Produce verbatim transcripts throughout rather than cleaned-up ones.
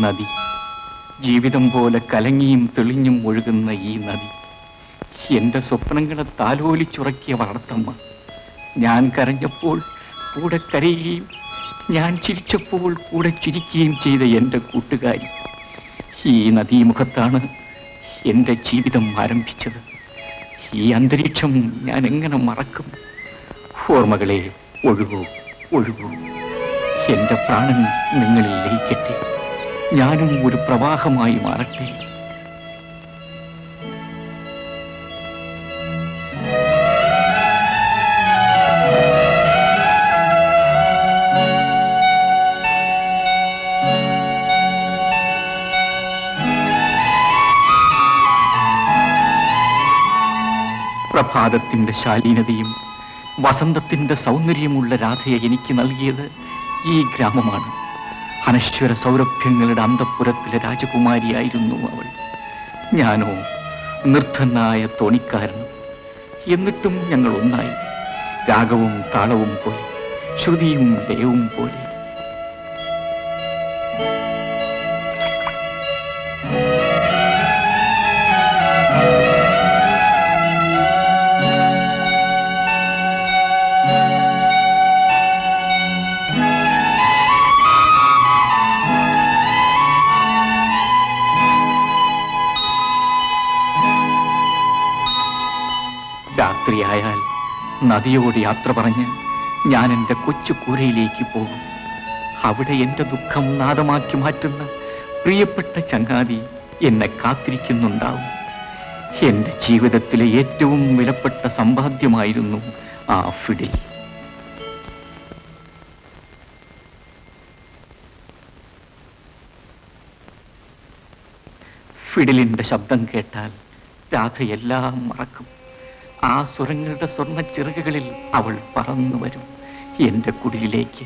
നദി, ജീവിതം പോലെ കലങ്ങിയും തെളിഞ്ഞും ഒഴുകുന്ന ഈ നദി, എന്റെ സ്വപ്നങ്ങളെ താലോലിച്ചുറക്കിയ വളർത്തമ്മ. ഞാൻ കരഞ്ഞപ്പോൾ കൂടെ കരയുകയും ഞാൻ ചിരിച്ചപ്പോൾ കൂടെ ചിരിക്കുകയും ചെയ്ത എൻ്റെ കൂട്ടുകാരി. ഈ നദീമുഖത്താണ് എൻ്റെ ജീവിതം ആരംഭിച്ചത്. ഈ അന്തരീക്ഷം ഞാൻ എങ്ങനെ മറക്കും? ഓർമ്മകളെ ഒഴുകൂ, ഒഴുകൂ. എൻ്റെ പ്രാണൻ നിങ്ങളിൽ ലയിക്കട്ടെ. ഞാനും ഒരു പ്രവാഹമായി മാറട്ടെ. പ്രഭാതത്തിന്റെ ശാലീനതയും വസന്തത്തിന്റെ സൗന്ദര്യമുള്ള രാധയെ എനിക്ക് നൽകിയത് ഈ ഗ്രാമമാണ്. അനശ്വര സൗരഭ്യങ്ങളുടെ അന്തഃപുരത്തിലെ രാജകുമാരിയായിരുന്നു അവൾ. ഞാനോ നിർദ്ധനായ തോണിക്കാരൻ. എന്നിട്ടും ഞങ്ങൾ ഒന്നായി, രാഗവും താളവും പോലെ, ശ്രുതിയും ലയവും പോലെ. രാത്രിയായാൽ നദിയോട് യാത്ര പറഞ്ഞ് ഞാൻ എൻ്റെ കൊച്ചു കൂരയിലേക്ക് പോകും. അവിടെ എൻ്റെ ദുഃഖം നാദമാക്കി മാറ്റുന്ന പ്രിയപ്പെട്ട ചങ്ങാതി എന്നെ കാത്തിരിക്കുന്നുണ്ടാവും. എൻ്റെ ജീവിതത്തിലെ ഏറ്റവും വിലപ്പെട്ട സമ്പാദ്യമായിരുന്നു ആ ഫിഡിൽ. ഫിഡിലിൻ്റെ ശബ്ദം കേട്ടാൽ രാധയെല്ലാം മറക്കും. ആ സ്വരങ്ങളുടെ സ്വർണ്ണ ചിറകുകളിൽ അവൾ പറന്നു വരും എൻ്റെ കുടിലിലേക്ക്.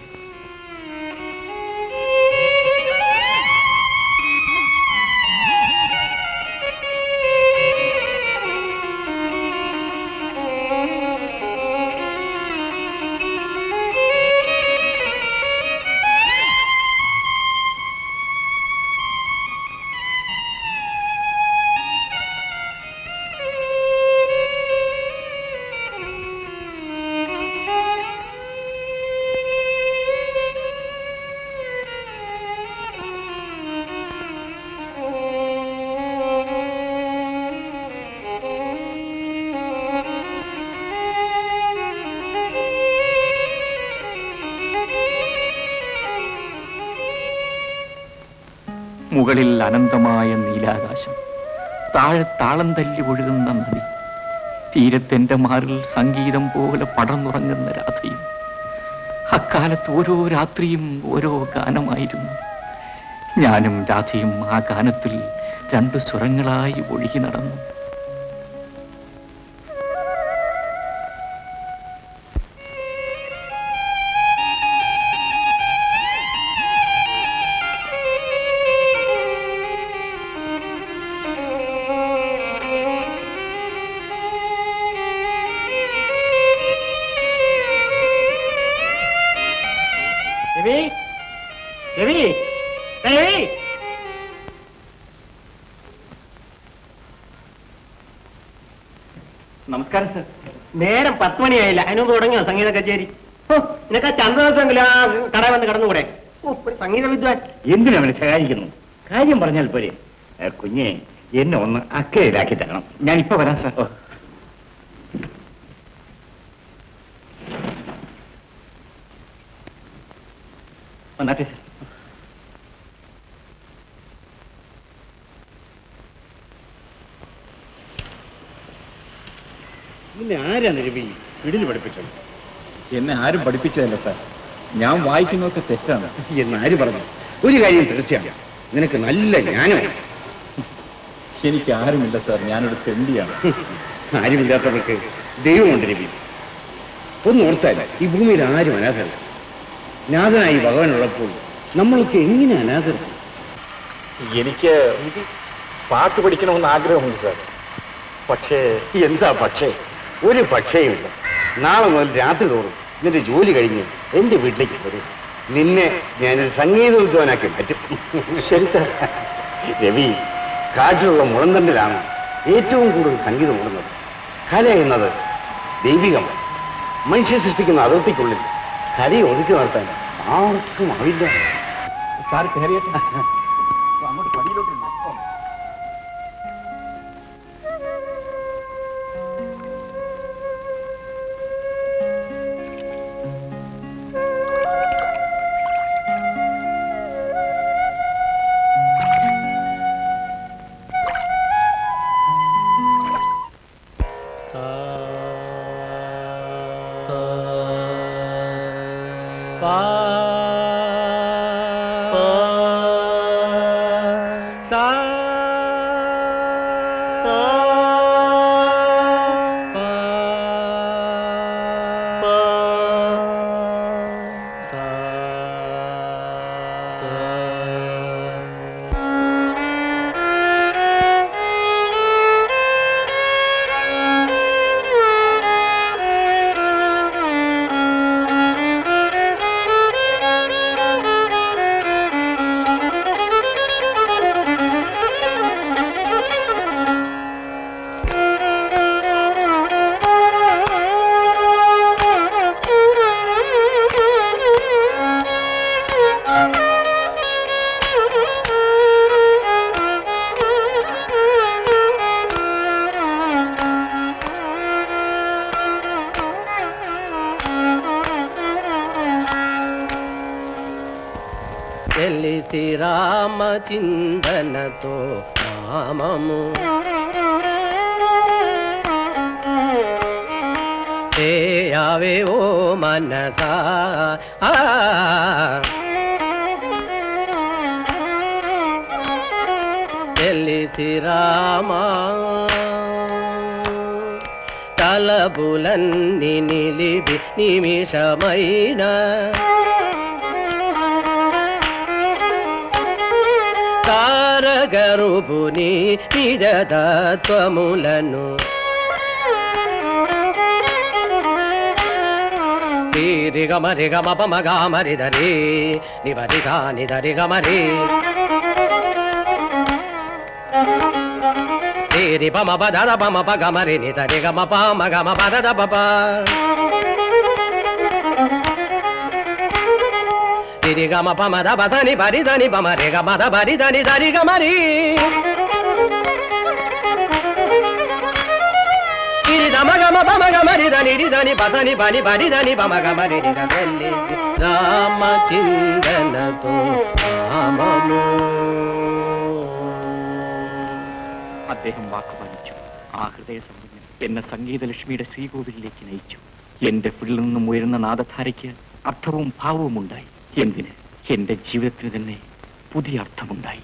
മുകളിൽ അനന്തമായ നീലാകാശം, താഴെ താളം തല്ലി ഒഴുകുന്ന നദി, തീരത്തെന്റെ മാറിൽ സംഗീതം പോലെ പടർന്നുറങ്ങുന്ന രാധയും. അക്കാലത്ത് ഓരോ രാത്രിയും ഓരോ ഗാനമായിരുന്നു. ഞാനും രാധയും ആ ഗാനത്തിൽ രണ്ടു സ്വരങ്ങളായി ഒഴുകി നടന്നു. നമസ്കാരം സർ. നേരം പത്ത് മണിയായില്ല, അതിനൊന്ന് തുടങ്ങിയോ സംഗീത കച്ചേരി? നിനക്ക് ആ ചന്ദ്രദിവസമെങ്കിലും ആ കട വന്ന് കടന്നുകൂടെ? സംഗീത വിദ്വാൻ എന്തിനാ അവനെ സഹായിക്കുന്നു? കാര്യം പറഞ്ഞാൽ പോരെ. കുഞ്ഞെ, എന്നെ ഒന്ന് അക്കയിലാക്കി തരണം. ഞാൻ ഇപ്പൊ വരാം സാർ. വന്നാട്ടെ സാർ. നിന്നെ ആരാണ് രവി വീടിന് പഠിപ്പിച്ചത്? എന്നെ ആരും പഠിപ്പിച്ചതല്ല സാർ, ഞാൻ വായിക്കുന്നതൊക്കെ തെറ്റാണ് എന്ന് ആര് പറഞ്ഞു? ഒരു കാര്യം തീർച്ചയാണ്, നിനക്ക് നല്ല ജ്ഞാനമാണ്. എനിക്ക് ആരുമില്ല സാർ, ഞാനൊരു തെണ്ടിയാണ്. ആരുമില്ലാത്തവർക്ക് ദൈവമുണ്ട് രവി. ഒന്ന് ഓർത്താൽ ഈ ഭൂമിയിൽ ആരും അനാഥരല്ല. നാഥനായി ഭഗവാനുള്ളപ്പോൾ നമ്മളൊക്കെ എങ്ങനെ അനാഥരാണ്? എനിക്ക് പാട്ട് പഠിക്കണമെന്ന് ആഗ്രഹമുണ്ട് സാർ. പക്ഷേ എന്താ പക്ഷേ? ഒരു പക്ഷേയുമില്ല. നാളെ മുതൽ രാത്രി തോറും നിന്റെ ജോലി കഴിഞ്ഞ് എന്റെ വീട്ടിലേക്ക് വരും. നിന്നെ ഞാനൊരു സംഗീത വിദ്വാനാക്കി പറ്റും. ശരി സാർ. രവി, കാട്ടിലുള്ള മുളന്തണ്ടിലാണ് ഏറ്റവും കൂടുതൽ സംഗീതം ഓടുന്നത്. കല എന്നത് ദൈവികം. മനുഷ്യ സൃഷ്ടിക്കുന്ന അതിർത്തിക്കുള്ളിൽ കലയെ ഒതുക്കി നടത്താൻ ആർക്കും ആവില്ല. സാർ കയറിയിട്ട് അങ്ങോട്ട് പടിയിലോട്ട് നഷ്ടം. తెలిసి రామ చిందనతో నామము సేయావే ఓ మనసా తెలిసి రామ తలపులన్నీ నిలిపి నిమిషమైన తారగరుపుని నిజ తత్వములను రి గమ రి గమ పమ గమ రి ధరి నివరి సా ని ధరి గమ రి రి పమ ప ద పమ ప గమ రి ని ధరి గమ ప మ గమ ప ద ప ప రి గమ పమ ద బ స ని ప రి ద ని పమ రి గమ ద ప రి ద ని ద రి గమ రి రి ద మ గమ పమ గమ రి ద ని రి ద ని ప స ని ప ని ప రి ద ని పమ గమ రి రి ద తెలిసి రామ చిందనతో నామము. അദ്ദേഹം വാക്കുപാലിച്ചു. ആ ഹൃദയ സമ്പന്നം എന്നെ സംഗീതലക്ഷ്മിയുടെ ശ്രീകോവിലേക്ക് നയിച്ചു. എന്റെ പിള്ളിൽ നിന്നും ഉയരുന്ന നാദധാരയ്ക്ക് അർത്ഥവും ഭാവവും ഉണ്ടായി. എന്തിന്, എന്റെ ജീവിതത്തിന് തന്നെ പുതിയ അർത്ഥമുണ്ടായി.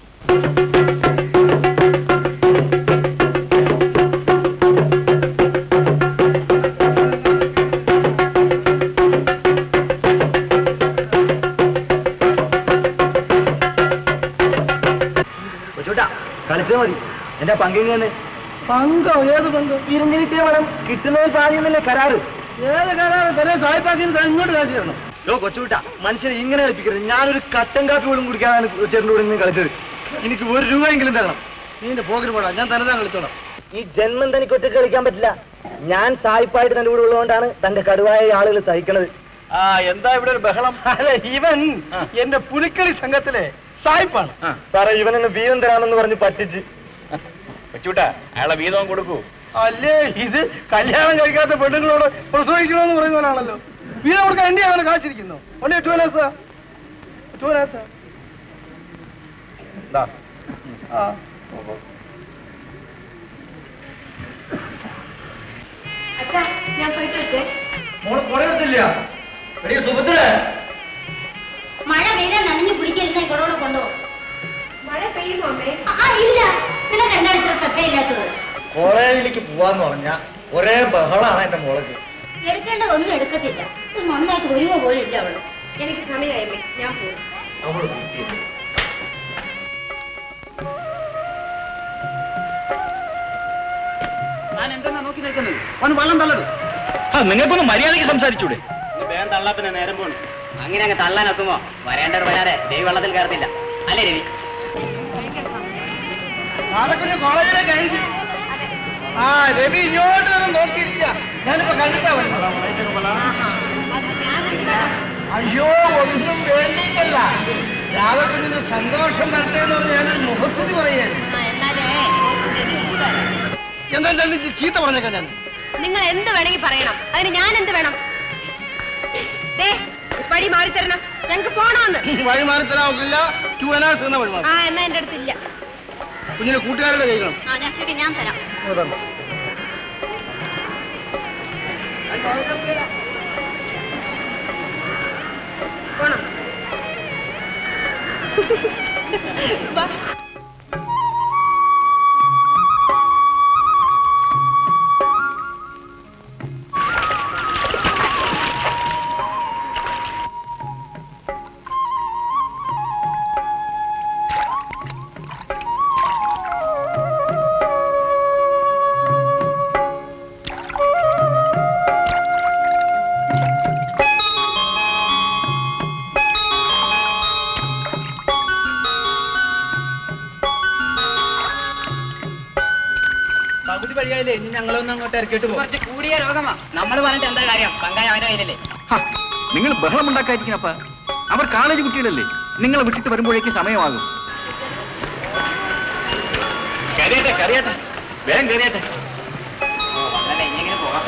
കളിച്ചാൽ മതി. എന്റെ പങ്കിങ്ങനെ പങ്കോ? ഏത് പങ്കോ? ഇരുന്നിട്ടേ വേണം. കിട്ടുന്നതിൽ പാടിയെന്നല്ലേ കരാറ്. ഏത് കരാറ്? തലേ സായിപ്പാക്കി ഇങ്ങോട്ട് കാണിച്ചു തരണം. യോ കൊച്ചുകൂട്ട, മനുഷ്യനെ ഇങ്ങനെ കളിപ്പിക്കരുത്. ഞാനൊരു കട്ടൻ കാപ്പി പോലും കുടിക്കാനാണ് ചേട്ടൻ്റെ കൂടെ നിന്ന് കളിച്ചത്. എനിക്ക് ഒരു രൂപയെങ്കിലും തരണം. നീന്റെ പോകിന് പോടാ, ഞാൻ തന്നെ കളിച്ചോളാം. ഈ ജന്മം തനിക്ക് ഒറ്റ കളിക്കാൻ പറ്റില്ല. ഞാൻ സായിപ്പായിട്ട് തന്റെ കൂടെ ഉള്ളതുകൊണ്ടാണ് തന്റെ കടുവായ ആളുകൾ സഹിക്കണത്. ആ എന്താ ഇവിടെ ഒരു ബഹളം? അല്ല, ഇവൻ എന്റെ പുലിക്കളി സംഘത്തിലെ സായിപ്പാണ്. സാറേ, ഇവനെന്നെ വീതം തരാമെന്ന് പറഞ്ഞ് പറ്റിച്ച്. കൊച്ചുകൂട്ടാ, അയാളെ വീതം കൊടുക്കൂ. അല്ലേ, ഇത് കല്യാണം കഴിക്കാത്ത പെണ്ണുങ്ങളോട് പ്രസവിക്കണമെന്ന് പറയുന്നവനാണല്ലോ. വീതം കൊടുക്കാൻ എന്റെ അങ്ങനെ കാശിരിക്കുന്നു. ഒന്നേ ടൂലാസാ ടൂലാസാ മഴ പെയ്താൽ നനഞ്ഞു പിടിക്കരുന്ന കൊടോടെ കൊണ്ടുപോകും. മഴ പെയ്യുമോ? ഇല്ല, നിനക്ക് എന്താ ഇത്ര ശ്രദ്ധയില്ലാത്തത്? കോളേജിലേക്ക് പോവാന്ന് പറഞ്ഞ ഒരേ ബഹളാണ് എന്റെ മോളക്ക്. എടുക്കേണ്ടതൊന്നും എടുക്കത്തില്ല. നന്നായിട്ട് ഒരുമ പോലും ഇല്ല അവള്. എനിക്ക് സമയമായില്ലേ, ഞാൻ പോകും. ഞാൻ എന്തെന്നാ നോക്കി നിൽക്കുന്നത്? ഒന്ന് വെള്ളം തള്ളട്. നിങ്ങൾക്കൊന്ന് മര്യാദയ്ക്ക് സംസാരിച്ചൂടെ? വേണ്ട, തള്ളാപ്പിനെ നേരം പോണു. അങ്ങനെ അങ്ങ് തള്ളാനൊക്കുമോ? വരേണ്ടവർ വരാതെ രവി വെള്ളത്തിൽ കയറത്തില്ല അല്ലേ രവി? കോളേജിലേക്ക് അയച്ചു. ആ രവി ഇങ്ങോട്ട് നോക്കിയിരിക്കുക. ഞാനിപ്പോ കണ്ടിട്ടാ വരുന്നത്. അയ്യോ ഒന്നും വേണ്ടിയിട്ടല്ല. രാധക്കുഞ്ഞിന് സന്തോഷം വരട്ടെ എന്ന് പറഞ്ഞ് ഞാൻ മുഖസ്തുതി പറയുകയാണ്. എന്താ ചീത്ത പറഞ്ഞേക്കാം ഞാൻ. നിങ്ങൾ എന്ത് വേണമെങ്കിൽ പറയണം, അതിന് ഞാൻ എന്ത് വേണം? വഴി മാറിത്തരണം, ഞങ്ങൾക്ക് പോണോന്ന്. വഴി മാറിത്തരാൻ ഒക്കില്ല. ടു അനാസ് എന്ന വഴി മാറി. ആ എന്നാ എന്റെ അടുത്തില്ല. കുഞ്ഞിനെ കൂട്ടുകാരുടെ കഴിക്കണം. ആ ഞാൻ ശരി, ഞാൻ തരാം. പോണം. ഇനി ഞങ്ങളൊന്നും അങ്ങോട്ട് ഇറക്കിയിട്ട് കുറച്ച് കൂടിയ രോഗമാ. നമ്മൾ പറഞ്ഞിട്ട് എന്താ കാര്യം? പങ്കായ അവന്റെ കയ്യിലല്ലേ. നിങ്ങൾ ബഹളം ഉണ്ടാക്കാതിരിക്കണപ്പ. അവർ കോളേജ് കുട്ടികളല്ലേ. നിങ്ങളെ വിട്ടിട്ട് വരുമ്പോഴേക്ക് സമയമാകും. കരയട്ടെ കരയട്ടെ, വേഗം കരയട്ടെ. വന്നല്ലേ, ഇനി എങ്ങനെ പോകാം?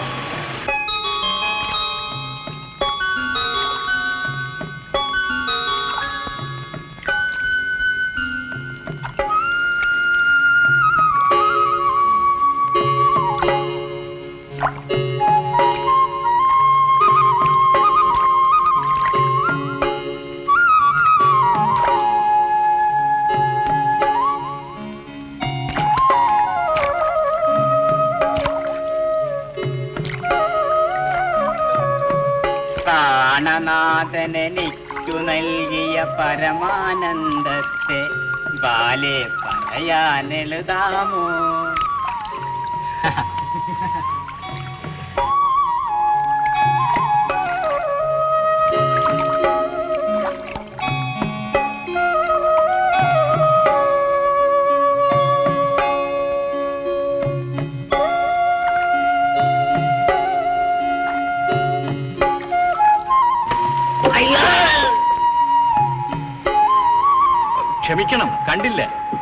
പ്രാണനാഥനെനിക്കു നൽകിയ പരമാനന്ദത്തെ ബാലെ പറയാനെഴുതാമോ? ക്ഷമിക്കണം, കണ്ടില്ല.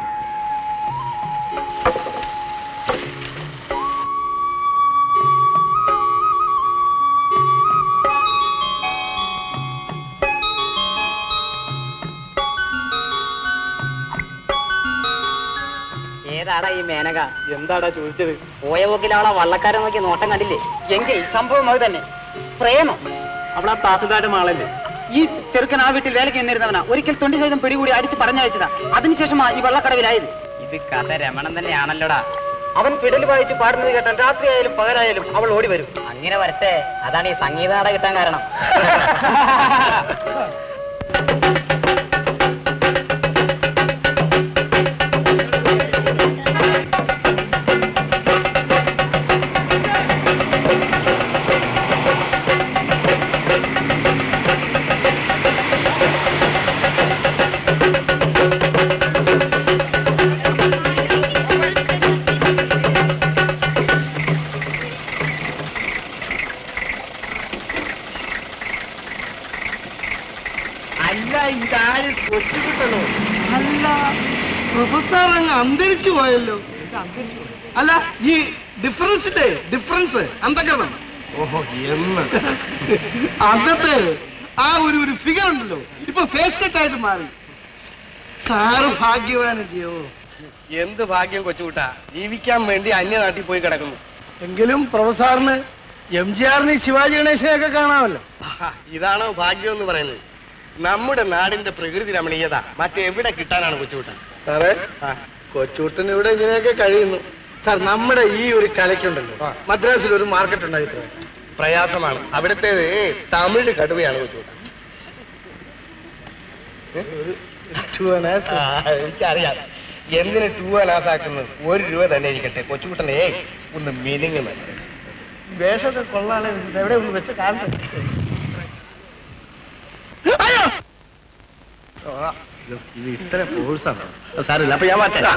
ഏതാടാ ഈ മേനക? എന്താടാ ചോദിച്ചത്? പോയ പോക്കിലാവളെ വള്ളക്കാരെ നോക്കി നോട്ടം കണ്ടില്ലേ? എങ്കിൽ സംഭവം അത് തന്നെ. പ്രേമം. അവളാ താസുകാരുടെ മാളല്ലേ? ഈ ചെറുക്കൻ ആ വീട്ടിൽ വേലയ്ക്ക് എന്നിരുന്നവനാ. ഒരിക്കൽ തൊണ്ടി സഹിതം പിടികൂടി അടിച്ച് പറഞ്ഞയച്ചതാ. അതിനുശേഷമാ ഈ വള്ളക്കടവിലായത്. ഇത് കഥ രമണൻ തന്നെയാണല്ലോടാ. അവൻ പിടൽ വായിച്ച് പാടുന്നത് കേട്ടാൽ രാത്രിയായാലും പകലായാലും അവൾ ഓടി വരും. അങ്ങനെ വരട്ടെ, അതാണ് ഈ സംഗീതാട കിട്ടാൻ കാരണം. പ്രൊഫസർ അങ്ങ് അന്തരിച്ചു പോയല്ലോ. അല്ല, ഈ ഡിഫറൻസിന്റെ ഡിഫറൻസ് അന്തകരണം. ഓഹോ, എന്ന് അന്നത്തെ ആ ഒരു ഒരു ഫിഗർ ഉണ്ടല്ലോ, ഇപ്പൊ ഫേസ് കട്ടായിട്ട് മാറി. സാറ് ഭാഗ്യവാനല്ലയോ. എന്ത് ഭാഗ്യം കൊച്ചുകൂട്ടാ, ജീവിക്കാൻ വേണ്ടി അന്യനാട്ടിൽ പോയി കിടക്കുന്നു. എങ്കിലും പ്രൊഫസറിന് എം ജി ആറിന് ശിവാജി ഗണേശനെയൊക്കെ കാണാമല്ലോ. ഇതാണോ ഭാഗ്യം എന്ന് പറയുന്നത്? നമ്മുടെ നാടിന്റെ പ്രകൃതി രമണീയത മറ്റെവിടെ കിട്ടാനാണ് കൊച്ചുകൂട്ടൻ? സാറേ, കൊച്ചുകൂട്ടൻ ഇവിടെ ഇങ്ങനെയൊക്കെ കഴിയുന്നു. സാർ, നമ്മുടെ ഈ ഒരു കലയ്ക്കുണ്ടല്ലോ, മദ്രാസിൽ ഒരു മാർക്കറ്റ് ഉണ്ടായിട്ട് പ്രയാസമാണ്. അവിടുത്തേത് തമിഴ് കടുവയാണ് കൊച്ചുകൂട്ടൻ. എനിക്കറിയാം എന്തിന് ടൂ അനാസാക്കുന്നത്. ഒരു രൂപ തന്നെ ഇരിക്കട്ടെ കൊച്ചുകൂട്ടനെ ഒന്ന് മിനിങ്ങുന്ന വേഷമൊക്കെ കൊള്ളാണ്. എവിടെ ഒന്ന് വെച്ച് കാണട്ടെ. ഇത് ഇത്ര ഫോഴ്സാണോ? സാരമില്ല, അപ്പൊ ഞാൻ മാറ്റാം.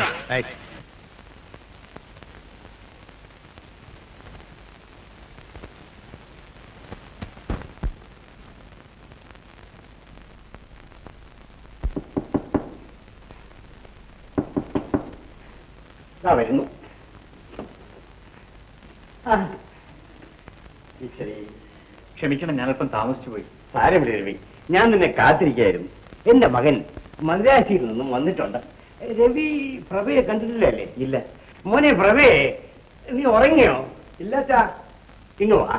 വരുന്നു. ക്ഷമിക്കണം, ഞാനല്പം താമസിച്ചു പോയി. സാരമില്ല രവി, ഞാൻ നിന്നെ കാത്തിരിക്കായിരുന്നു. എന്റെ മകൻ മദ്രാശിയിൽ നിന്നും വന്നിട്ടുണ്ട്. രവി പ്രഭയെ കണ്ടിട്ടില്ലല്ലേ? ഇല്ല. മോനെ പ്രഭേ, നീ ഉറങ്ങിയോ? ഇല്ലാച്ചാ, ഇങ്ങ് വാ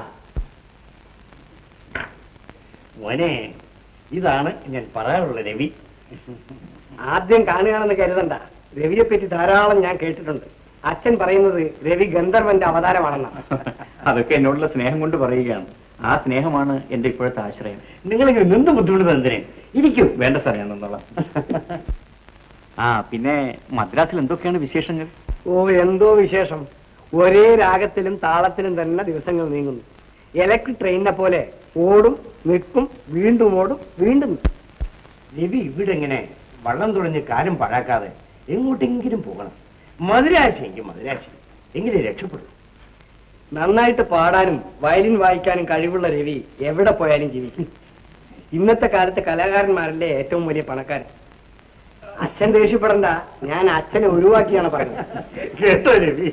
മോനെ. ഇതാണ് ഞാൻ പറയാറുള്ള രവി. ആദ്യം കാണുകയാണെന്ന് കരുതണ്ട. രവിയെ പറ്റി ധാരാളം ഞാൻ കേട്ടിട്ടുണ്ട്. അച്ഛൻ പറയുന്നത് രവി ഗന്ധർവന്റെ അവതാരമാണെന്നാണ്. അതൊക്കെ എന്നോടുള്ള സ്നേഹം കൊണ്ട് പറയുകയാണ്. ആ സ്നേഹമാണ് എന്റെ ഇപ്പോഴത്തെ ആശ്രയം. നിങ്ങളിങ്ങനെ നിന്ന് ബുദ്ധിമുട്ട് എന്തിനെ? ഇരിക്കും. വേണ്ട സാർ, ഞാൻ നിന്നോളാം. ആ പിന്നെ മദ്രാസിൽ എന്തൊക്കെയാണ് വിശേഷങ്ങൾ? ഓ, എന്തോ വിശേഷം. ഒരേ രാഗത്തിലും താളത്തിലും തന്നെ ദിവസങ്ങൾ നീങ്ങുന്നു. ഇലക്ട്രിക് ട്രെയിനിനെ പോലെ ഓടും, നിൽക്കും, വീണ്ടും ഓടും, വീണ്ടും. രവി ഇവിടെ ഇങ്ങനെ വള്ളം തുഴഞ്ഞ് കാര്യം പഴാക്കാതെ എങ്ങോട്ടെങ്കിലും പോകണം. മധുരാശി എങ്കിൽ മധുരാശി എങ്കിലും രക്ഷപ്പെടും. നന്നായിട്ട് പാടാനും വയലിൻ വായിക്കാനും കഴിവുള്ള രവി എവിടെ പോയാലും ജീവിക്കും. ഇന്നത്തെ കാലത്തെ കലാകാരന്മാരല്ലേ ഏറ്റവും വലിയ പണക്കാരൻ. അച്ഛൻ ദേഷ്യപ്പെടണ്ട, ഞാൻ അച്ഛനെ ഒഴിവാക്കിയാണ് പറഞ്ഞത്. കേട്ടോ രവി?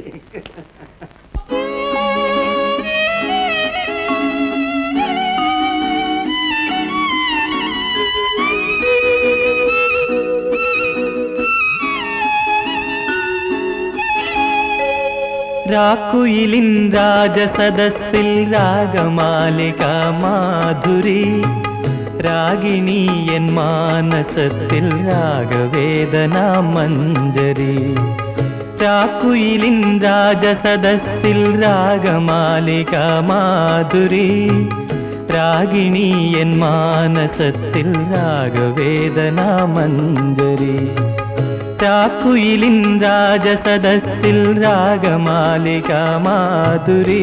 രാക്കുയിലിൻ രാജസദസ്സിൽ രാഗമാലിക മാധുരി, രാഗിണി എൻ മാനസത്തിൽ രാഗവേദന മഞ്ജരി. രാക്കുയിലിൻ രാജസദസ്സിൽ രാഗമാലിക മാധുരി, രാഗിണി എൻ മാനസത്തിൽ രാഗവേദന മഞ്ജരി. രാക്കുയിലിൻ രാജസദസ്സിൽ രാഗമാലിക മാധുരി.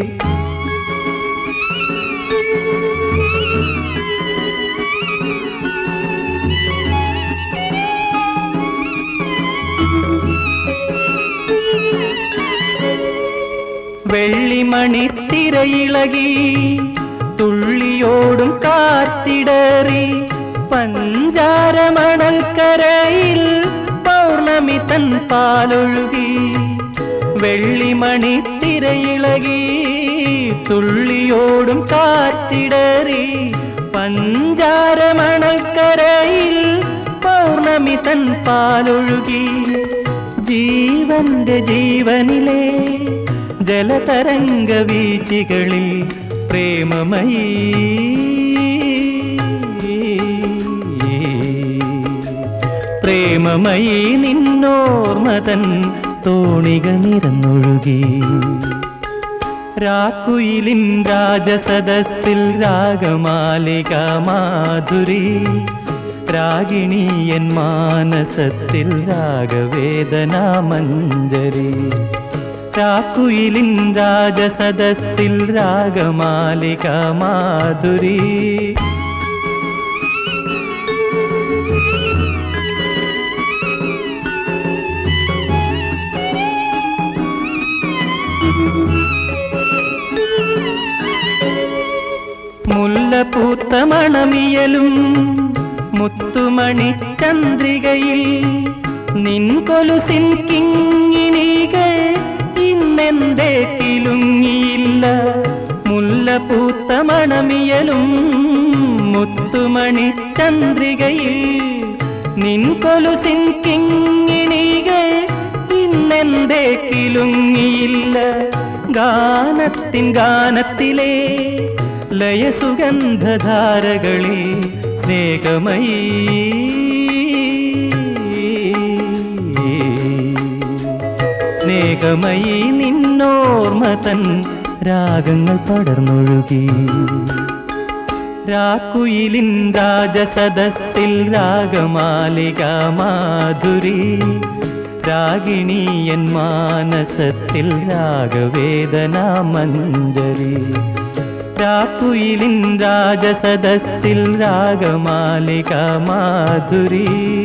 വെള്ളിമണിത്തിരയിളകി തുള്ളിയോടും കാറ്റിടറി, പഞ്ചാരമണൽക്കരയിൽ പൗർണമി തൻ പാലൊഴുകി. വെള്ളിമണിത്തിരയിളകി തുള്ളിയോടും കാറ്റിടറി, പഞ്ചാരമണൽക്കരയിൽ പൗർണമി തൻ പാലൊഴുകി. ജീവന്റെ ജീവനിലെ ജലതരംഗ വീചികളിൽ പ്രേമമയീ പ്രേമമയീ നിന്നോർമതൻ തോണികൾ നിറന്നൊഴുകി. രാക്കുയിലിൻ രാജസദസ്സിൽ രാഗമാലിക മാധുരി, രാഗിണി എൻ മാനസത്തിൽ രാഗവേദന മഞ്ജരി. രാക്കുയിലിൻ രാജസദസ്സിൽ രാഗമാലിക മാധുരി. മുല്ലപ്പൂത്ത മണമിയലും മുത്തുമണി ചന്ദ്രികയിൽ നിൻ കൊലുസിൻ കിങ്ങിണികൾ ഇന്നെന്തേ കിലുങ്ങിയില്ല. മുല്ലപ്പൂത്ത മണമിയലും മുത്തുമണി ചന്ദ്രികയിൽ നിൻ കൊലുസിൻ കിങ്ങിണികൾ ഇന്നെന്തേ കിലുങ്ങിയില്ല. ഗാനത്തിൻ ഗാനത്തിലെ ലയസുഗന്ധധാരകളിൽ സ്നേഹമയീ സ്നേഹമയീ നിന്നോർമതൻ രാഗങ്ങൾ പടർന്നൊഴുകി. രാക്കുയിലിൻ രാജസദസ്സിൽ രാഗമാലിക മാധുരി, രാഗിണി എൻ മാനസത്തിൽ രാഗവേദന മഞ്ജരി. രാക്കുയിലിൻ രാജസദസ്സിൽ രാഗമാലിക മാധുരി.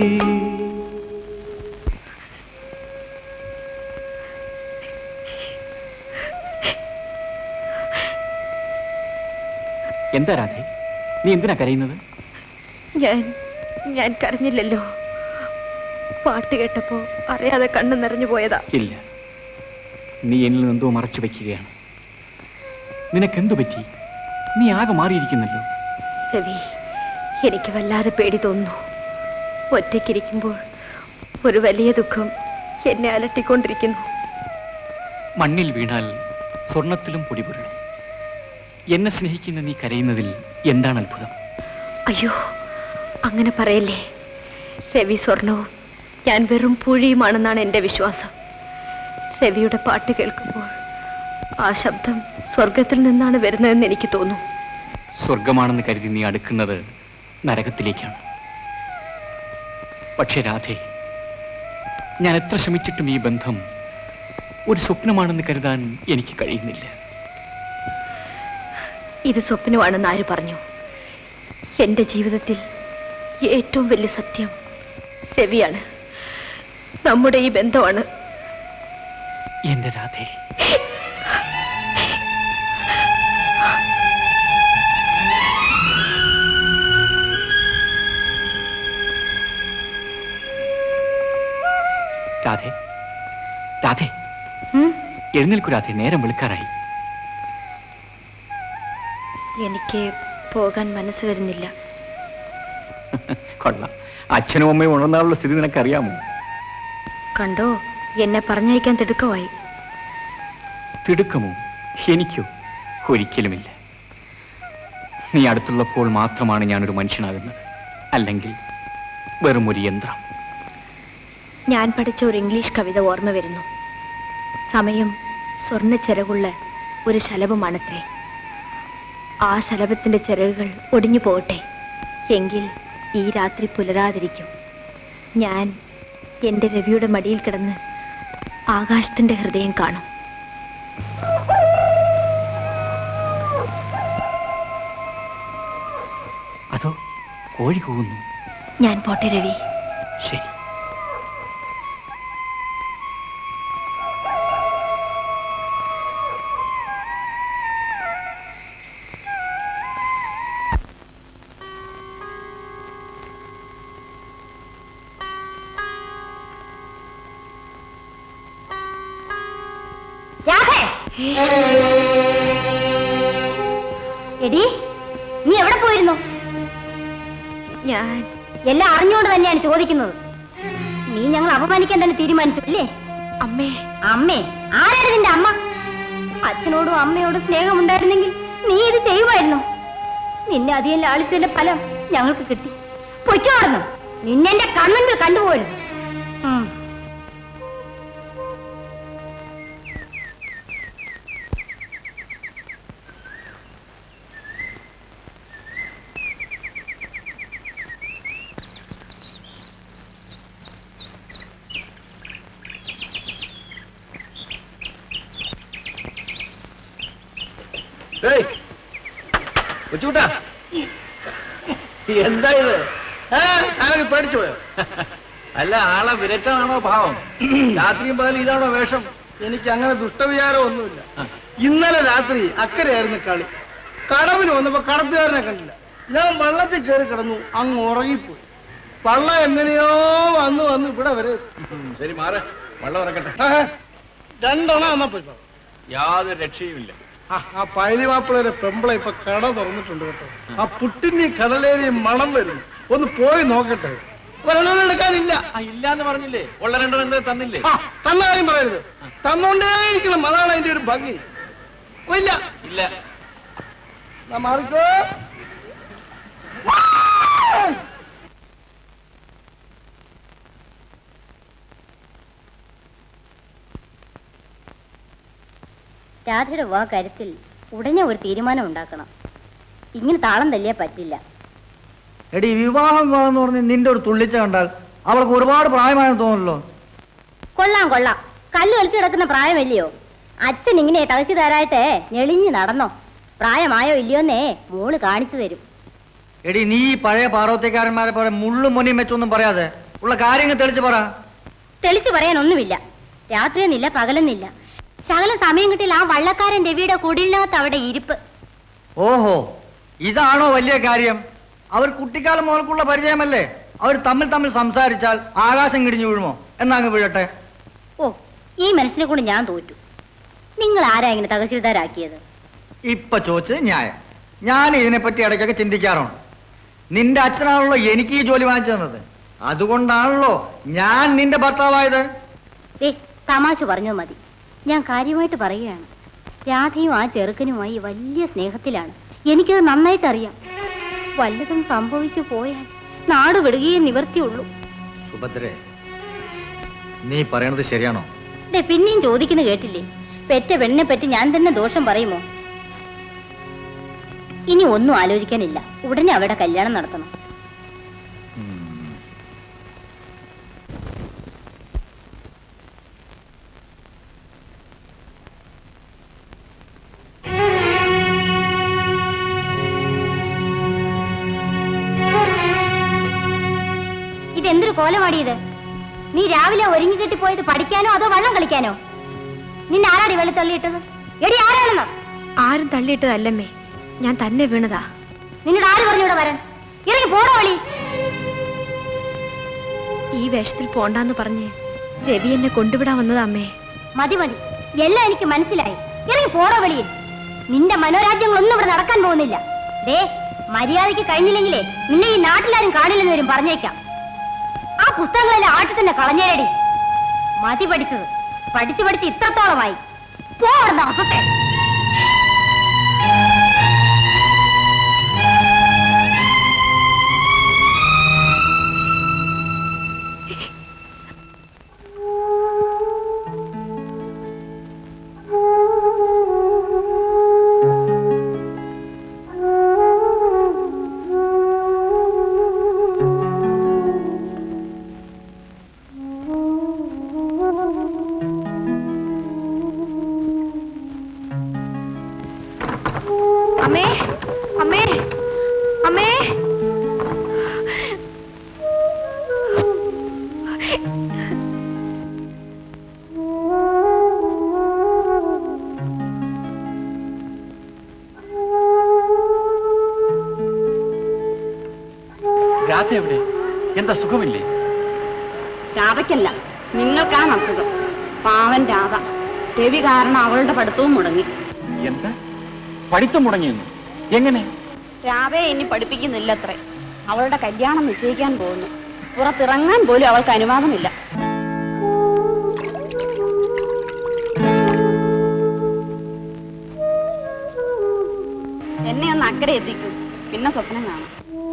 എന്താ രാധേ, നീ എന്തിനാ കരയുന്നത്? ഞാൻ ഞാൻ കരഞ്ഞില്ലല്ലോ. പാട്ട് കേട്ടപ്പോ അറിയാതെ കണ്ണു നിറഞ്ഞു പോയതാ. ഇല്ല, നീ എന്നിൽ എന്തോ മറച്ചു വെക്കുകയാണ്. നിനക്കെന്തു പറ്റി? നീ ആകെ മാറിയിരിക്കുന്നല്ലോ. രവി, എനിക്ക് വല്ലാതെ പേടി തോന്നുന്നു. ഒറ്റയ്ക്കിരിക്കുമ്പോൾ ഒരു വലിയ ദുഃഖം എന്നെ അലട്ടിക്കൊണ്ടിരിക്കുന്നു. മണ്ണിൽ വീണാൽ സ്വർണത്തിലും പൊടിപുരളും. എന്നെ സ്നേഹിക്കുന്ന നീ കരയുന്നതിൽ എന്താണ് അത്ഭുതം? അയ്യോ, അങ്ങനെ പറയല്ലേ. രവി സ്വർണവും ഞാൻ വെറും പൂഴിയുമാണെന്നാണ് എൻ്റെ വിശ്വാസം. രവിയുടെ പാട്ട് കേൾക്കുമ്പോൾ ആ ശബ്ദം സ്വർഗത്തിൽ നിന്നാണ് വരുന്നതെന്ന് എനിക്ക് തോന്നുന്നു. സ്വർഗമാണെന്ന് കരുതി നീ അടുക്കുന്നത് നരകത്തിലേക്കാണ്. പക്ഷേ രാധേ, ഞാൻ എത്ര ശ്രമിച്ചിട്ടും ഈ ബന്ധം ഒരു സ്വപ്നമാണെന്ന് കരുതാൻ എനിക്ക് കഴിയുന്നില്ല. ഇത് സ്വപ്നമാണെന്ന് ആര് പറഞ്ഞു? എൻ്റെ ജീവിതത്തിൽ ഏറ്റവും വലിയ സത്യം രവിയാണ്. നമ്മുടെ ഈ ബന്ധമാണ്. എന്റെ രാധേ, രാധേ, രാധേ, എഴുന്നേൽക്കൂ രാധേ, നേരം വെളുക്കാറായി. എനിക്ക് പോകാൻ മനസ്സ് വരുന്നില്ല. കൊള്ളാം, അച്ഛനും അമ്മയും ഉണർന്നാളുള്ള സ്ഥിതി നിനക്കറിയാമോ? കണ്ടോ, എന്നെ പറഞ്ഞയക്കാൻ തിടുക്കമായി. തിടുക്കമോ? എനിക്കോ? ഒരിക്കലുമില്ല. നീ അടുത്തുള്ളപ്പോൾ മാത്രമാണ് ഞാനൊരു മനുഷ്യനാകുന്നത്, അല്ലെങ്കിൽ വെറും ഒരു യന്ത്രം. ഞാൻ പഠിച്ച ഒരു ഇംഗ്ലീഷ് കവിത ഓർമ്മ വരുന്നു. സമയം സ്വർണ്ണ ചിറകുള്ള ഒരു ശലഭമാണത്രേ. ആ ശലഭത്തിന്റെ ചിറകുകൾ ഒടിഞ്ഞു പോകട്ടെ, എങ്കിൽ ഈ രാത്രി പുലരാതിരിക്കും. ഞാൻ എൻ്റെ രവിയുടെ മടിയിൽ കിടന്ന് ആകാശത്തിന്റെ ഹൃദയം കാണും. അതോ കോഴി കൂവുന്നു. ഞാൻ പോട്ടെ രവി. ശരി. എടി, നീ എവിടെ പോയിരുന്നു? ഞാൻ എല്ലാം അറിഞ്ഞുകൊണ്ട് തന്നെയാണ് ചോദിക്കുന്നത്. നീ ഞങ്ങൾ അപമാനിക്കാൻ തന്നെ തീരുമാനിച്ചു അല്ലേ? അമ്മേ. അമ്മേ? ആരാണ് നിന്റെ അമ്മ? അച്ഛനോടും അമ്മയോടും സ്നേഹമുണ്ടായിരുന്നെങ്കിൽ നീ ഇത് ചെയ്യുമായിരുന്നു. നിന്നെ അധികം ലാളിച്ചതിന്റെ ഫലം ഞങ്ങൾക്ക് കിട്ടി. പൊയ്ക്കോടുന്നു. നിന്നെ എന്റെ കണ്ണുകൾ കണ്ടുപോലും. കൊച്ചുകൂട്ടാ, എന്താ ഇത്? ആരൊക്കെ പേടിച്ചു പോയോ? അല്ല, ആളെ വിരറ്റാണോ ഭാവം? രാത്രിയും പകലും ഇതാണോ വേഷം? എനിക്ക് അങ്ങനെ ദുഷ്ടവിചാരം ഒന്നുമില്ല. ഇന്നലെ രാത്രി അക്കരെയായിരുന്നു കളി. കടവിന് വന്നപ്പോ കടത്തുകാരനെ കണ്ടില്ല. ഞാൻ വള്ളത്തിൽ കയറി കിടന്നു, അങ്ങ് ഉറങ്ങിപ്പോയി. വള്ളം എങ്ങനെയോ വന്ന് വന്ന് ഇവിടെ വരെ. ശരി, മാറ്, വള്ളം ഇറക്കട്ടെ. രണ്ടെണ്ണം വന്നപ്പോ യാതൊരു രക്ഷയുമില്ല. ആ പൈലി മാപ്പിളയുടെ പെമ്പിള ഇപ്പൊ കട തുറന്നിട്ടുണ്ട് കേട്ടോ. ആ പുട്ടിന്റെയും കടലേരിയും മണം വരുന്നു. ഒന്ന് പോയി നോക്കട്ടെ. ഒരെണ്ണം എടുക്കാനില്ല. ഇല്ലാന്ന് പറഞ്ഞില്ലേ? ഉള്ള രണ്ടെണ്ണം തന്നില്ലേ? തന്ന കാര്യം പറയരുത്. തന്നോണ്ടേയിരിക്കണം, അതാണ് അതിന്റെ ഒരു ഭംഗി. ഇല്ല ഇല്ല, മാറിക്കോ. രാധയുടെ വിവാഹ കാര്യത്തിൽ ഉടനെ ഒരു തീരുമാനം ഉണ്ടാക്കണം. ഇങ്ങനെ താളം തല്ലിയാ പറ്റില്ല. എടി, വിവാഹം വിവാഹം എന്ന് പറഞ്ഞ് നിന്റെ ഒരു തുള്ളിച്ച കണ്ടാൽ അവൾക്ക് ഒരുപാട് പ്രായമാണെന്ന് തോന്നുന്നല്ലോ. കൊള്ളാം കൊള്ളാം, കല്ല് വലിച്ചു കിടക്കുന്ന പ്രായമല്ലയോ? അച്ഛൻ ഇങ്ങനെ തകച്ചു തരായിട്ട് ഞെളിഞ്ഞു നടന്നോ. പ്രായമായോ ഇല്ലയോന്നേ മോള് കാണിച്ചു തരും. എടി നീ പഴയ പാർവത്യക്കാരന്മാരെ പോലെ മുള്ളും മുന്നിയും വെച്ചൊന്നും പറയാതെ ഉള്ള കാര്യങ്ങൾ തെളിച്ചു പറ. തെളിച്ചു പറയാനൊന്നുമില്ല. രാത്രിയെന്നില്ല പകലെന്നില്ല. ശകല സമയം കിട്ടില്ല ആ വള്ളക്കാരൻ രവിയുടെ കുടിലിനകത്ത് അവിടെ ഇരിപ്പ്. ഓഹോ, ഇതാണോ വലിയ കാര്യം? അവർ കുട്ടിക്കാലം മുതൽക്കുള്ള പരിചയമല്ലേ? അവർ തമ്മിൽ തമ്മിൽ സംസാരിച്ചാൽ ആകാശം കിടിഞ്ഞു വീഴുമോ? എന്നങ്ങ് വീഴട്ടെ. ഓ, ഈ മനുഷ്യനെ കൊണ്ട് ഞാൻ തോറ്റു. നിങ്ങൾ ആരാ ഇങ്ങനെ തഹസീൽദാരാക്കിയത്? ഇപ്പൊ ചോദിച്ചത് ന്യായം. ഞാൻ ഇതിനെപ്പറ്റി ഇടയ്ക്കൊക്കെ ചിന്തിക്കാറുണ്ട്. നിന്റെ അച്ഛനാണല്ലോ എനിക്ക് ഈ ജോലി വാങ്ങിച്ചു തന്നത്. അതുകൊണ്ടാണല്ലോ ഞാൻ നിന്റെ ഭർത്താവായത്. ഏ, തമാശ പറഞ്ഞത് മതി. ഞാൻ കാര്യമായിട്ട് പറയുകയാണ്. രാധയും ആ ചെറുക്കനുമായി വലിയ സ്നേഹത്തിലാണ്. എനിക്കത് നന്നായിട്ട് അറിയാം. വല്ലതും സംഭവിച്ചു പോയാൽ നാട് വിടുകയേ നിവർത്തിയുള്ളൂ. സുഭദ്രേ, നീ പറയണത് ശരിയാണോ? ദേ, പിന്നെയും ചോദിക്കുന്ന കേട്ടില്ലേ? പെറ്റ പെണ്ണിനെ പറ്റി ഞാൻ തന്നെ ദോഷം പറയുമോ? ഇനി ഒന്നും ആലോചിക്കാനില്ല. ഉടനെ അവിടെ കല്യാണം നടത്തണം. ഇതെന്തൊരു കോലമാടിയത്? നീ രാവിലെ ഒരുങ്ങി കെട്ടിപ്പോയത് പഠിക്കാനോ അതോ വള്ളം കളിക്കാനോ? നിന്നെ ആരാടി വെള്ളി തള്ളിയിട്ടത്? എടി ആരാണെന്ന്? ആരും തള്ളിയിട്ടതല്ലമ്മേ, ഞാൻ തന്നെ വീണതാ. നിന്നോട് ആര് പറഞ്ഞു ഇവിടെ വരാൻ? ഇറങ്ങി പോടോ വഴി. ഈ വേഷത്തിൽ പോണ്ടാന്ന് പറഞ്ഞ് രവി എന്നെ കൊണ്ടുവിടാൻ വന്നതാ അമ്മേ. മതി മതി, എല്ലാം എനിക്ക് മനസ്സിലായി. ഇറങ്ങി പോടോ വെളിയിൽ. നിന്റെ മനോരാജ്യങ്ങളൊന്നും ഇവിടെ നടക്കാൻ പോകുന്നില്ല. ദേ, മര്യാദയ്ക്ക് കഴിഞ്ഞില്ലെങ്കിലേ നിന്നെ ഈ നാട്ടിലാരും കാണില്ലെന്ന് വരും, പറഞ്ഞേക്കാം. ആ പുസ്തകങ്ങളെല്ലാം ആട്ടി തന്നെ കളഞ്ഞേരടി. മതി പഠിച്ചത്. പഠിച്ചു പഠിച്ച് ഇത്രത്തോളമായി. പോടുന്ന അസത്തെ. എവിടെ? എന്താ സുഖമില്ലേ? രാധയ്ക്കല്ല, നിങ്ങൾക്കാണ് അസുഖം. പാവൻ രാധ. രവി കാരണം അവളുടെ പഠിത്തവും മുടങ്ങി. എന്താ പഠിത്തം മുടങ്ങിയെന്നു? എങ്ങനെ? രാധയെ ഇനി പഠിപ്പിക്കുന്നില്ലത്രേ. അവളുടെ കല്യാണം നിശ്ചയിക്കാൻ പോകുന്നു. പുറത്തിറങ്ങാൻ പോലും അവൾക്ക് അനുവാദമില്ല. എന്നെ ഒന്ന് അക്കരെ എത്തിക്കും, പിന്നെ സ്വപ്നം കാണാം.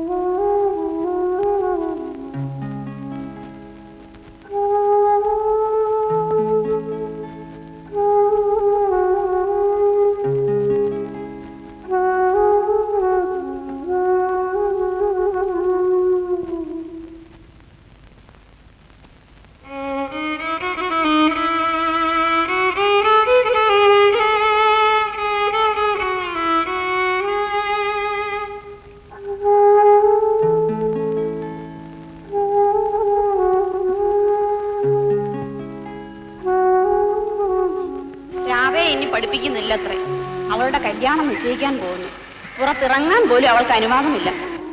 പഠിപ്പിക്കുന്നില്ലത്രേ. അവളുടെ കല്യാണം നിശ്ചയിക്കാൻ പോകുന്നു. പുറത്തിറങ്ങാൻ പോലും അവൾക്ക് അനുവാദമില്ല.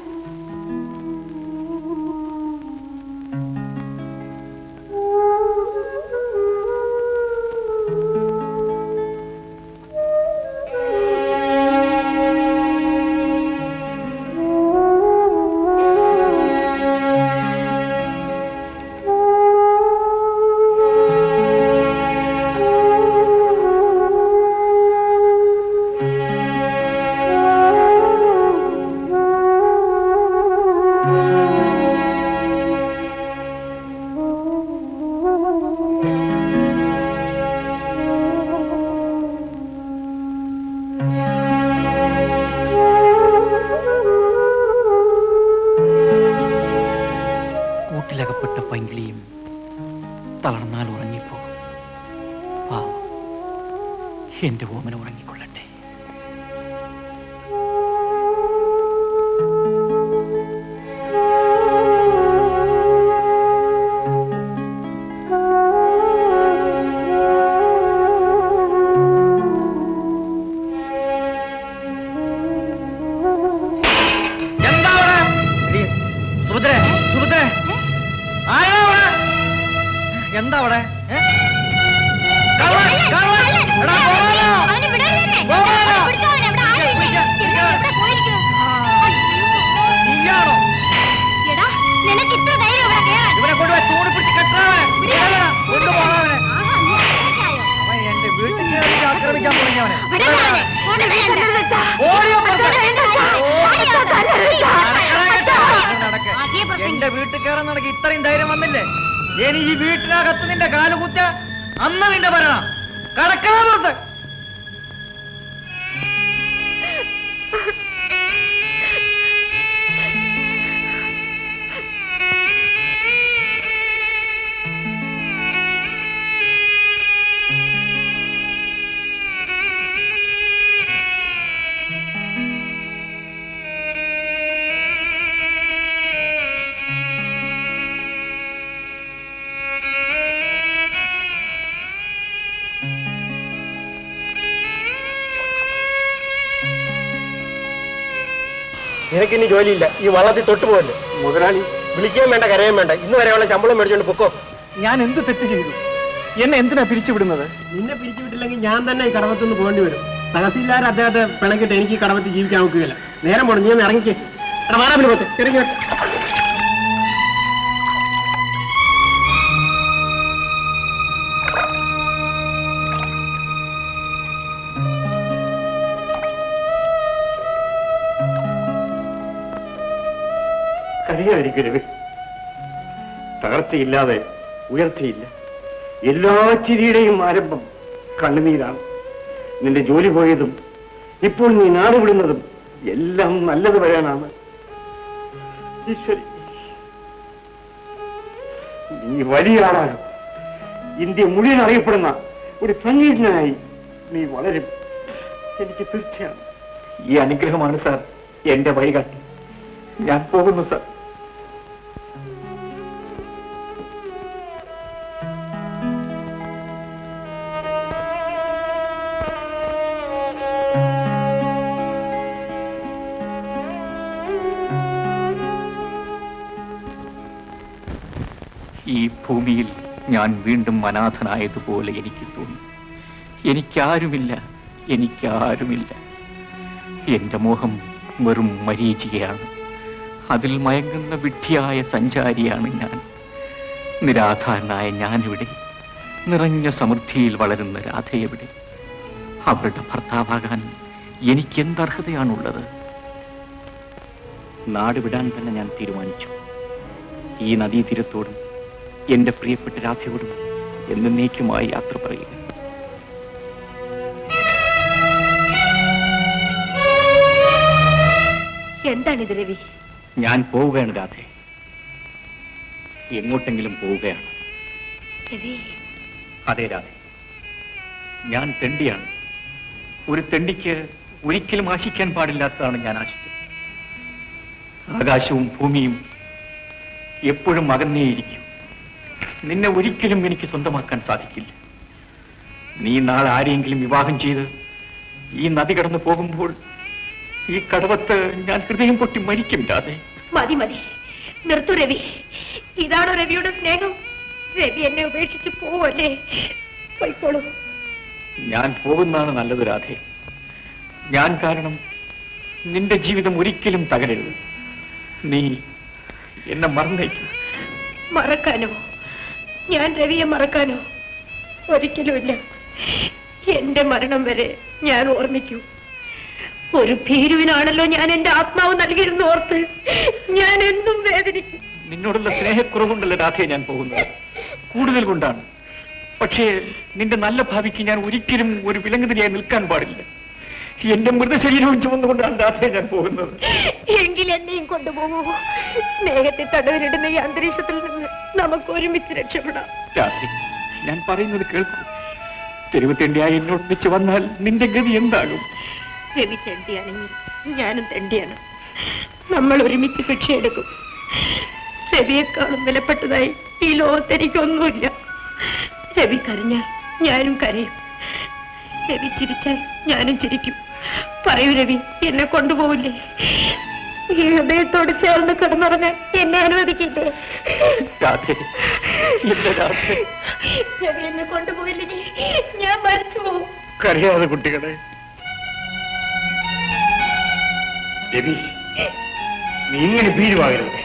കൂട്ടിലകപ്പെട്ട പൈങ്കിളിയും തളർന്നാൽ ഉറങ്ങിപ്പോകും. പാവം, എന്റെ ഓമന ഉറങ്ങിക്കൊള്ളട്ടെ. നിനക്ക് ഇത്രയും ധൈര്യം വന്നില്ലേ? ഇനി ഈ വീട്ടിനകത്ത് നിന്റെ കാലുകുത്ത അന്ന് നിന്റെ ഭരണം കടക്കണ പുറത്ത്. നിനക്കിനി ജോലിയില്ല, ഈ വള്ളത്തിൽ തൊട്ടുപോകല്ലേ. മുതലാളി വിളിക്കുകയും വേണ്ട കരയും വേണ്ട, ഇന്ന് വരെയുള്ള ശമ്പളം മേടിച്ചോണ്ട് പൊക്കോ. ഞാൻ എന്ത് തെറ്റ് ചെയ്തു? എന്നെ എന്തിനാ പിരിച്ചുവിടുന്നത്? നിന്നെ പിരിച്ചുവിട്ടില്ലെങ്കിൽ ഞാൻ തന്നെ ഈ കടവത്തിൽ നിന്ന് പോകേണ്ടി വരും. തഹസീൽദാർ അദ്ദേഹത്തെ പിണക്കിട്ട് എനിക്ക് ഈ കടവത്തിൽ ജീവിക്കാൻ നോക്കുകയില്ല. നേരം പോണം, നീ ഒന്ന് ഇറങ്ങിക്കേ. മാറാപ്പിന് പോത്തെ ഇറങ്ങി. കഴിയാതിരിക്കും രവി. തകർച്ചയില്ലാതെ ഉയർച്ചയില്ല. എല്ലാ ചിരിയുടെയും ആരംഭം കണ്ണുനീരാണ്. നിന്റെ ജോലി പോയതും ഇപ്പോൾ നീ നാട് വിടുന്നതും എല്ലാം നല്ലത് വരാനാണ്. ഈശ്വരി, നീ വലിയ ആളാകും. ഇന്ത്യ മുഴുവൻ അറിയപ്പെടുന്ന ഒരു സംഗീതനായി നീ വളരും. എനിക്ക് തീർച്ചയാണ്. ഈ അനുഗ്രഹമാണ് സാർ എന്റെ വഴികാട്ടി. ഞാൻ പോകുന്നു സാർ. ഈ ഭൂമിയിൽ ഞാൻ വീണ്ടും അനാഥനായതുപോലെ എനിക്ക് തോന്നി. എനിക്കാരുമില്ല, എനിക്കാരുമില്ല. എന്റെ മോഹം വെറും മരീചികയാണ്. അതിൽ മയങ്ങുന്ന വിഡ്ഢിയായ സഞ്ചാരിയാണ് ഞാൻ. നിരാധാരനായ ഞാനിവിടെ, നിറഞ്ഞ സമൃദ്ധിയിൽ വളരുന്ന രാധയെവിടെ? അവരുടെ ഭർത്താവാകാൻ എനിക്കെന്തർഹതയാണുള്ളത്? നാട് വിടാൻ തന്നെ ഞാൻ തീരുമാനിച്ചു. ഈ നദീതീരത്തോടും എന്റെ പ്രിയപ്പെട്ട രാധയോടും എന്നേക്കുമായി യാത്ര പറയുക. എന്താണിത് രവി? ഞാൻ പോവുകയാണ് രാധേ. എങ്ങോട്ടെങ്കിലും പോവുകയാണ്. അതെ രാധേ, ഞാൻ തെണ്ടിയാണ്. ഒരു തെണ്ടിക്ക് ഒരിക്കലും ആശിക്കാൻ പാടില്ലാത്തതാണ് ഞാൻ ആശിച്ചത്. ആകാശവും ഭൂമിയും എപ്പോഴും അകന്നേയിരിക്കും. നിന്നെ ഒരിക്കലും എനിക്ക് സ്വന്തമാക്കാൻ സാധിക്കില്ല. നീ നാളെ ആരെയെങ്കിലും വിവാഹം ചെയ്ത് ഈ നദി കടന്നു പോകുമ്പോൾ ഈ കടവത്ത് ഞാൻ ഹൃദയം പൊട്ടി മരിക്കും രാധേ. മതി മതി, നിർത്തു രവി. ഇതാണോ രവിയുടെ സ്നേഹം? രവി എന്നെ ഉപേക്ഷിച്ച് പോവല്ലേ? പോയിക്കോളൂ. ഞാൻ പോകുന്നതാണ് നല്ലത് രാധേ. ഞാൻ കാരണം നിന്റെ ജീവിതം ഒരിക്കലും തകരരുത്. നീ എന്നെ മറന്നേക്കും. മറക്കാനോ? ഞാൻ രവിയെ മറക്കാനോ? ഒരിക്കലുമില്ല. എന്റെ മരണം വരെ ഞാൻ ഓർമ്മിക്കൂ. ഒരു ഭീരുവിനാണല്ലോ ഞാൻ എന്റെ ആത്മാവ് നൽകിയിരുന്ന ഓർത്ത് ഞാൻ എന്നും വേദനിക്കും. നിന്നോടുള്ള സ്നേഹക്കുറവുണ്ടല്ലോ രാധയെ ഞാൻ പോകുന്നത്, കൂടുതൽ കൊണ്ടാണ്. പക്ഷേ നിന്റെ നല്ല ഭാവിക്ക് ഞാൻ ഒരിക്കലും ഒരു വിലങ്ങുതിരിയായി നിൽക്കാൻ പാടില്ല. എന്റെ മൃതശരീരവും ചുമന്നുകൊണ്ടാണ് രാധയെ ഞാൻ പോകുന്നത്. എങ്കിൽ എന്നെയും കൊണ്ടുപോകൂ. സ്നേഹത്തെ തടവിലിടുന്ന ഈ അന്തരീക്ഷത്തിൽ നിന്ന് നമുക്ക് ഒരുമിച്ച് രക്ഷപ്പെടാം. രാധേ, ഞാൻ പറയുന്നത് കേൾക്കൂ. തെരുവ് തെണ്ടിയായി എന്നോട് വെച്ച് വന്നാൽ നിന്റെ ഗതി എന്താകും? രവി തെണ്ടിയാണെങ്കിൽ ഞാനും തെണ്ടിയാണ്. നമ്മൾ ഒരുമിച്ച് ഭിക്ഷയെടുക്കും. രവിയെക്കാളും വിലപ്പെട്ടതായി ഈ ലോകത്ത് എനിക്കൊന്നുമില്ല. രവി കരഞ്ഞാൽ ഞാനും കരയും. രവി ചിരിച്ചാൽ ഞാനും ചിരിക്കും. പറയൂ രവി, എന്നെ കൊണ്ടുപോകില്ലേ? ഈ ഹൃദയത്തോട് ചേർന്ന് കിടന്നുറങ്ങാൻ എന്നെ അനുവദിക്കില്ലേ? രവി എന്നെ കൊണ്ടുപോയില്ലെങ്കിൽ ഞാൻ മരിച്ചു പോകും. കരയാതെ കുട്ടികളെ. രവി, നീ ഇങ്ങനെ ഭീരുവാകരുത്.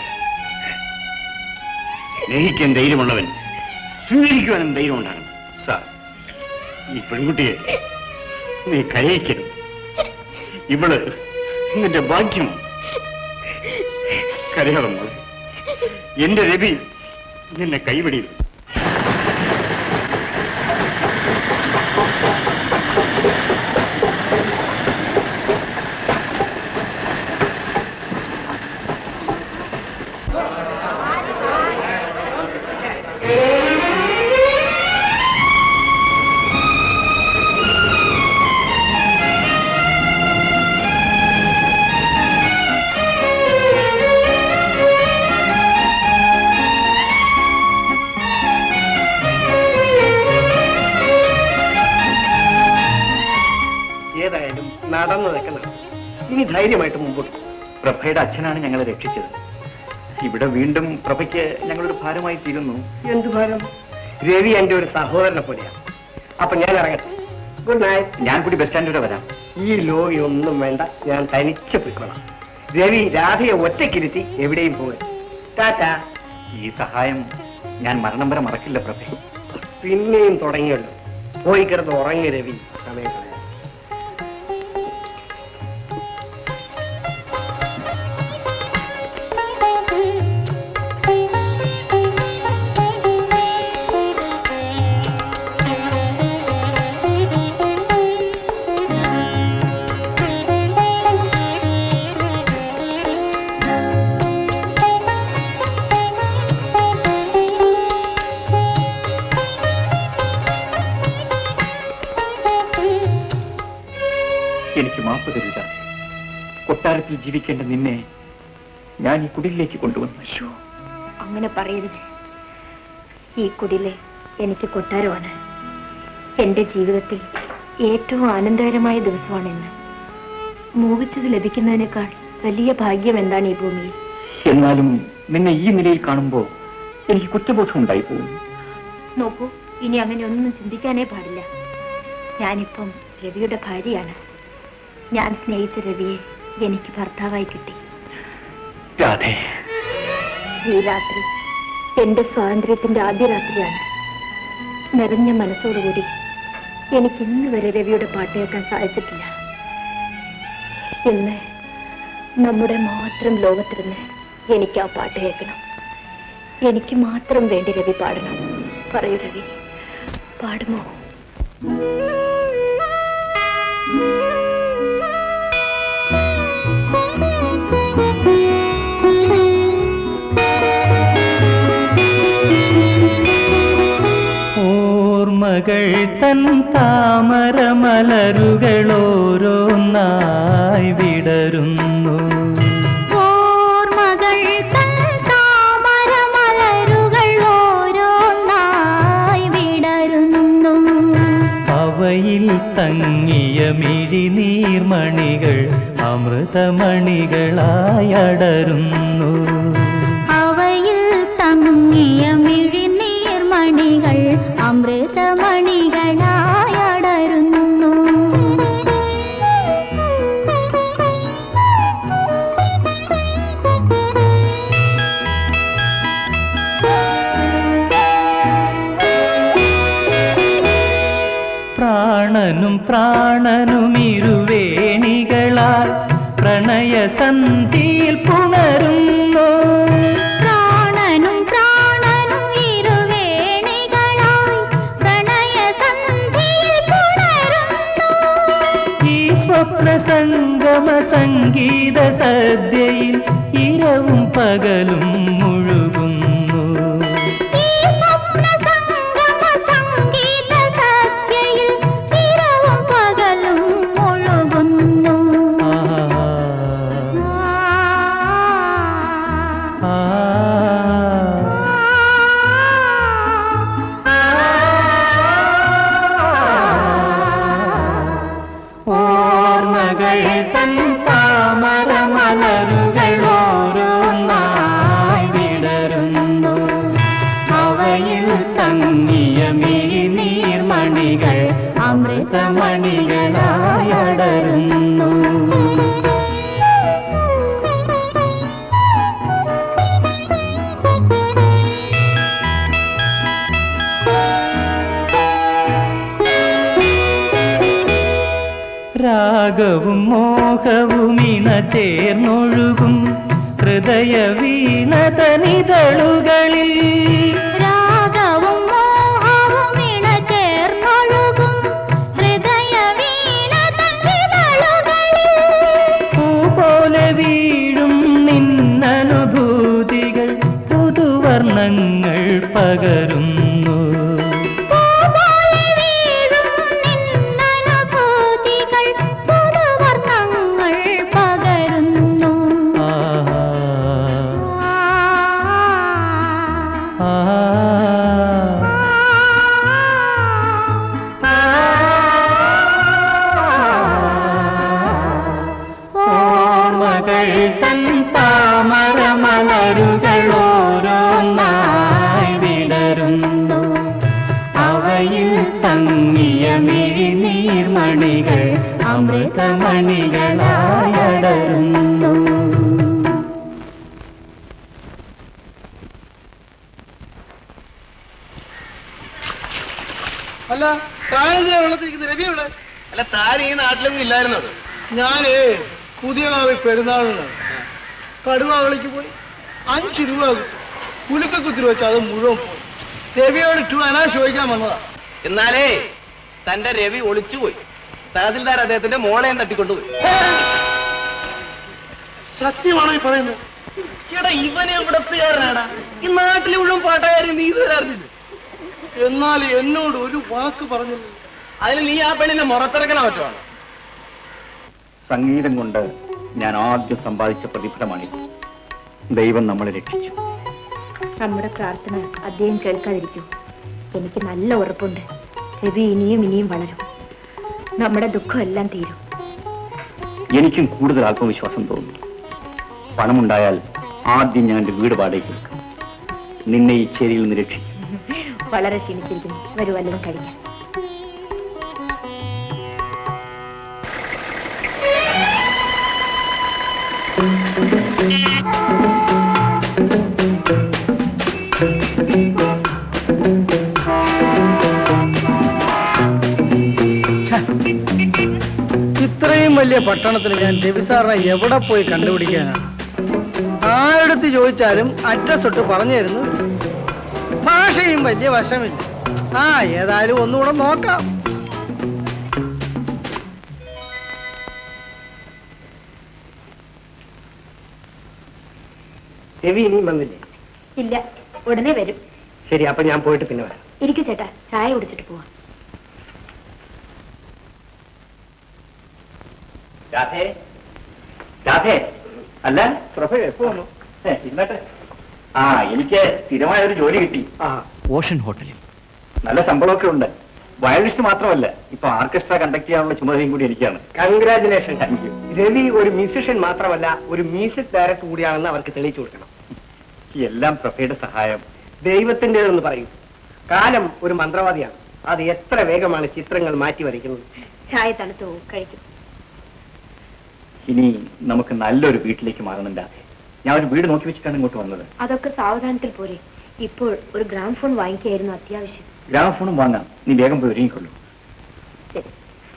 സ്നേഹിക്കാൻ ധൈര്യമുള്ളവൻ സ്വീകരിക്കുവാനും ധൈര്യം ഉണ്ടാകണം. സാർ, ഈ പെൺകുട്ടിയെ നീ കരയിക്കരുത്. ഇവള് നിന്റെ ഭാഗ്യം. കരയാതെ മോളെ, എന്റെ രവി നിന്നെ കൈവിടില്ല. ഏതായാലും നടന്നു വെക്കണം. ഇനി ധൈര്യമായിട്ട് മുമ്പോട്ട്. പ്രഭയുടെ അച്ഛനാണ് ഞങ്ങളെ രക്ഷിച്ചത്. ഇവിടെ വീണ്ടും പ്രഭയ്ക്ക് ഞങ്ങളൊരു ഭാരമായി തീരുന്നു. എന്ത് ഭാരം? രവി എന്റെ ഒരു സഹോദരനെ പോലെയാണ്. അപ്പൊ ഞാൻ ഇറങ്ങട്ടെ. Good night. ഞാൻ കൂടി ബസ് സ്റ്റാൻഡ് വരെ വരാം. ഈ ലോറി ഒന്നും വേണ്ട, ഞാൻ തനിച്ച് പോയിക്കോളാം. രവി രാധയെ ഒറ്റക്കിരുത്തി എവിടെയും പോയി. ടാറ്റാ. ഈ സഹായം ഞാൻ മരണം വരെ മറക്കില്ല പ്രഭേ. പിന്നെയും തുടങ്ങിയല്ലോ. പോയി കിടന്ന് ഉറങ്ങി രവി. സമയം കളയാം. എനിക്ക് മാപ്പ് തരിക. കൊട്ടാരത്തിൽ ജീവിക്കേണ്ട നിന്നെ ഞാൻ ഈ കുടിലേക്ക് കൊണ്ടുവന്നു. അങ്ങനെ പറയരുത്. ഈ കുടിലെ എനിക്ക് കൊട്ടാരമാണ്. എന്റെ ജീവിതത്തിൽ ഏറ്റവും ആനന്ദകരമായ ദിവസമാണെന്ന്. മോഹിച്ചത് ലഭിക്കുന്നതിനേക്കാൾ വലിയ ഭാഗ്യം എന്താണ് ഈ ഭൂമിയിൽ? എന്നാലും നിന്നെ ഈ നിലയിൽ കാണുമ്പോൾ എനിക്ക് കുറ്റബോധം ഉണ്ടായി പോകുന്നു. നോക്കൂ, ഇനി അങ്ങനെ ഒന്നും ചിന്തിക്കാനേ പാടില്ല. ഞാനിപ്പം രവിയുടെ ഭാര്യയാണ്. ഞാൻ സ്നേഹിച്ച രവിയെ എനിക്ക് ഭർത്താവായി കിട്ടി. രാധേ, ഈ രാത്രി എന്റെ സ്വാതന്ത്ര്യത്തിന്റെ ആദ്യ രാത്രിയാണ്. നിറഞ്ഞ മനസ്സോടുകൂടി എനിക്ക് ഇന്ന് വരെ രവിയുടെ പാട്ട് കേൾക്കാൻ സാധിച്ചിട്ടില്ല. ഇന്ന് നമ്മുടെ മാത്രം ലോകത്തിരുന്ന് എനിക്ക് ആ പാട്ട് കേൾക്കണം. എനിക്ക് മാത്രം വേണ്ടി രവി പാടണം. പറയൂ രവി, പാടുമോ? ഓർമ്മകൾ തൻ താമരമലരുകളോരോന്നായി വിടരുന്നു. ഓർമ്മകൾ തൻ താമരമലരുകൾ ഓരോന്നായി വിടരുന്നു. അവയിൽ തങ്ങിയ മിഴിനീർമണികൾ അമൃതമണികളായി അടരുന്നു. അവയിൽ തങ്ങിയ മിഴിനീർമണികൾ അമൃതമണികളായി അടരുന്നു. പ്രാണനും പ്രാണനും ഇരുവേണികളാൽ പ്രണയസന്ധിയിൽ പുണരുന്നു. പ്രാണനും പ്രാണനും ഇരുവേണികളായി പ്രണയസന്ധിയിൽ പുണരുന്നു. ഈ സ്വപ്നസംഗമ സംഗീത സദ്യയിൽ ഇരവും പകലും മുഴുകുന്നു. ഈ സ്വപ്നസംഗമ സംഗീത സദ്യയിൽ ഇരവും പകലും മുഴുകുന്നു. ഓർമ്മകൾ തൻ താമരമലരുകൾ ഓരോന്നായി വിടരുന്നു. അവയിൽ തങ്ങിയ മിഴിനീർമണികൾ അമൃതമണികളായി അടരുന്നു. രാഗവും മോഹവും ഇണ ചേർന്നൊഴുകും ഹൃദയ വീണതനിതളുകളിൽ രാഗവും മോഹവും ഇണചേർന്നൊഴുകും ഹൃദയ വീണതനിതളുകളിൽ പൂ പോലെ വീഴും നിന്നനുഭൂതികൾ പുതുവർണ്ണങ്ങൾ പകരുന്നു. നീർമണികൾ അമൃതമണികളായടരുന്നു. അല്ല താഴെ വെള്ളത്തിരിക്കുന്ന രവി ഇവിടെ അല്ല താൻ ഈ നാട്ടിലൊന്നും ഇല്ലായിരുന്നോ? ഞാനേ പുതിയ കാവി പെരുന്നാളിന് കടുവാവിളിക്ക് പോയി അഞ്ച് രൂപ കുലുക്ക കുത്തിരി വെച്ചാൽ അത് മുഴുവൻ പോയി. രവിയോട് ടു അനാ ചോദിക്കാൻ വന്നതാ. എന്നാലേ തന്റെ രവി ഒളിച്ചുപോയി. തഹസിൽദാർ അദ്ദേഹത്തിന്റെ മോളെയും തട്ടിക്കൊണ്ടുപോയി. സത്യമാണോ ഈ പറയുന്നത്? ചേട്ടാ ഇവനെ എവിടത്തുകാരനാടാ? ഈ നാട്ടിലെ മുഴുവൻ പാട്ടുകാരി നീ ഇതുവരെ അറിഞ്ഞില്ല. എന്നാൽ എന്നോട് ഒരു വാക്ക് പറഞ്ഞില്ല. അതിന് നീ ആ പെണ്ണിനെ മുറത്തിറക്കണ പറ്റുവാണ്. സംഗീതം കൊണ്ട് ഞാൻ ആദ്യം സമ്പാദിച്ച പ്രതിഫലമാണിത്. ദൈവം നമ്മളെ രക്ഷിച്ചു. നമ്മുടെ പ്രാർത്ഥന അദ്ദേഹം കേൾക്കാതിരിക്കൂ. എനിക്ക് നല്ല ഉറപ്പുണ്ട് രവി ഇനിയും ഇനിയും വളരും. നമ്മുടെ ദുഃഖമെല്ലാം തീരും. എനിക്കും കൂടുതൽ ആത്മവിശ്വാസം തോന്നുന്നു. പണമുണ്ടായാൽ ആദ്യം ഞാൻ എന്റെ വീട് വാടകയ്ക്ക് എടുക്കും. നിന്നെ ഈ ചേരിയിൽ നിന്ന് രക്ഷിക്കും. വളരെ ക്ഷീണിച്ചിരിക്കുന്നു. വരൂ വല്ലതും കഴിക്കാം. ഇത്രയും വലിയ പട്ടണത്തിൽ ഞാൻ രവി സാറിനെ എവിടെ പോയി കണ്ടുപിടിക്കാനാണ്? ആരെടുത്ത് ചോദിച്ചാലും അഡ്രസ് ഇട്ട് പറഞ്ഞു തരുന്നു. ഭാഷയും വലിയ വശമില്ല. ആ ഏതായാലും ഒന്നുകൂടെ നോക്കാം. രവി ഇനിയും വന്നില്ലേ? ഇല്ല, ഉടനെ വരും. ശരി, അപ്പൊ ഞാൻ പോയിട്ട് പിന്നെ വരാം. ഇരിക്കു ചേട്ടാ, ചായ കുടിച്ചിട്ട് പോവാം. രാധേ, രാധേ, അല്ല പ്രഭ എപ്പോ വന്നു? ഇന്നട്ടെ. ആ എനിക്ക് സ്ഥിരമായ ഒരു ജോലി കിട്ടി. ഓഷൻ ഹോട്ടലിൽ നല്ല ശമ്പളമൊക്കെ ഉണ്ട്. വയലിസ്റ്റ് മാത്രമല്ല, ഇപ്പൊ ഓർക്കസ്ട്ര കണ്ടക്ട് ചെയ്യാനുള്ള ചുമതലയും കൂടി എനിക്കാണ്. കൺഗ്രാചുലേഷൻ. രവി ഒരു മ്യൂസിഷ്യൻ മാത്രമല്ല, ഒരു മ്യൂസിക് ഡയറക്ടർ കൂടിയാണെന്ന് അവർക്ക് തെളിയിച്ചു കൊടുക്കണം. എല്ലാം പ്രഭയുടെ സഹായം. ദൈവത്തിൻ്റെതെന്ന് പറയും. കാലം ഒരു മന്ത്രവാദിയാണ്. അത് എത്ര വേഗമാണ് ചിത്രങ്ങൾ മാറ്റി വരയ്ക്കുന്നത്. ചായ തണുത്തു കഴിക്കും. ഇനി നമുക്ക് നല്ലൊരു വീട്ടിലേക്ക് മാറണം രാധേ. ഞാൻ ഒരു വീട് നോക്കി വെച്ചിട്ടാണ് ഇങ്ങോട്ട് വന്നത്. അതൊക്കെ സാവധാനത്തിൽ പോരെ. ഇപ്പോൾ ഒരു ഗ്രാമഫോൺ വാങ്ങിക്കായിരുന്നു അത്യാവശ്യം. ഗ്രാമഫോണും വാങ്ങാം. നീ വേഗം പോയി ഒരുങ്ങിക്കൊള്ളൂ. ശരി.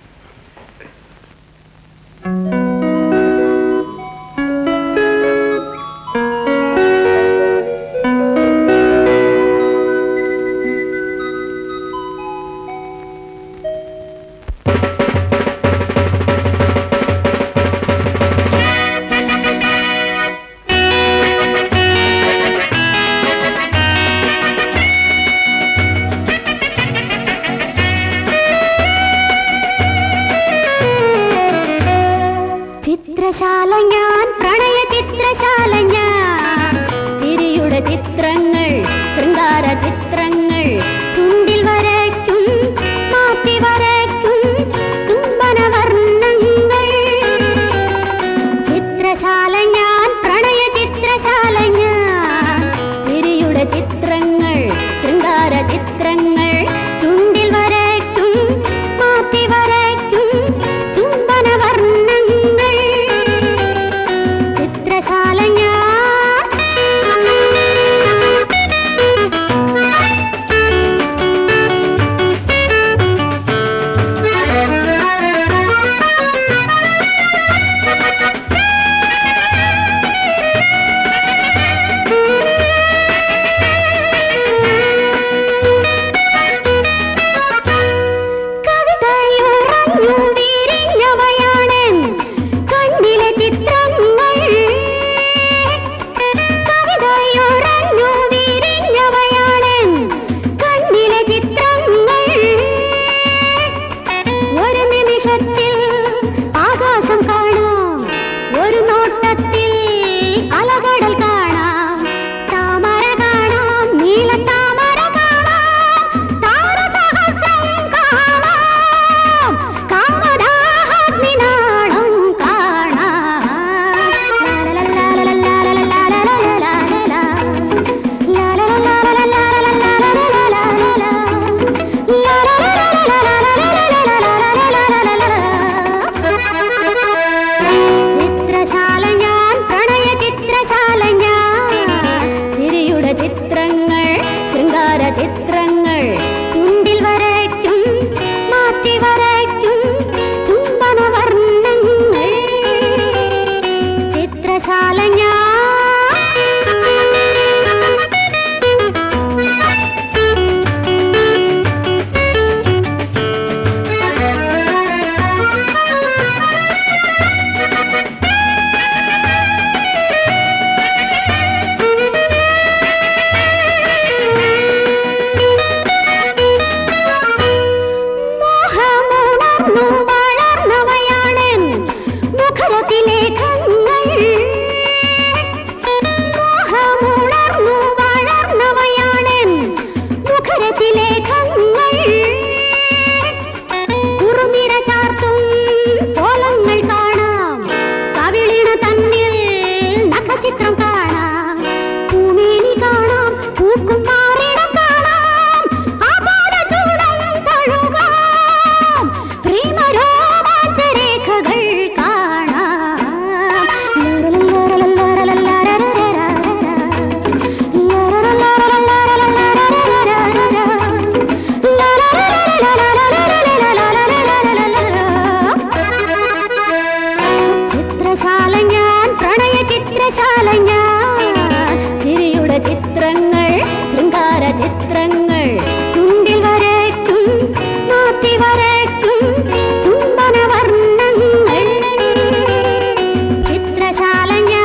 ചിത്രശാല ഞാൻ, പ്രണയ ചിത്രശാല ഞാൻ, ചിരിയുടെ ചിത്രങ്ങൾ, ശൃംഗാര ചിത്രങ്ങൾ, ചുണ്ടിൽ വരയ്ക്കും, മാറ്റി വരയ്ക്കും ചുംബന വർണ്ണങ്ങൾ. ചിത്രശാല ഞാൻ, പ്രണയ ചിത്രശാല ഞാൻ, ചിരിയുടെ ചിത്രങ്ങൾ, ശൃംഗാര ചിത്രങ്ങൾ, ചുണ്ടിൽ വരയ്ക്കും, മാറ്റി വരയ്ക്കും ചുംബന വർണ്ണങ്ങൾ. ചിത്രശാല ഞാൻ. പോകാം പ്രേമരോമാഞ്ചരേഖകൾ കാണാം ചിത്രശാല ഞാൻ പ്രണയ ചിത്രശാല ഞാൻ ചിരിയുടെ ചിത്രങ്ങൾ ശൃംഗാര ചിത്രങ്ങൾ ചുണ്ടിൽ വരയ്ക്കും നാട്ടി വരയ്ക്കും ചുംബന വർണ്ണങ്ങൾ ചിത്രശാല ഞാൻ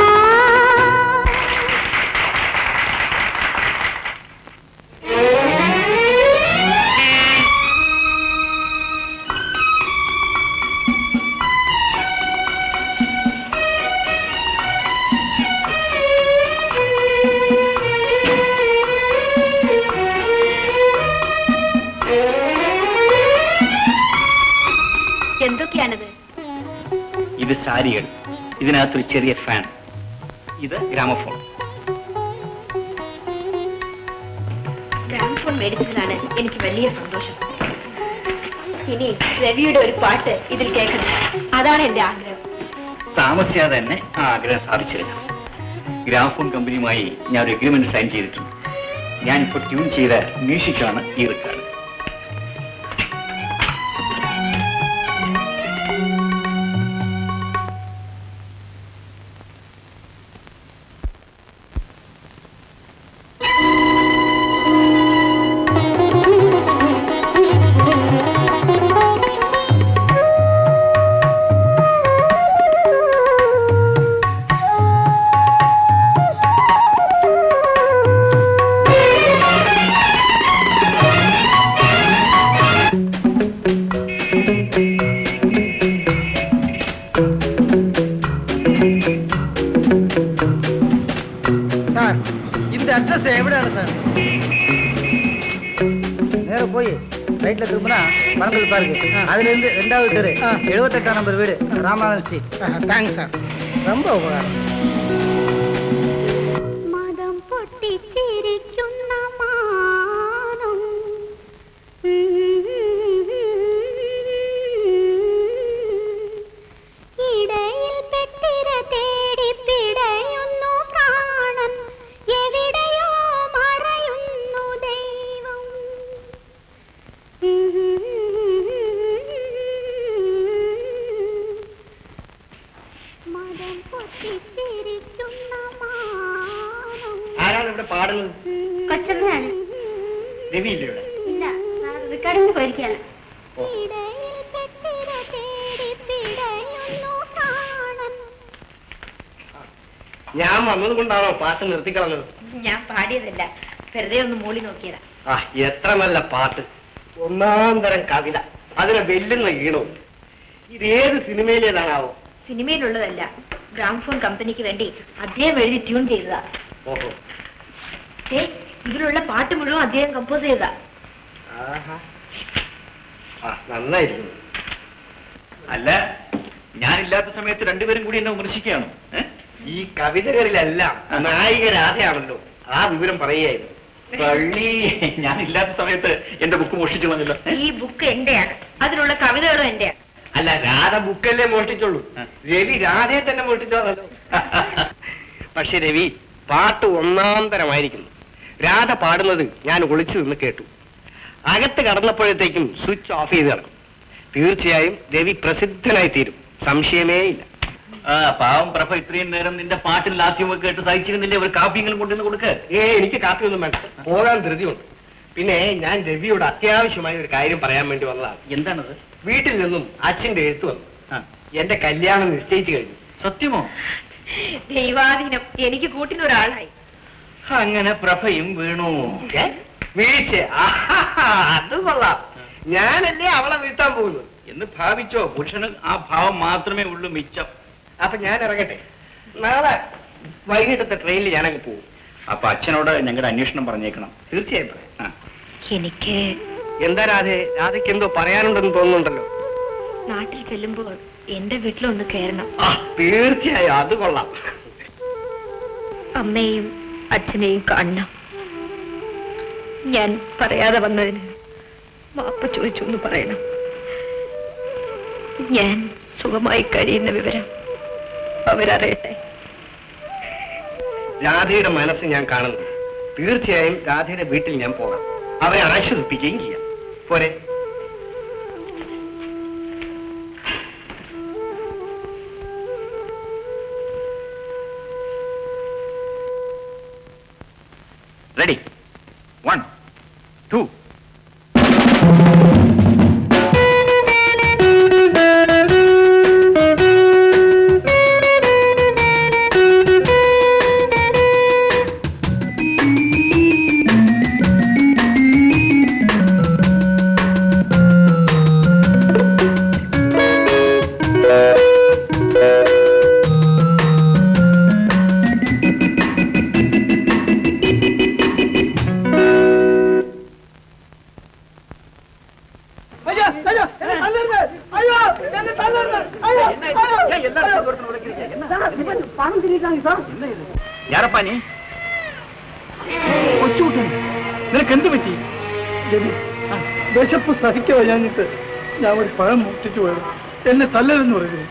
എന്തൊക്കെയാണിത്? ഇത് സാരികൾ, ഇതിനകത്തൊരു ചെറിയ ഫാൻ, ഇത് ഗ്രാമഫോൺ. ഗ്രാമഫോൺ മേടിച്ചതിലാണ് എനിക്ക് വലിയ സന്തോഷം. ഇനി രവിയുടെ ഒരു പാട്ട് ഇതിൽ കേൾക്കണം, അതാണ് എന്റെ ആഗ്രഹം. താമസിയാതെ തന്നെ ആ ആഗ്രഹം സാധിച്ചിരുന്നു. ഗ്രാമഫോൺ കമ്പനിയുമായി ഞാൻ ഒരു എഗ്രിമെന്റ് സൈൻ ചെയ്തിട്ടുണ്ട്. ഞാനിപ്പോൾ ട്യൂൺ ചെയ്ത മ്യൂസിക്കാണ് ഈ റെക്കോർഡ്. Address எവിടെയാണ് sir? நேரா போய் ரைட்ல திரும்பினா பனங்கல் பார்க்கு, அதுல இருந்து ரெண்டாவது தெரு எழுபத்தெட்டாம் நம்பர் வீடு, ராமநாதன் ஸ்ட்ரீட். தேங்க்ஸ் சார், ரொம்ப உபகாரம். മതം പൊട്ടിച്ചിരിക്കുന്ന മാനം ഇടയിൽ പെട്ടിര തേടി പിടയുന്നു പ്രാണൻ, എവിടെയോ മറയുന്നു ദൈവം. മതം പൊട്ടിച്ചിരിക്കുന്ന മാനം. ആരാണ് ഇവിടെ പാടുന്നത്? കൊച്ചമ്മയാണ്. രവിയില്ലേ ഇവിടെ? ഇല്ല, റെക്കോർഡിങ്ങിന് പോയിരിക്കുകയാണ്. ഇടയിൽ പെട്ടിര തേടി പിടയുന്നു പ്രാണൻ. ഞാൻ വന്നത് കൊണ്ടാണോ പാട്ട് നിർത്തിക്കളഞ്ഞത്? ഞാൻ പാടിയതല്ല, വെറുതെ ഒന്ന് മൂളി നോക്കിയതാ. ആ, എത്ര നല്ല പാട്ട്, ഒന്നാം തരം കവിത, അതിനെ വെല്ലുന്ന ഈണവും. ഇതേത് സിനിമയിലേതാണാവോ? സിനിമയിലുള്ളതല്ല, ഗ്രാമഫോൺ കമ്പനിക്ക് വേണ്ടി അദ്ദേഹം എഴുതി ട്യൂൺ ചെയ്തതാ. ഓഹോ, ഏ ഇതിലുള്ള പാട്ട് മുഴുവൻ അദ്ദേഹം കമ്പോസ് ചെയ്തതാ. ആഹാ, ആ നന്നായിരിക്കുന്നു. അല്ല, ഞാനില്ലാത്ത സമയത്ത് രണ്ടുപേരും കൂടി എന്നെ വിമർശിക്കുകയാണോ? ഈ കവിതകളിലെല്ലാം നായിക രാധയാണല്ലോ, ആ വിവരം പറയുകയായിരുന്നു. പള്ളി, ഞാനില്ലാത്ത സമയത്ത് എന്റെ ബുക്ക് മോഷ്ടിച്ചു വന്നല്ലോ. ഈ ബുക്ക് എന്റെയാണ്, അതിലുള്ള കവിതകളും എന്റെയാണ്. അല്ല, രാധ ബുക്കല്ലേ മോഷ്ടിച്ചോളൂ, രവി രാധയെ തന്നെ മോഷ്ടിച്ചോളല്ലോ. പക്ഷെ രവി പാട്ട് ഒന്നാം തരമായിരിക്കുന്നു. രാധ പാടുന്നത് ഞാൻ ഒളിച്ചു നിന്ന് കേട്ടു. അകത്ത് കടന്നപ്പോഴത്തേക്കും സ്വിച്ച് ഓഫ് ചെയ്ത് കിടക്കും. തീർച്ചയായും രവി പ്രസിദ്ധനായി തീരും, സംശയമേ ഇല്ല. ആ പാവം പ്രഭ ഇത്രയും നേരം നിന്റെ പാട്ടിൽ ലാത്യമൊക്കെ കേട്ട് സഹിച്ചിരുന്നില്ലേ? ഒരു കാപ്പിയെങ്കിലും കൊണ്ടുവന്ന് കൊടുക്ക. ഏ എനിക്ക് കാപ്പിയൊന്നും വേണ്ട, പോകാൻ ധൃതിയുണ്ട്. പിന്നെ ഞാൻ രവിയോട് അത്യാവശ്യമായ ഒരു കാര്യം പറയാൻ വേണ്ടി വന്നതാണ്. എന്താണത്? വീട്ടിൽ നിന്നും അച്ഛന്റെ എഴുത്ത് വന്നു. എന്റെ കല്യാണം നിശ്ചയിച്ചു കഴിഞ്ഞു. സത്യമോ? ദൈവാധീനം, എനിക്ക് കൂട്ടിനൊരാളായി. അങ്ങനെ പ്രഭയും വീണു. വീഴ്ച, അത് കൊള്ളാം. ഞാനല്ലേ അവളെ വീഴ്ത്താൻ പോകുന്നത് എന്ന് ഭാവിച്ചോ? പുരുഷന് ആ ഭാവം മാത്രമേ ഉള്ളൂ മിച്ചം. അപ്പൊ ഞാൻ ഇറങ്ങട്ടെ, നാളെ വൈകിട്ടത്തെ ട്രെയിനിൽ ഞാനങ്ങ് പോകും. അപ്പൊ അച്ഛനോട് ഞങ്ങളുടെ അന്വേഷണം പറഞ്ഞേക്കണം. തീർച്ചയായും പറയാം. എനിക്ക് എന്താ രാധേ, രാധയ്ക്ക് എന്തോ പറയാനുണ്ടെന്ന് തോന്നുന്നുണ്ടല്ലോ. നാട്ടിൽ ചെല്ലുമ്പോൾ എന്റെ വീട്ടിലൊന്ന് കയറണം. ആ തീർച്ചയായും, അത് കൊള്ളാം. അമ്മയും അച്ഛനെയും കാണണം. ഞാൻ പറയാതെ വന്നതിന് മാപ്പ് ചോദിച്ചു എന്ന് പറയണം. ഞാൻ സുഖമായി കഴിയുന്ന വിവരം അവരറിയട്ടെ. രാധയുടെ മനസ്സ് ഞാൻ കാണുന്നു. തീർച്ചയായും രാധയുടെ വീട്ടിൽ ഞാൻ പോകാം. അവരെ ആശ്വസിപ്പിക്കുകയും ചെയ്യാം. പോരെ? റെഡി? വൺ ടു யாரப்பா நீ? കൊച്ചുകുട്ടൻ, നിനക്ക് എന്ത് പറ്റി? വിശപ്പ് സഹിക്കോ ഞാനിട്ട് ഞാൻ ഒരു പഴം മുട്ടിച്ചു പോയത്. എന്നെ തല്ലതെന്ന് പറയുന്നത്.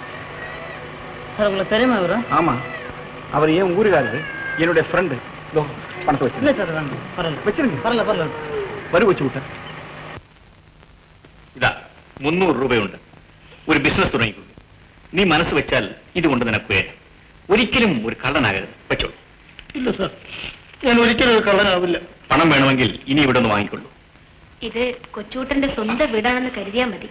ஆமா, அவர் ஏன் ஊருக்காரரு, என்னுடைய ஃப்ரெண்டு. பணத்தை வச்சு வச்சிருங்க. വരൂ കൊച്ചുകുട്ടൻ. ഇതാ മുന്നൂറ് രൂപയുണ്ട്. ഒരു ബിസിനസ് തുടങ്ങിക്കൊള്ളു. നീ മനസ്സ് വെച്ചാൽ ഇതുകൊണ്ട് നിനക്ക് വേണം. ഒരിക്കലും ഒരു കള്ളനാകരുത്. വെച്ചോളൂ. ഇല്ല സാർ, ഞാൻ ഒരിക്കലും ഒരു കള്ളനാവില്ല. പണം വേണമെങ്കിൽ ഇനി ഇവിടെ ഒന്ന് വാങ്ങിക്കൊള്ളൂ. ഇത് കൊച്ചൂട്ടന്റെ സ്വന്തം വീടാണെന്ന് കരുതിയാൽ മതി.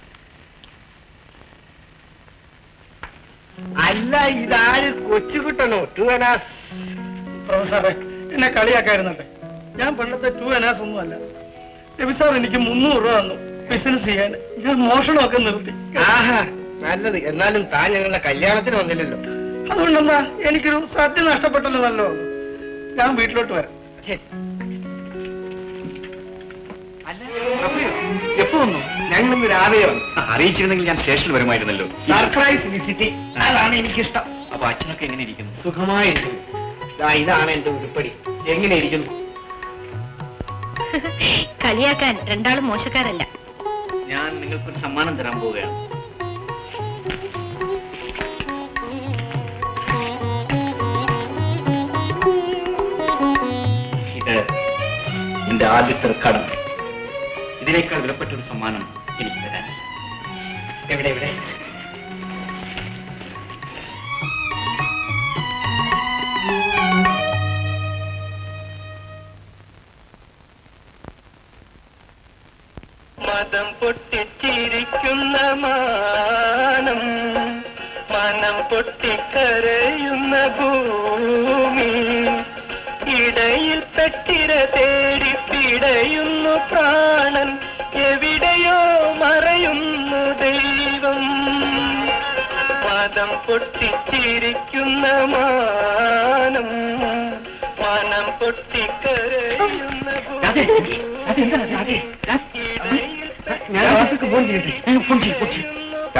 അല്ല, ഇതാര് കൊച്ചുകുട്ടനോ? ടു അനാസ്. പ്രൊഫസറെ, എന്നെ കളിയാക്കായിരുന്നല്ലേ. ഞാൻ പണ്ടത്തെ ടു അനാസ് ഒന്നും അല്ല. രവി സാർ എനിക്ക് മുന്നൂറ് രൂപ തന്നു ബിസിനസ് ചെയ്യാൻ. ഞാൻ മോഷണമൊക്കെ നിർത്തി. ആഹാ, നല്ലത്. എന്നാലും താൻ ഞങ്ങളുടെ കല്യാണത്തിന് വന്നില്ലല്ലോ. അതുകൊണ്ടെന്താ, എനിക്കൊരു സത്യം നഷ്ടപ്പെട്ടല്ലോ. നല്ലോ, ഞാൻ വീട്ടിലോട്ട് വരാം. ശരി. എപ്പോ വന്നു? ഞങ്ങളിന്ന് രാവിലെ വന്നു. അറിയിച്ചിരുന്നെങ്കിൽ ഞാൻ സ്റ്റേഷനിൽ വരുമായിരുന്നല്ലോ. സർപ്രൈസ് വിസിറ്റിംഗ്, അതാണ് എനിക്കിഷ്ടം. അപ്പൊ അച്ഛനൊക്കെ എങ്ങനെ ഇരിക്കുന്നു? സുഖമായിരിക്കുന്നു. ഇതാണ് എന്റെ ഉരുപ്പടി. എങ്ങനെ ഇരിക്കുന്നു? കളിയാക്കാൻ രണ്ടാളും മോശക്കാരല്ല. ഞാൻ നിങ്ങൾക്കൊരു സമ്മാനം തരാൻ പോവുകയാണ്. ഇത് എന്റെ ആദ്യത്തെ റെക്കോർഡാണ്. ഇതിനേക്കാൾ വിലപ്പെട്ടൊരു സമ്മാനം എനിക്ക് തരാനില്ല. എവിടെ എവിടെ? മതം പൊട്ടിച്ചിരിക്കുന്ന മാനം, മനം പൊട്ടിക്കരയുന്ന ഭൂമി, ഇടയിൽ പെട്ടിര തേടി പിടയുന്നു പ്രാണൻ, എവിടെയോ മറയുന്നു ദൈവം. മതം പൊട്ടിച്ചിരിക്കുന്ന മാനം, മനം പൊട്ടിക്കരയുന്ന ഭൂമി, ഞാൻ ആഫ്രിക്ക ഫോൺ ചെയ്യട്ടെ? ഫോൺ ചെയ്യും, ഫോൺ ചെയ്യും.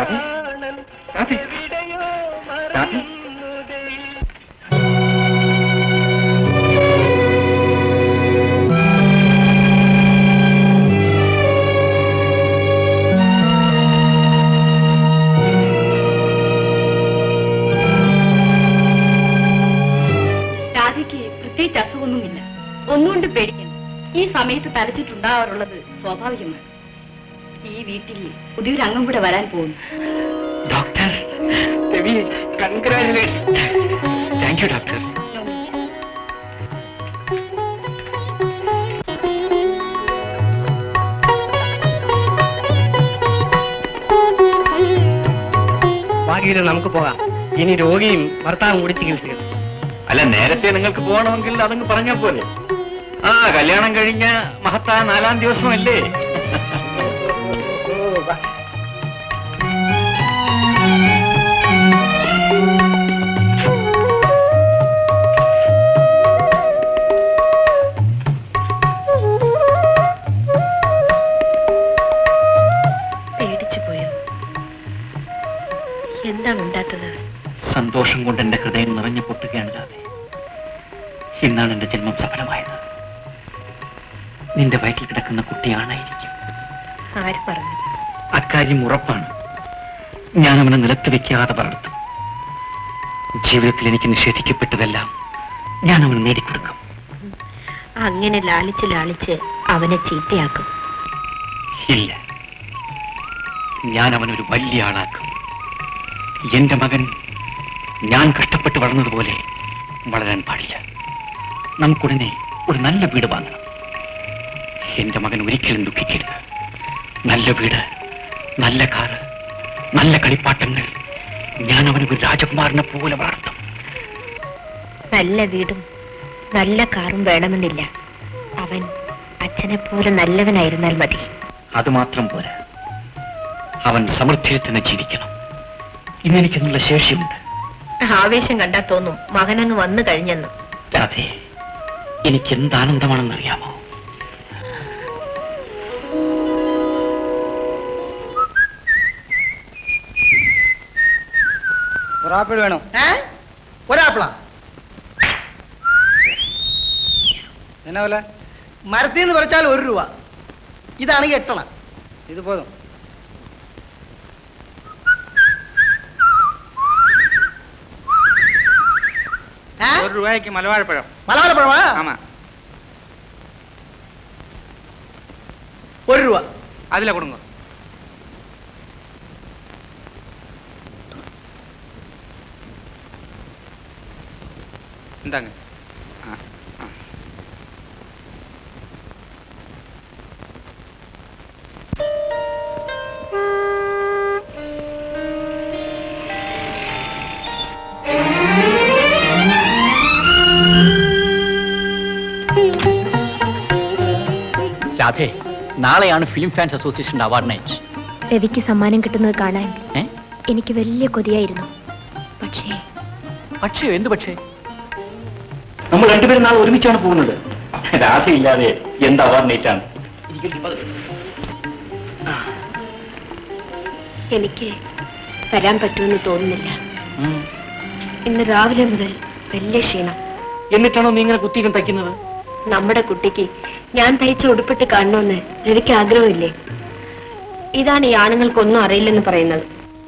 രാധയ്ക്ക് പ്രത്യേകിച്ച് അസുഖമൊന്നുമില്ല. ഒന്നുകൊണ്ട് പേടിക്കണം. ഈ സമയത്ത് തലച്ചിട്ടുണ്ടാവാറുള്ളത് സ്വാഭാവികമാണ്. ഈ വീട്ടിൽ പുതിയൊരു അംഗം കൂടെ വരാൻ പോകുന്നു. Doctor Ravi, congratulation. Thank you doctor. ഭാഗ്യമില്ല, നമുക്ക് പോകാം. ഇനി രോഗിയും ഭർത്താവും കൂടി ചികിത്സിക്കണം. അല്ല, നേരത്തെ നിങ്ങൾക്ക് പോകണമെങ്കിൽ അതങ്ങ് പറഞ്ഞാൽ പോലെ. ആ, കല്യാണം കഴിഞ്ഞ മഹത്താ നാലാം ദിവസമല്ലേ? പേടിച്ചു പോയോ? എന്താണ് ഉണ്ടാത്തത്? സന്തോഷം കൊണ്ട് എന്റെ ഹൃദയം നിറഞ്ഞു പൊട്ടുകയാണ് രാധേ. ഇന്നാണ് എന്റെ ജന്മം സഫലമായത്. നിന്റെ വയറ്റിൽ കിടക്കുന്ന കുട്ടിയാണായിരിക്കും. ആര് പറഞ്ഞു? അക്കാര്യം ഉറപ്പാണ്. ഞാൻ അവനെ നിലത്ത് വെക്കാതെ വളർത്തും. ജീവിതത്തിൽ എനിക്ക് നിഷേധിക്കപ്പെട്ടതെല്ലാം ഞാൻ അവന് നേടിക്കൊടുക്കും. അങ്ങനെ ലാളിച്ച് ലാളിച്ച് അവനെ ചീത്തയാക്കും. ഇല്ല, ഞാൻ അവനൊരു വലിയ ആളാക്കും. എന്റെ മകൻ ഞാൻ കഷ്ടപ്പെട്ട് വളർന്നതുപോലെ വളരാൻ പാടില്ല. നമുക്കുടനെ ഒരു നല്ല വീട് വാങ്ങണം. എന്റെ മകൻ ഒരിക്കലും ദുഃഖിക്കരുത്. നല്ല വീട്, നല്ല കാറ്, നല്ല കളിപ്പാട്ടങ്ങൾ. ഞാൻ അവന് ഒരു രാജകുമാരനെ പോലെ വളർത്തും. നല്ല വീടും നല്ല കാറും വേണമെന്നില്ല. അവൻ അച്ഛനെ പോലെ നല്ലവനായിരുന്നാൽ മതി. അതുമാത്രം പോരാ, അവൻ സമൃദ്ധിയിൽ തന്നെ ജീവിക്കണം. ഇന്നെനിക്കെന്നുള്ള ശേഷിയുണ്ട്. ആവേശം കണ്ടാൽ തോന്നും മകനങ്ങ് വന്നു കഴിഞ്ഞെന്ന്. രാധേ, എനിക്ക് എന്താനന്ദമാണെന്നറിയാമോ? ഒരാപ്പിൾ വേണോ? ഒരാപ്പിളാ? എന്നാ പോലെ? മരത്തിൽ നിന്ന് പറിച്ചാൽ ഒരു രൂപ. ഇതാണെങ്കിൽ എട്ടണ. ഇത് പോതും. ഒരു രൂപയ്ക്ക് മലവാഴപ്പഴം. മലവാഴപ്പഴമാ? ആമാ. ഒരു രൂപ അതിലെ കൊടുങ്ങോ. എന്താங்க? രാധേ, നാളെയാണ് ഫിലിം ഫാൻസ് അസോസിയേഷന്റെ അവാർഡ് നൈറ്റ്. രവിക്ക് സമ്മാനം കിട്ടുന്നത് കാണാൻ എനിക്ക് വലിയ കൊതിയായിരുന്നു. പക്ഷേ പക്ഷേ എന്ത് പക്ഷേ? നമ്മൾ രണ്ടുപേരും നാളെ ഒരുമിച്ചാണ് പോകുന്നത്. രാധയില്ലാതെ എന്ത് അവാർഡ് നൈറ്റ് ആണ്? എനിക്ക് വരാൻ പറ്റുമെന്ന് തോന്നുന്നില്ല. ഇന്ന് രാവിലെ മുതൽ വലിയ ക്ഷീണം. എന്നിട്ടാണോ നീ ഇങ്ങനെ കുത്തിയും തയ്ക്കുന്നത്? നമ്മുടെ കുട്ടിക്ക് ഞാൻ തയ്ച്ച ഉടുപ്പിട്ട് കാണണമെന്ന് രവിക്ക് ആഗ്രഹമില്ലേ? ഇതാണ് ഈ ആണുങ്ങൾക്കൊന്നും അറിയില്ലെന്ന് പറയുന്നത്.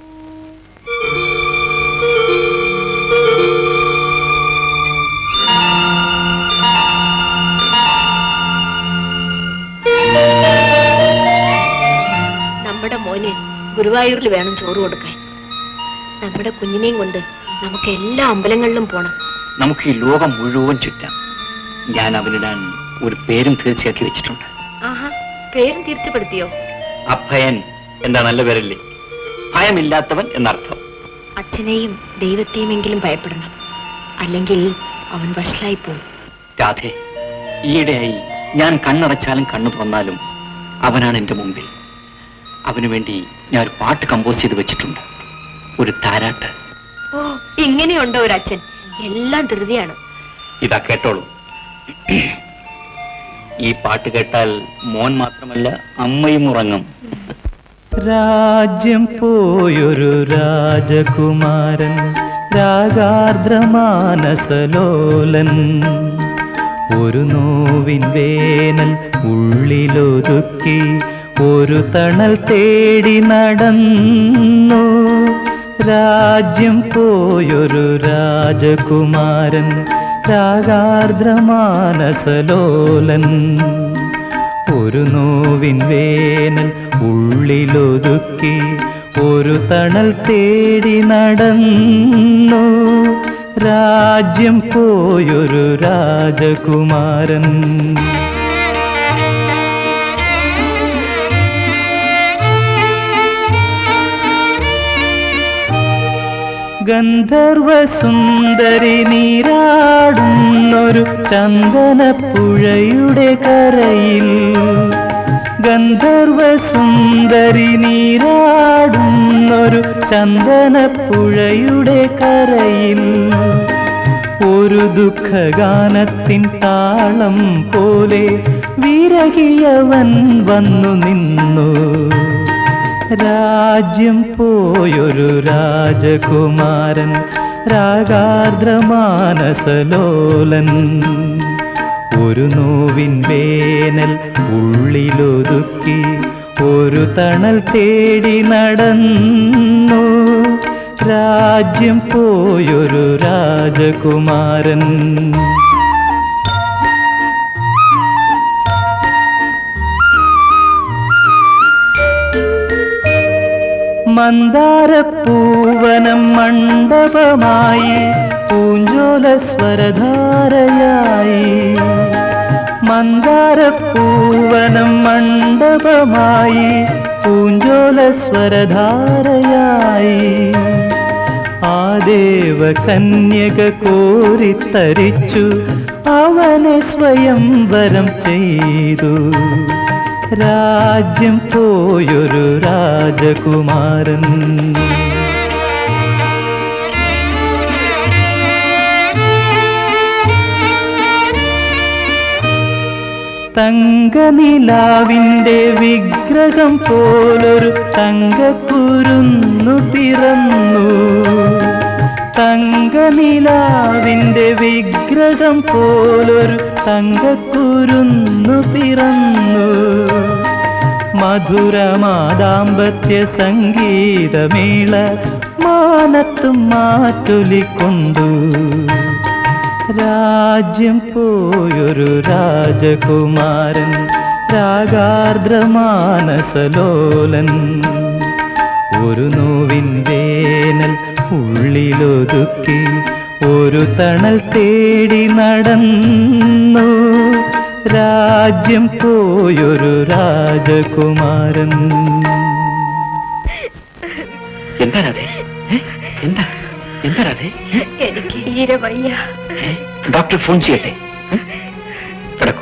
നമ്മുടെ മോന് ഗുരുവായൂരിൽ വേണം ചോറ് കൊടുക്കാൻ. നമ്മുടെ കുഞ്ഞിനെയും കൊണ്ട് നമുക്ക് എല്ലാ അമ്പലങ്ങളിലും പോണം. നമുക്ക് ഈ ലോകം മുഴുവൻ ചുറ്റാം. ഞാൻ അവനിടാൻ ഒരു പേരും തീർച്ചയാക്കി വെച്ചിട്ടുണ്ട്. ആഹാ, പേരും തീർച്ചപ്പെടുത്തിയോ? അഭയൻ എന്താ നല്ല പേരല്ലേ? ഭയമില്ലാത്തവൻ എന്നർത്ഥം. അച്ഛനെയും ദൈവത്തെയുമെങ്കിലും ഭയപ്പെടണം, അല്ലെങ്കിൽ അവൻ വഷളായി പോകും. രാധേ, ഈയിടെയായി ഞാൻ കണ്ണടച്ചാലും കണ്ണു തുറന്നാലും അവനാണ് എന്റെ മുമ്പിൽ. അവനു വേണ്ടി ഞാൻ ഒരു പാട്ട് കമ്പോസ് ചെയ്ത് വെച്ചിട്ടുണ്ട്, ഒരു താരാട്ട്. ഓ, ഇങ്ങനെയുണ്ടോ ഒരു അച്ഛൻ? എല്ലാം ധൃതിയാണ്. ഇതാ കേട്ടോളൂ. ഈ പാട്ട് കേട്ടാൽ മോൻ മാത്രമല്ല അമ്മയും ഉറങ്ങും. രാജ്യം പോയൊരു രാജകുമാരൻ, രാഗാർദ്രമാനസലോലൻ, ഒരു നോവിൻ വേനൽ ഉള്ളിലൊതുക്കി ഒരു തണൽ തേടി നടന്നു. രാജ്യം പോയൊരു രാജകുമാരൻ, രാഗാർദ്രമാനസലോലൻ, ഒരു നോവിൻ വേനൽ ഉള്ളിലൊതുക്കി ഒരു തണൽ തേടി നടന്നു. രാജ്യം പോയൊരു രാജകുമാരൻ. ഗന്ധർവസുന്ദരി നീരാടുന്നൊരു ചന്ദനപ്പുഴയുടെ കരയിൽ, ഗന്ധർവസുന്ദരി നീരാടുന്നൊരു ചന്ദനപ്പുഴയുടെ കരയിൽ, ഒരു ദുഃഖഗാനത്തിൻ താളം പോലെ വിരഹിയവൻ വന്നു നിന്നു. രാജ്യം പോയൊരു രാജകുമാരൻ, രാഗാർദ്രമാനസലോലൻ, ഒരു നോവിൻ വേനൽ ഉള്ളിലൊതുക്കി ഒരു തണൽ തേടി നടന്നു രാജ്യം പോയൊരു രാജകുമാരൻ. മന്ദാരപ്പൂവനം മണ്ഡപമായി പൂഞ്ചോല സ്വരധാരയായി. മന്ദാരപ്പൂവനം മണ്ഡപമായി പൂഞ്ചോല സ്വരധാരയായി. ആ ദേവ കന്യക കോരിത്തരിച്ചു അവനെ സ്വയംവരം ചെയ്തു. രാജ്യം പോയൊരു രാജകുമാരൻ. തങ്കനിലാവിൻ്റെ വിഗ്രഹം പോലൊരു തങ്കക്കുരുന്നു പിറന്നു. തങ്കനിലാവിൻ്റെ വിഗ്രഹം പോലൊരു തങ്കക്കുരുന്നു പിറന്നു. മധുരമാദാമ്പത്യ സംഗീതമേള മാനത്തും മാറ്റൊലിക്കൊണ്ടു. രാജ്യം പോയൊരു രാജകുമാരൻ രാഗാർദ്രമാനസലോലൻ. ഒരു നോവിൻ വേനൽ ഉള്ളിലൊതുക്കി ഒരു തണൽ തേടി നടന്നു രാജ്യം പോയൊരു രാജകുമാരൻ. എന്താ രാധേ? എന്താ എന്താ രാധേ? എനിക്ക് തീരെ വയ്യ. ഡോക്ടർ ഫോൺ ചെയ്യട്ടെ? കിടക്കൂ.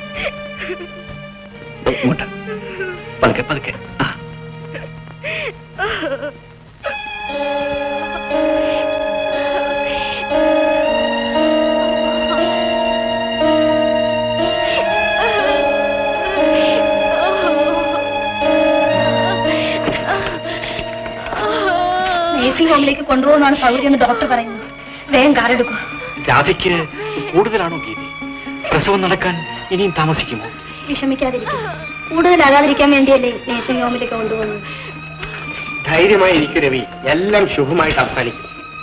ഇങ്ങോട്ട് പതുക്കെ പതുക്കെ. നേഴ്സിംഗ് ഹോമിലേക്ക് കൊണ്ടുപോകുന്നതാണ് സൗകര്യം എന്ന് ഡോക്ടർ പറയുന്നത്. വേഗം കാറെടുക്കും. രാധയ്ക്ക് കൂടുതലാണോ ഗീത? പ്രസവം നടക്കാൻ ഇനിയും താമസിക്കുമോ? വിഷമിക്കാതിരിക്കും. കൂടുതലാകാതിരിക്കാൻ വേണ്ടിയല്ലേ നേഴ്സിംഗ് ഹോമിലേക്ക് കൊണ്ടുപോകുന്നത്. ധൈര്യമായി ഇരിക്കൂ രവി, എല്ലാം ശുഭമായിട്ട് അവസാനിക്കും.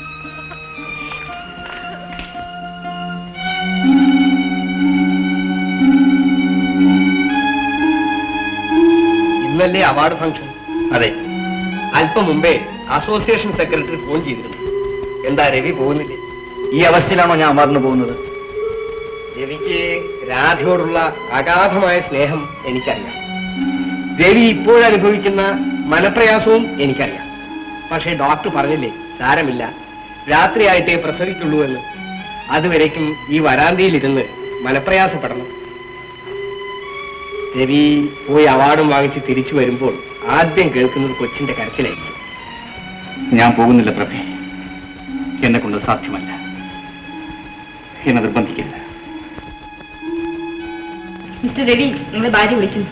ഇന്നല്ലേ അവാർഡ് ഫംഗ്ഷൻ? അതെ, അല്പം മുമ്പേ അസോസിയേഷൻ സെക്രട്ടറി ഫോൺ ചെയ്തിരുന്നു. എന്താ രവി പോകുന്നില്ലേ? ഈ അവസ്ഥയിലാണോ ഞാൻ അവാർഡിന് പോകുന്നത്? രവിക്ക് രാധയോടുള്ള അഗാധമായ സ്നേഹം എനിക്കറിയാം. രവി ഇപ്പോഴനുഭവിക്കുന്ന മനപ്രയാസവും എനിക്കറിയാം. പക്ഷേ ഡോക്ടർ പറഞ്ഞില്ലേ, സാരമില്ല, രാത്രിയായിട്ടേ പ്രസവിക്കുള്ളൂ എന്ന്. അതുവരേക്കും ഈ വരാന്തയിലിരുന്ന് മനപ്രയാസപ്പെടണം. രവി പോയി അവാർഡും വാങ്ങിച്ച് തിരിച്ചു വരുമ്പോൾ ആദ്യം കേൾക്കുന്നത് കൊച്ചിന്റെ കരച്ചിലായിരിക്കും. ഞാൻ പോകുന്നില്ല പ്രഭേ, എന്നെ കൊണ്ട് സാധ്യമല്ല. എന്നെ നിർബന്ധിക്കില്ല. മിസ്റ്റർ രവി, നിങ്ങളെ ഭാര്യ വിളിക്കുന്നു.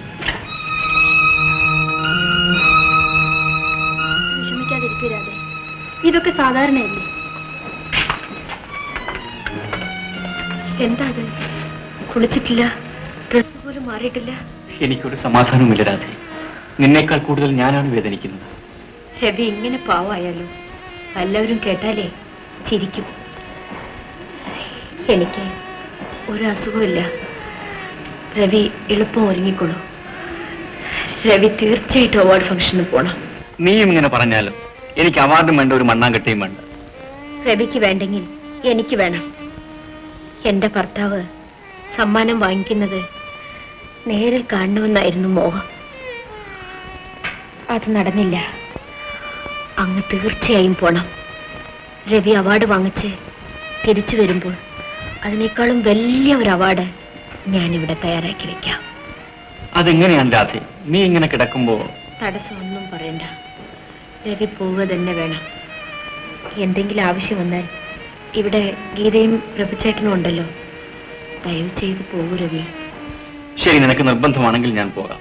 വിഷമിക്കാതിരിക്കൂരാതെ, ഇതൊക്കെ സാധാരണയല്ലേ. എന്താ അത്? കുളിച്ചിട്ടില്ല, ഡ്രസ് പോലും മാറിയിട്ടില്ല. എനിക്കൊരു സമാധാനവുമില്ല രാധേ. നിന്നേക്കാൾ കൂടുതൽ ഞാനാണ് വേദനിക്കുന്നത്. രവി ഇങ്ങനെ പാവായാലോ? എല്ലാവരും കേട്ടാലേ ചിരിക്കും. എനിക്ക് ഒരു അസുഖമില്ല. രവി എളുപ്പം ഒരുങ്ങിക്കൊള്ളൂ. രവി തീർച്ചയായിട്ടും അവാർഡ് ഫംഗ്ഷന് പോണം. നീയും ഇങ്ങനെ പറഞ്ഞാലും എനിക്ക് അവാർഡും വേണ്ട, ഒരു മണ്ണാങ്കട്ടയും വേണ്ട. രവിക്ക് വേണ്ടെങ്കിൽ എനിക്ക് വേണം. എന്റെ ഭർത്താവ് സമ്മാനം വാങ്ങിക്കുന്നത് നേരിൽ കാണണമെന്നായിരുന്നു മോഹം. അത് നടന്നില്ല. അങ്ങ് തീർച്ചയായും പോണം. രവി അവാർഡ് വാങ്ങിച്ച് തിരിച്ചു വരുമ്പോൾ അതിനേക്കാളും വലിയ ഒരു അവാർഡ് ഞാനിവിടെ തയ്യാറാക്കി വെക്കാം. അതെങ്ങനെയാണ് രാധേ? നീ ഇങ്ങനെ കിടക്കുമ്പോ തടസ്സമൊന്നും പറയണ്ട. രവി പോവുക തന്നെ വേണം. എന്തെങ്കിലും ആവശ്യം വന്നാൽ ഇവിടെ ഗീതയും പ്രഭുചേട്ടനും ഉണ്ടല്ലോ. ദയവ് ചെയ്ത് പോകൂ രവി. ശരി, നിനക്ക് നിർബന്ധമാണെങ്കിൽ ഞാൻ പോകാം.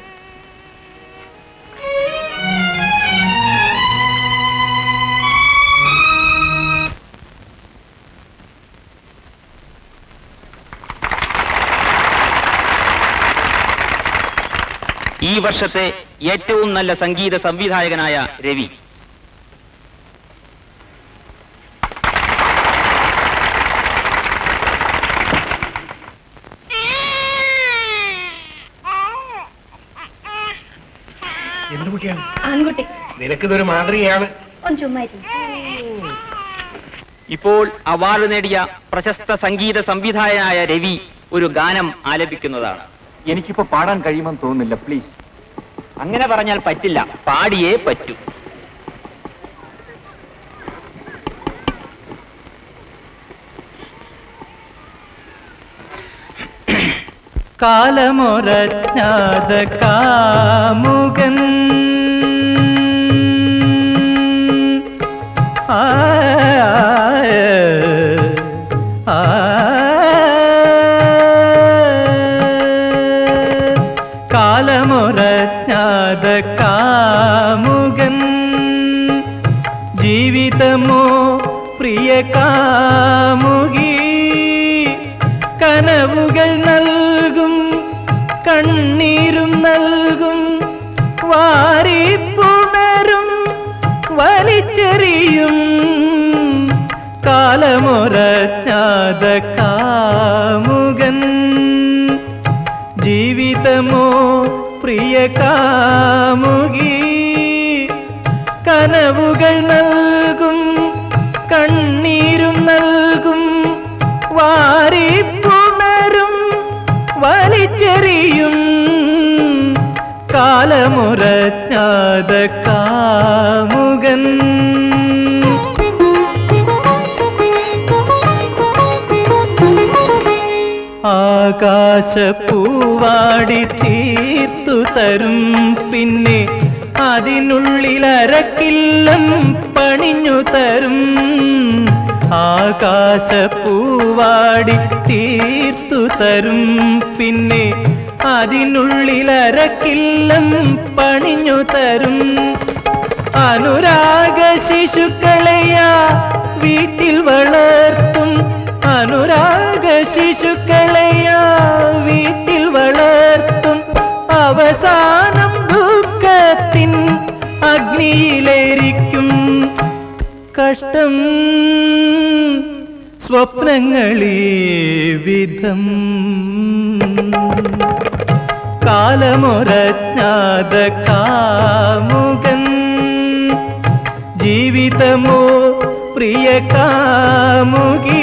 ഈ വർഷത്തെ ഏറ്റവും നല്ല സംഗീത സംവിധായകനായ രവി. എന്ത് കുട്ടിയാണ്? ആൺകുട്ടി. നിനക്കിതൊരു മാതൃകയാണ്. ഇപ്പോൾ അവാർഡ് നേടിയ പ്രശസ്ത സംഗീത സംവിധായകനായ രവി ഒരു ഗാനം ആലപിക്കുന്നതാണ്. എനിക്കിപ്പോ പാടാൻ കഴിയുമെന്ന് തോന്നുന്നില്ല, പ്ലീസ്. അങ്ങനെ പറഞ്ഞാൽ പറ്റില്ല, പാടിയേ പറ്റൂ. കാലമൊരജ്ഞാത കാമുകൻ ആ ആ കാലമൊരജ്ഞാത കാമുകൻ ജീവിതമോ പ്രിയ കാമുകി കനവുകൾ നൽകും കണ്ണീരും നൽകും വാരിപ്പുണരും വലിച്ചെറിയും കാലമൊരജ്ഞാത കാമുകൻ ജീവിതമോ പ്രിയ കാമുകി കനവുകൾ നൽകും കണ്ണീരും നൽകും വാരിപ്പുണരും വലിച്ചെറിയും കാലമൊരജ്ഞാത കാമുകൻ ആകാശപ്പൂവാടി തീർത്തു തരും പിന്നെ അതിനുള്ളിലരക്കില്ലം പണിഞ്ഞു തരും ആകാശപ്പൂവാടി തീർത്തു തരും പിന്നെ അതിനുള്ളിലരക്കില്ലം പണിഞ്ഞു തരും അനുരാഗ ശിശുക്കളെയാ വീട്ടിൽ വളർത്തും അനുരാഗ ശിശുക്കളെയാ വീട്ടിൽ വളർത്തും അവസാനം ദുഃഖത്തിൻ അഗ്നിയിലേരിക്കും കഷ്ടം സ്വപ്നങ്ങളീ വിധം കാലമൊരജ്ഞാത കാമുകൻ ജീവിതമോ പ്രിയ കാമുകി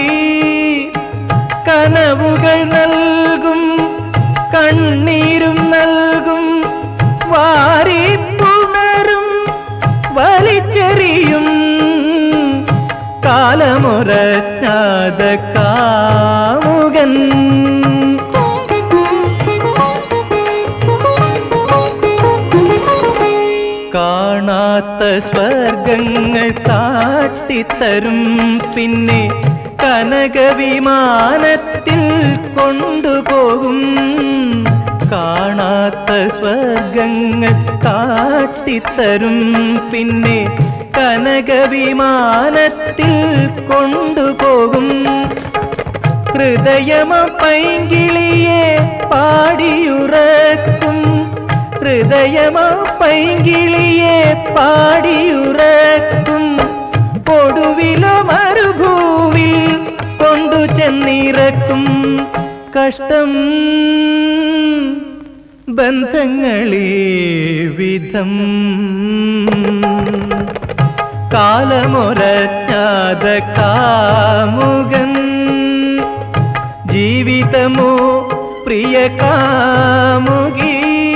കനവുകൾ നൽകും കണ്ണീരും നൽകും വാരിപ്പുണരും വലിച്ചെറിയും കാലമൊരജ്ഞാത കാമുകൻ കാണാത്ത സ്വർഗങ്ങൾ കാട്ടിത്തരും പിന്നെ കനകവിമാനത്തിൽ കൊണ്ടുപോകും കാണാത്ത സ്വർഗങ്ങൾ കാട്ടിത്തരും പിന്നെ കനകവിമാനത്തിൽ കൊണ്ടുപോകും ഹൃദയമ പൈങ്കിളിയെ പാടിയുറക്കും ഹൃദയമ പൈങ്കിളിയെ പാടിയുറക്കും ഒടുവിലോ മരുഭൂവിൽ കൊണ്ടു ചെന്നിറക്കും കഷ്ടം ബന്ധങ്ങളീ വിധം കാലമൊരജ്ഞാത കാമുകൻ ജീവിതമോ പ്രിയ കാമുകി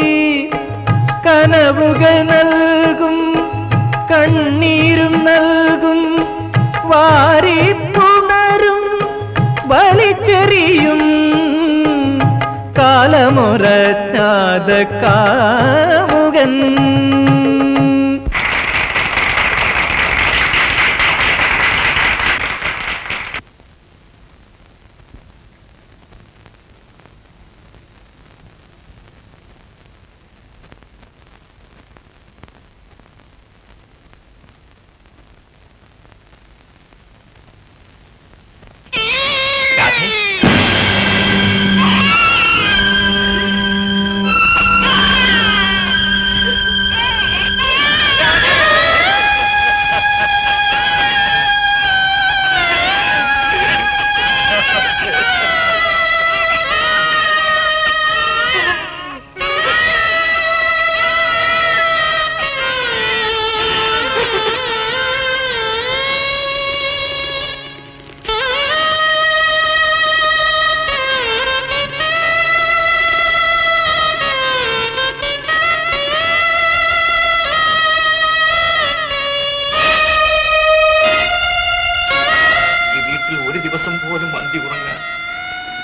കനവുകൾ നൽകും കണ്ണീരും നൽകും വാരിപ്പുണരും വലിച്ചെറിയും കാലമൊരജ്ഞാത കാമുകൻ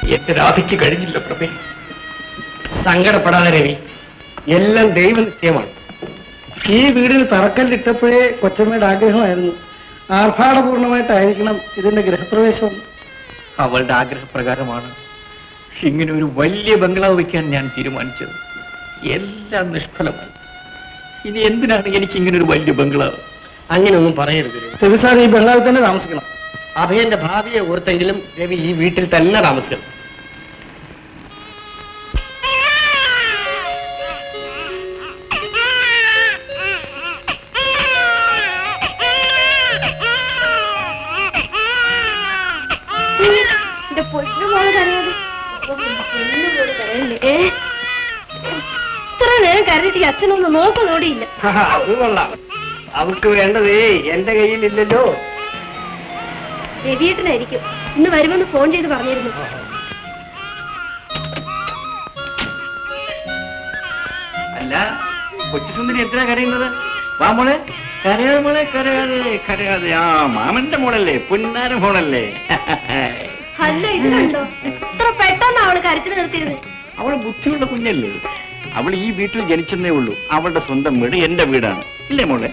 എന്റെ രാധയ്ക്ക് കഴിഞ്ഞില്ല പ്രഭേ. സങ്കടപ്പെടാതെ രവി, എല്ലാം ദൈവ നിശ്ചയമാണ്. ഈ വീടിന് തറക്കല്ലിട്ടപ്പോഴേ കൊച്ചമ്മയുടെ ആഗ്രഹമായിരുന്നു ആർഭാടപൂർണമായിട്ടായിരിക്കണം ഇതിന്റെ ഗൃഹപ്രവേശം. അവളുടെ ആഗ്രഹപ്രകാരമാണ് ഇങ്ങനെ ഒരു വലിയ ബംഗ്ലാവ് വയ്ക്കാൻ ഞാൻ തീരുമാനിച്ചത്. എല്ലാം നിഷ്ഫലമായി. ഇനി എന്തിനാണ് എനിക്ക് ഇങ്ങനെ ഒരു വലിയ ബംഗ്ലാവ്? അങ്ങനെയൊന്നും പറയരുത് രവി സാർ ഈ ബംഗ്ലാവിൽ തന്നെ താമസിക്കണം. അഭയന്റെ ഭാവിയെ ഓർത്തെങ്കിലും രവി ഈ വീട്ടിൽ തന്നെ താമസിക്കണം. ഇത്ര നേരം കരഞ്ഞിട്ട് അച്ഛനൊന്ന് നോക്കുന്നോടിയില്ല. അത് കൊള്ളാം. അവർക്ക് വേണ്ടതേ എന്റെ കയ്യിലില്ലല്ലോ. രവിയേട്ടനായിരിക്കും ഇന്ന് വരുമെന്ന് ഫോൺ ചെയ്ത് പറഞ്ഞിരുന്നു. അല്ല, കൊച്ചുസുന്ദരി എന്തിനാ കരയുന്നത്? വാ മോളെ, കരയാതെ മോളെ, കരയാതെ കരയാതെ. ആ മാമന്റെ മോളല്ലേ, പുന്നാര മോളല്ലേ. അല്ല, ഇത് കണ്ടോ ഇത്ര പെട്ടെന്ന് അവള് കരച്ചിൽ നിർത്തിയിരുന്നത്. അവള് ബുദ്ധിയുള്ള കുഞ്ഞല്ലേ. അവൾ ഈ വീട്ടിൽ ജനിച്ചെന്നേ ഉള്ളൂ. അവളുടെ സ്വന്തം വീട് എന്റെ വീടാണ്, ഇല്ലേ മോളെ?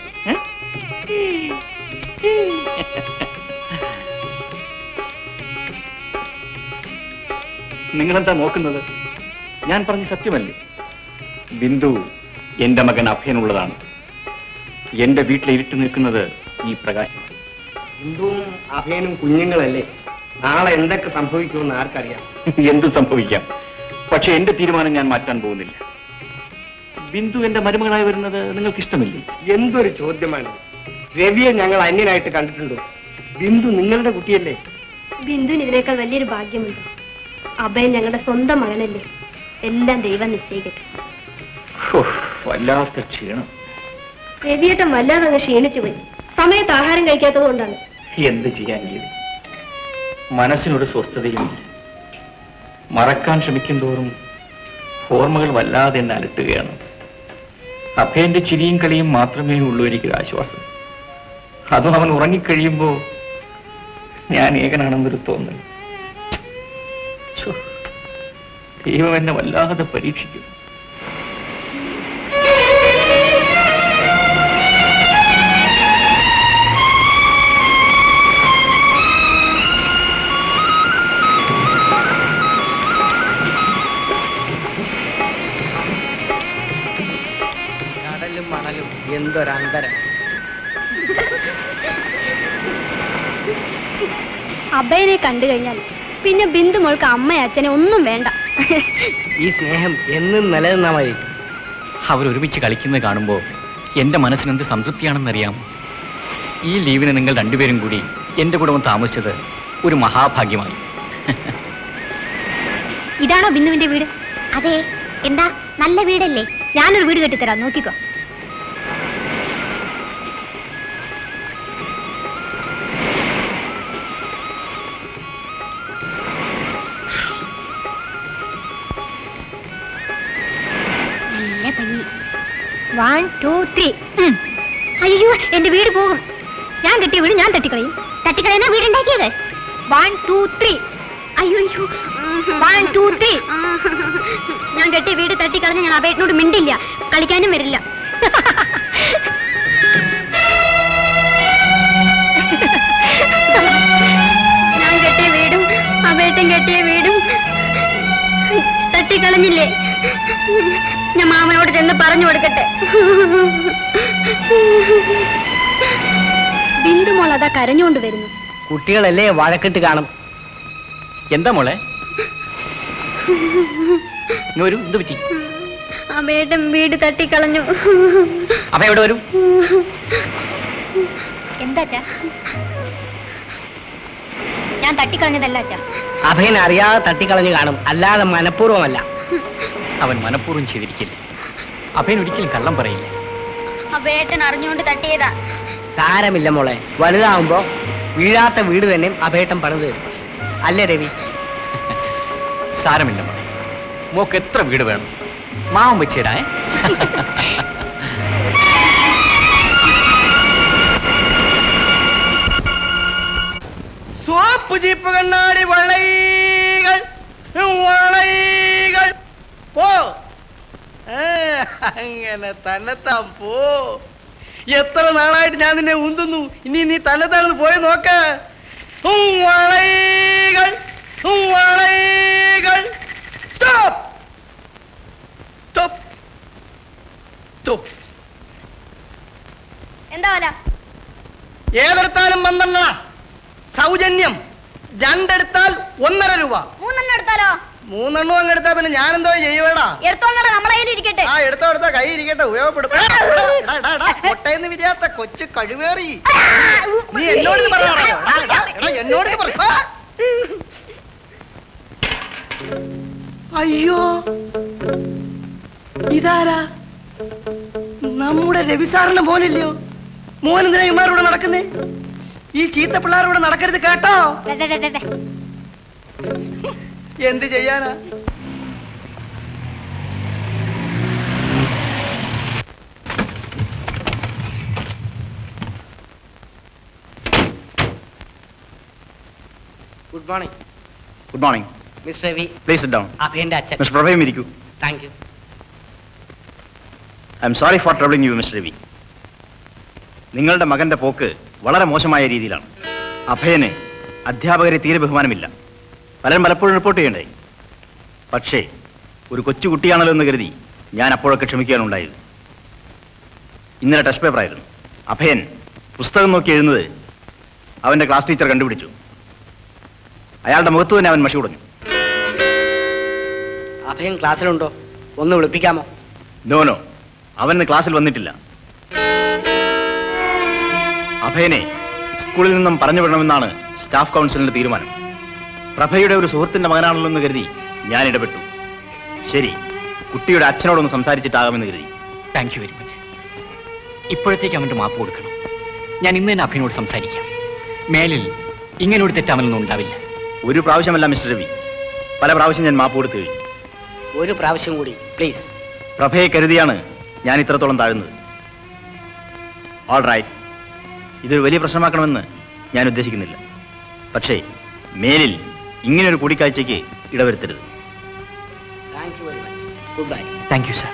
നിങ്ങളെന്താ നോക്കുന്നത്? ഞാൻ പറഞ്ഞ സത്യമല്ലേ? ബിന്ദു എന്റെ മകൻ അഭയനുള്ളതാണ്. എന്റെ വീട്ടിൽ ഇരുട്ട് നിൽക്കുന്നത് ഈ പ്രകാശം. ബിന്ദുവും അഭയനും കുഞ്ഞുങ്ങളല്ലേ. നാളെ എന്തൊക്കെ സംഭവിക്കുമെന്ന് ആർക്കറിയാം? എന്തും സംഭവിക്കാം. പക്ഷെ എന്റെ തീരുമാനം ഞാൻ മാറ്റാൻ പോകുന്നില്ല. ബിന്ദു എന്റെ മരുമകളായി വരുന്നത് നിങ്ങൾക്ക് ഇഷ്ടമില്ലേ? എന്തൊരു ചോദ്യമാണ്. രവിയെ ഞങ്ങൾ അന്യനായിട്ട് കണ്ടിട്ടുണ്ടോ? ബിന്ദു നിങ്ങളുടെ കുട്ടിയല്ലേ. ബിന്ദുവിന് ഇതിനേക്കാൾ വലിയൊരു ഭാഗ്യമുണ്ട്. അഭയൻ ഞങ്ങളുടെ സ്വന്തം മകനല്ലേ. എല്ലാം ദൈവം നിശ്ചയിക്കട്ടെ. വല്ലാത്ത ക്ഷീണം. രവിയേട്ടൻ വല്ലാതെ അങ്ങ് ക്ഷീണിച്ചു പോയി. സമയത്ത് ആഹാരം കഴിക്കാത്തത് കൊണ്ടാണ്. എന്ത് ചെയ്യാൻ ഗീതി, മനസ്സിനൊരു സ്വസ്ഥതയുമില്ല. മറക്കാൻ ശ്രമിക്കും തോറും ഓർമ്മകൾ വല്ലാതെ എന്നെ അലട്ടുകയാണ്. അഭയന്റെ ചിരിയും കളിയും മാത്രമേ ഉള്ളൂ എനിക്കൊരു ആശ്വാസം. അതും അവൻ ഉറങ്ങിക്കഴിയുമ്പോ ഞാൻ ഏകനാണെന്നൊരു തോന്നൽ. ദൈവം എന്നെ വല്ലാതെ പരീക്ഷിക്കും. കടലും മണലും എന്തൊരന്തരം. അഭയനെ കണ്ടു കഴിഞ്ഞാൽ പിന്നെ ബിന്ദു മോൾക്ക് അമ്മ അച്ഛനെ ഒന്നും വേണ്ട. ഈ സ്നേഹം എന്നും നിലനിന്നാ മതി. അവരൊരുമിച്ച് കളിക്കുന്നത് കാണുമ്പോൾ എന്റെ മനസ്സിനെന്ത് സംതൃപ്തിയാണെന്നറിയാം. ഈ ലീവിന് നിങ്ങൾ രണ്ടുപേരും കൂടി എന്റെ കൂടെ വന്ന് താമസിച്ചത് ഒരു മഹാഭാഗ്യമായി. ഇതാണോ ബിന്ദുവിന്റെ വീട്? അതെ. എന്താ, നല്ല വീടല്ലേ? ഞാനൊരു വീട് കെട്ടിത്തരാം, നോക്കിക്കോ. നല്ല ഭംഗി. One two three. അയ്യോ, എന്റെ വീട് പോകും. ഞാൻ കെട്ടിയ വീട് ഞാൻ തട്ടിക്കളയും. തട്ടിക്കളയുന്ന വീടുണ്ടാക്കിയത്. One two three. അയ്യോ അയ്യോ, വൺ ടു ത്രീ. ഞാൻ കെട്ടിയ വീട് തട്ടിക്കളഞ്ഞ് ഞാൻ അഭയനോട് മിണ്ടില്ല, കളിക്കാനും വരില്ല. ഞാൻ കെട്ടിയ വീടും അഭയട്ടൻ കെട്ടിയ വീടും തട്ടിക്കളഞ്ഞില്ലേ? ഞാൻ മാമനോട് ചെന്ന് പറഞ്ഞു കൊടുക്കട്ടെ. ബിന്ദുമോൾ അതാ കരഞ്ഞുകൊണ്ട് വരുന്നു. കുട്ടികളല്ലേ, വഴക്കിട്ട് കാണും. എന്താ മോളെ? ഒരു എന്ത് പറ്റി? അഭയേട്ടൻ വീട് തട്ടിക്കളഞ്ഞു. അഭ എവിടെ വരും? എന്താ ഞാൻ തട്ടിക്കളഞ്ഞതല്ല അച്ഛാ. അഭയൻ അറിയാതെ തട്ടിക്കളഞ്ഞു കാണും, അല്ലാതെ മനഃപൂർവ്വമല്ല. അവൻ മനഃപൂർവ്വം ചെയ്തിരിക്കില്ല. അഭയൻ ഒരിക്കലും കള്ളം പറയില്ല. അഭയേട്ടൻ അറിഞ്ഞുകൊണ്ട് തട്ടിയതാ. സാരമില്ല മോളെ, വലുതാവുമ്പോ വീഴാത്ത വീട് തന്നെ അഭയേട്ടൻ പണിത് തരും. അല്ലേ രവി? സാരമില്ല മോളെ, മോക്ക് എത്ര വീട് വേണം മാവൻ വെച്ചേരാ. സോപ്പ് ജീപ്പ് കണ്ണാടി വളൈകൾ പോ. അങ്ങനെ തന്നെത്താൻ പോ. എത്ര നാളായിട്ട് ഞാൻ നിന്നെ ഉന്തുന്നു. ഇനി നീ തന്നെത്താനൊന്ന് പോയി നോക്ക. വളൈകൾ വളൈകൾ സ്റ്റോപ്പ് സ്റ്റോപ്പ് സ്റ്റോപ്പ്. എന്താ വില? ഏതെടുത്താലും പന്ത്രണ്ട. സൗജന്യം. രണ്ടെടുത്താൽ ഒന്നര രൂപ. മൂന്നെണ്ണം എടുത്താലോ? മൂന്നെണ്ണം അങ്ങ് എടുത്താ പിന്നെ ഞാനെന്തോ ചെയ്യുവേടാ? എടുത്തോളാം, നമ്മളെ കയ്യിൽ ഇരിക്കട്ടെ. ആ എടുത്തോ എടുത്തോ, കൈ ഇരിക്കട്ടെ, ഉപയോഗപ്പെടുത്ത. കൊട്ടയെന്ന് വിരിയാത്ത കൊച്ചു കഴിവേറി. നീ എന്നോട് പറയാറോ? എന്നോട് പറ. അയ്യോ, ഇതാരാ? നമ്മുടെ രവി സാറിന്റെ മോനില്ലയോ? മോൻ എന്തിനാ ഇമാരോട് നടക്കുന്നേ? ഈ ചീത്ത പിള്ളേരോട് നടക്കരുത് കേട്ടോ. എന്ത് ചെയ്യാനാ? Good morning. Good morning mister Ravi. Please sit down. അഭയന്റെ അച്ഛൻ. മിസ്റ്റർ പ്രഭയും ഇരിക്കൂ. Thank you. I am sorry for troubling you mister Ravi. നിങ്ങളുടെ മകന്റെ പോക്ക് വളരെ മോശമായ രീതിയിലാണ്. അഭയന് അധ്യാപകരെ തീരെ ബഹുമാനമില്ല. പലരും പലപ്പോഴും റിപ്പോർട്ട് ചെയ്യണ്ടായി. പക്ഷേ ഒരു കൊച്ചു കുട്ടിയാണല്ലോ എന്ന് കരുതി ഞാൻ അപ്പോഴൊക്കെ ക്ഷമിക്കാനുണ്ടായത്. ഇന്നലെ ടെസ്റ്റ് പേപ്പറായിരുന്നു. അഭയൻ പുസ്തകം നോക്കി എഴുതുന്നത് അവന്റെ ക്ലാസ് ടീച്ചർ കണ്ടുപിടിച്ചു. അയാളുടെ മുഖത്ത് തന്നെ അവൻ മഷി കുടഞ്ഞു. അഭയൻ ക്ലാസ്സിലുണ്ടോ? ഒന്ന് വിളിപ്പിക്കാമോ? നോ നോ, അവന് ക്ലാസ്സിൽ വന്നിട്ടില്ല. അഭയനെ സ്കൂളിൽ നിന്നും പറഞ്ഞു വിടണമെന്നാണ് സ്റ്റാഫ് കൗൺസിലിന്റെ തീരുമാനം. പ്രഭയുടെ ഒരു സുഹൃത്തിന്റെ മകനാണല്ലോ എന്ന് കരുതി ഞാൻ ഇടപെട്ടു. ശരി, കുട്ടിയുടെ അച്ഛനോടൊന്ന് സംസാരിച്ചിട്ടാകാമെന്ന് കരുതി. Thank you very much. ഇപ്പോഴത്തേക്ക് അവന്റെ മാപ്പ് കൊടുക്കണം. ഞാൻ ഇന്ന് തന്നെ അഭയനോട് സംസാരിക്കാം. മേലിൽ ഇങ്ങനൊരു തെറ്റാമലൊന്നും ഉണ്ടാവില്ല. ഒരു പ്രാവശ്യമല്ല മിസ്റ്റർ രവി, പല പ്രാവശ്യം ഞാൻ മാപ്പ് കൊടുത്തു കഴിഞ്ഞു. ഒരു പ്രാവശ്യം കൂടി പ്ലീസ്. പ്രഭയെ കരുതിയാണ് ഞാൻ ഇത്രത്തോളം താഴുന്നത്. ഓൾ റൈറ്റ്, ഇതൊരു വലിയ പ്രശ്നമാക്കണമെന്ന് ഞാൻ ഉദ്ദേശിക്കുന്നില്ല. പക്ഷേ മേലിൽ ഇങ്ങനെയൊരു കൂടിക്കാഴ്ചയ്ക്ക് ഇടവരുത്തരുത്. Thank you very much. Goodbye. Thank you sir.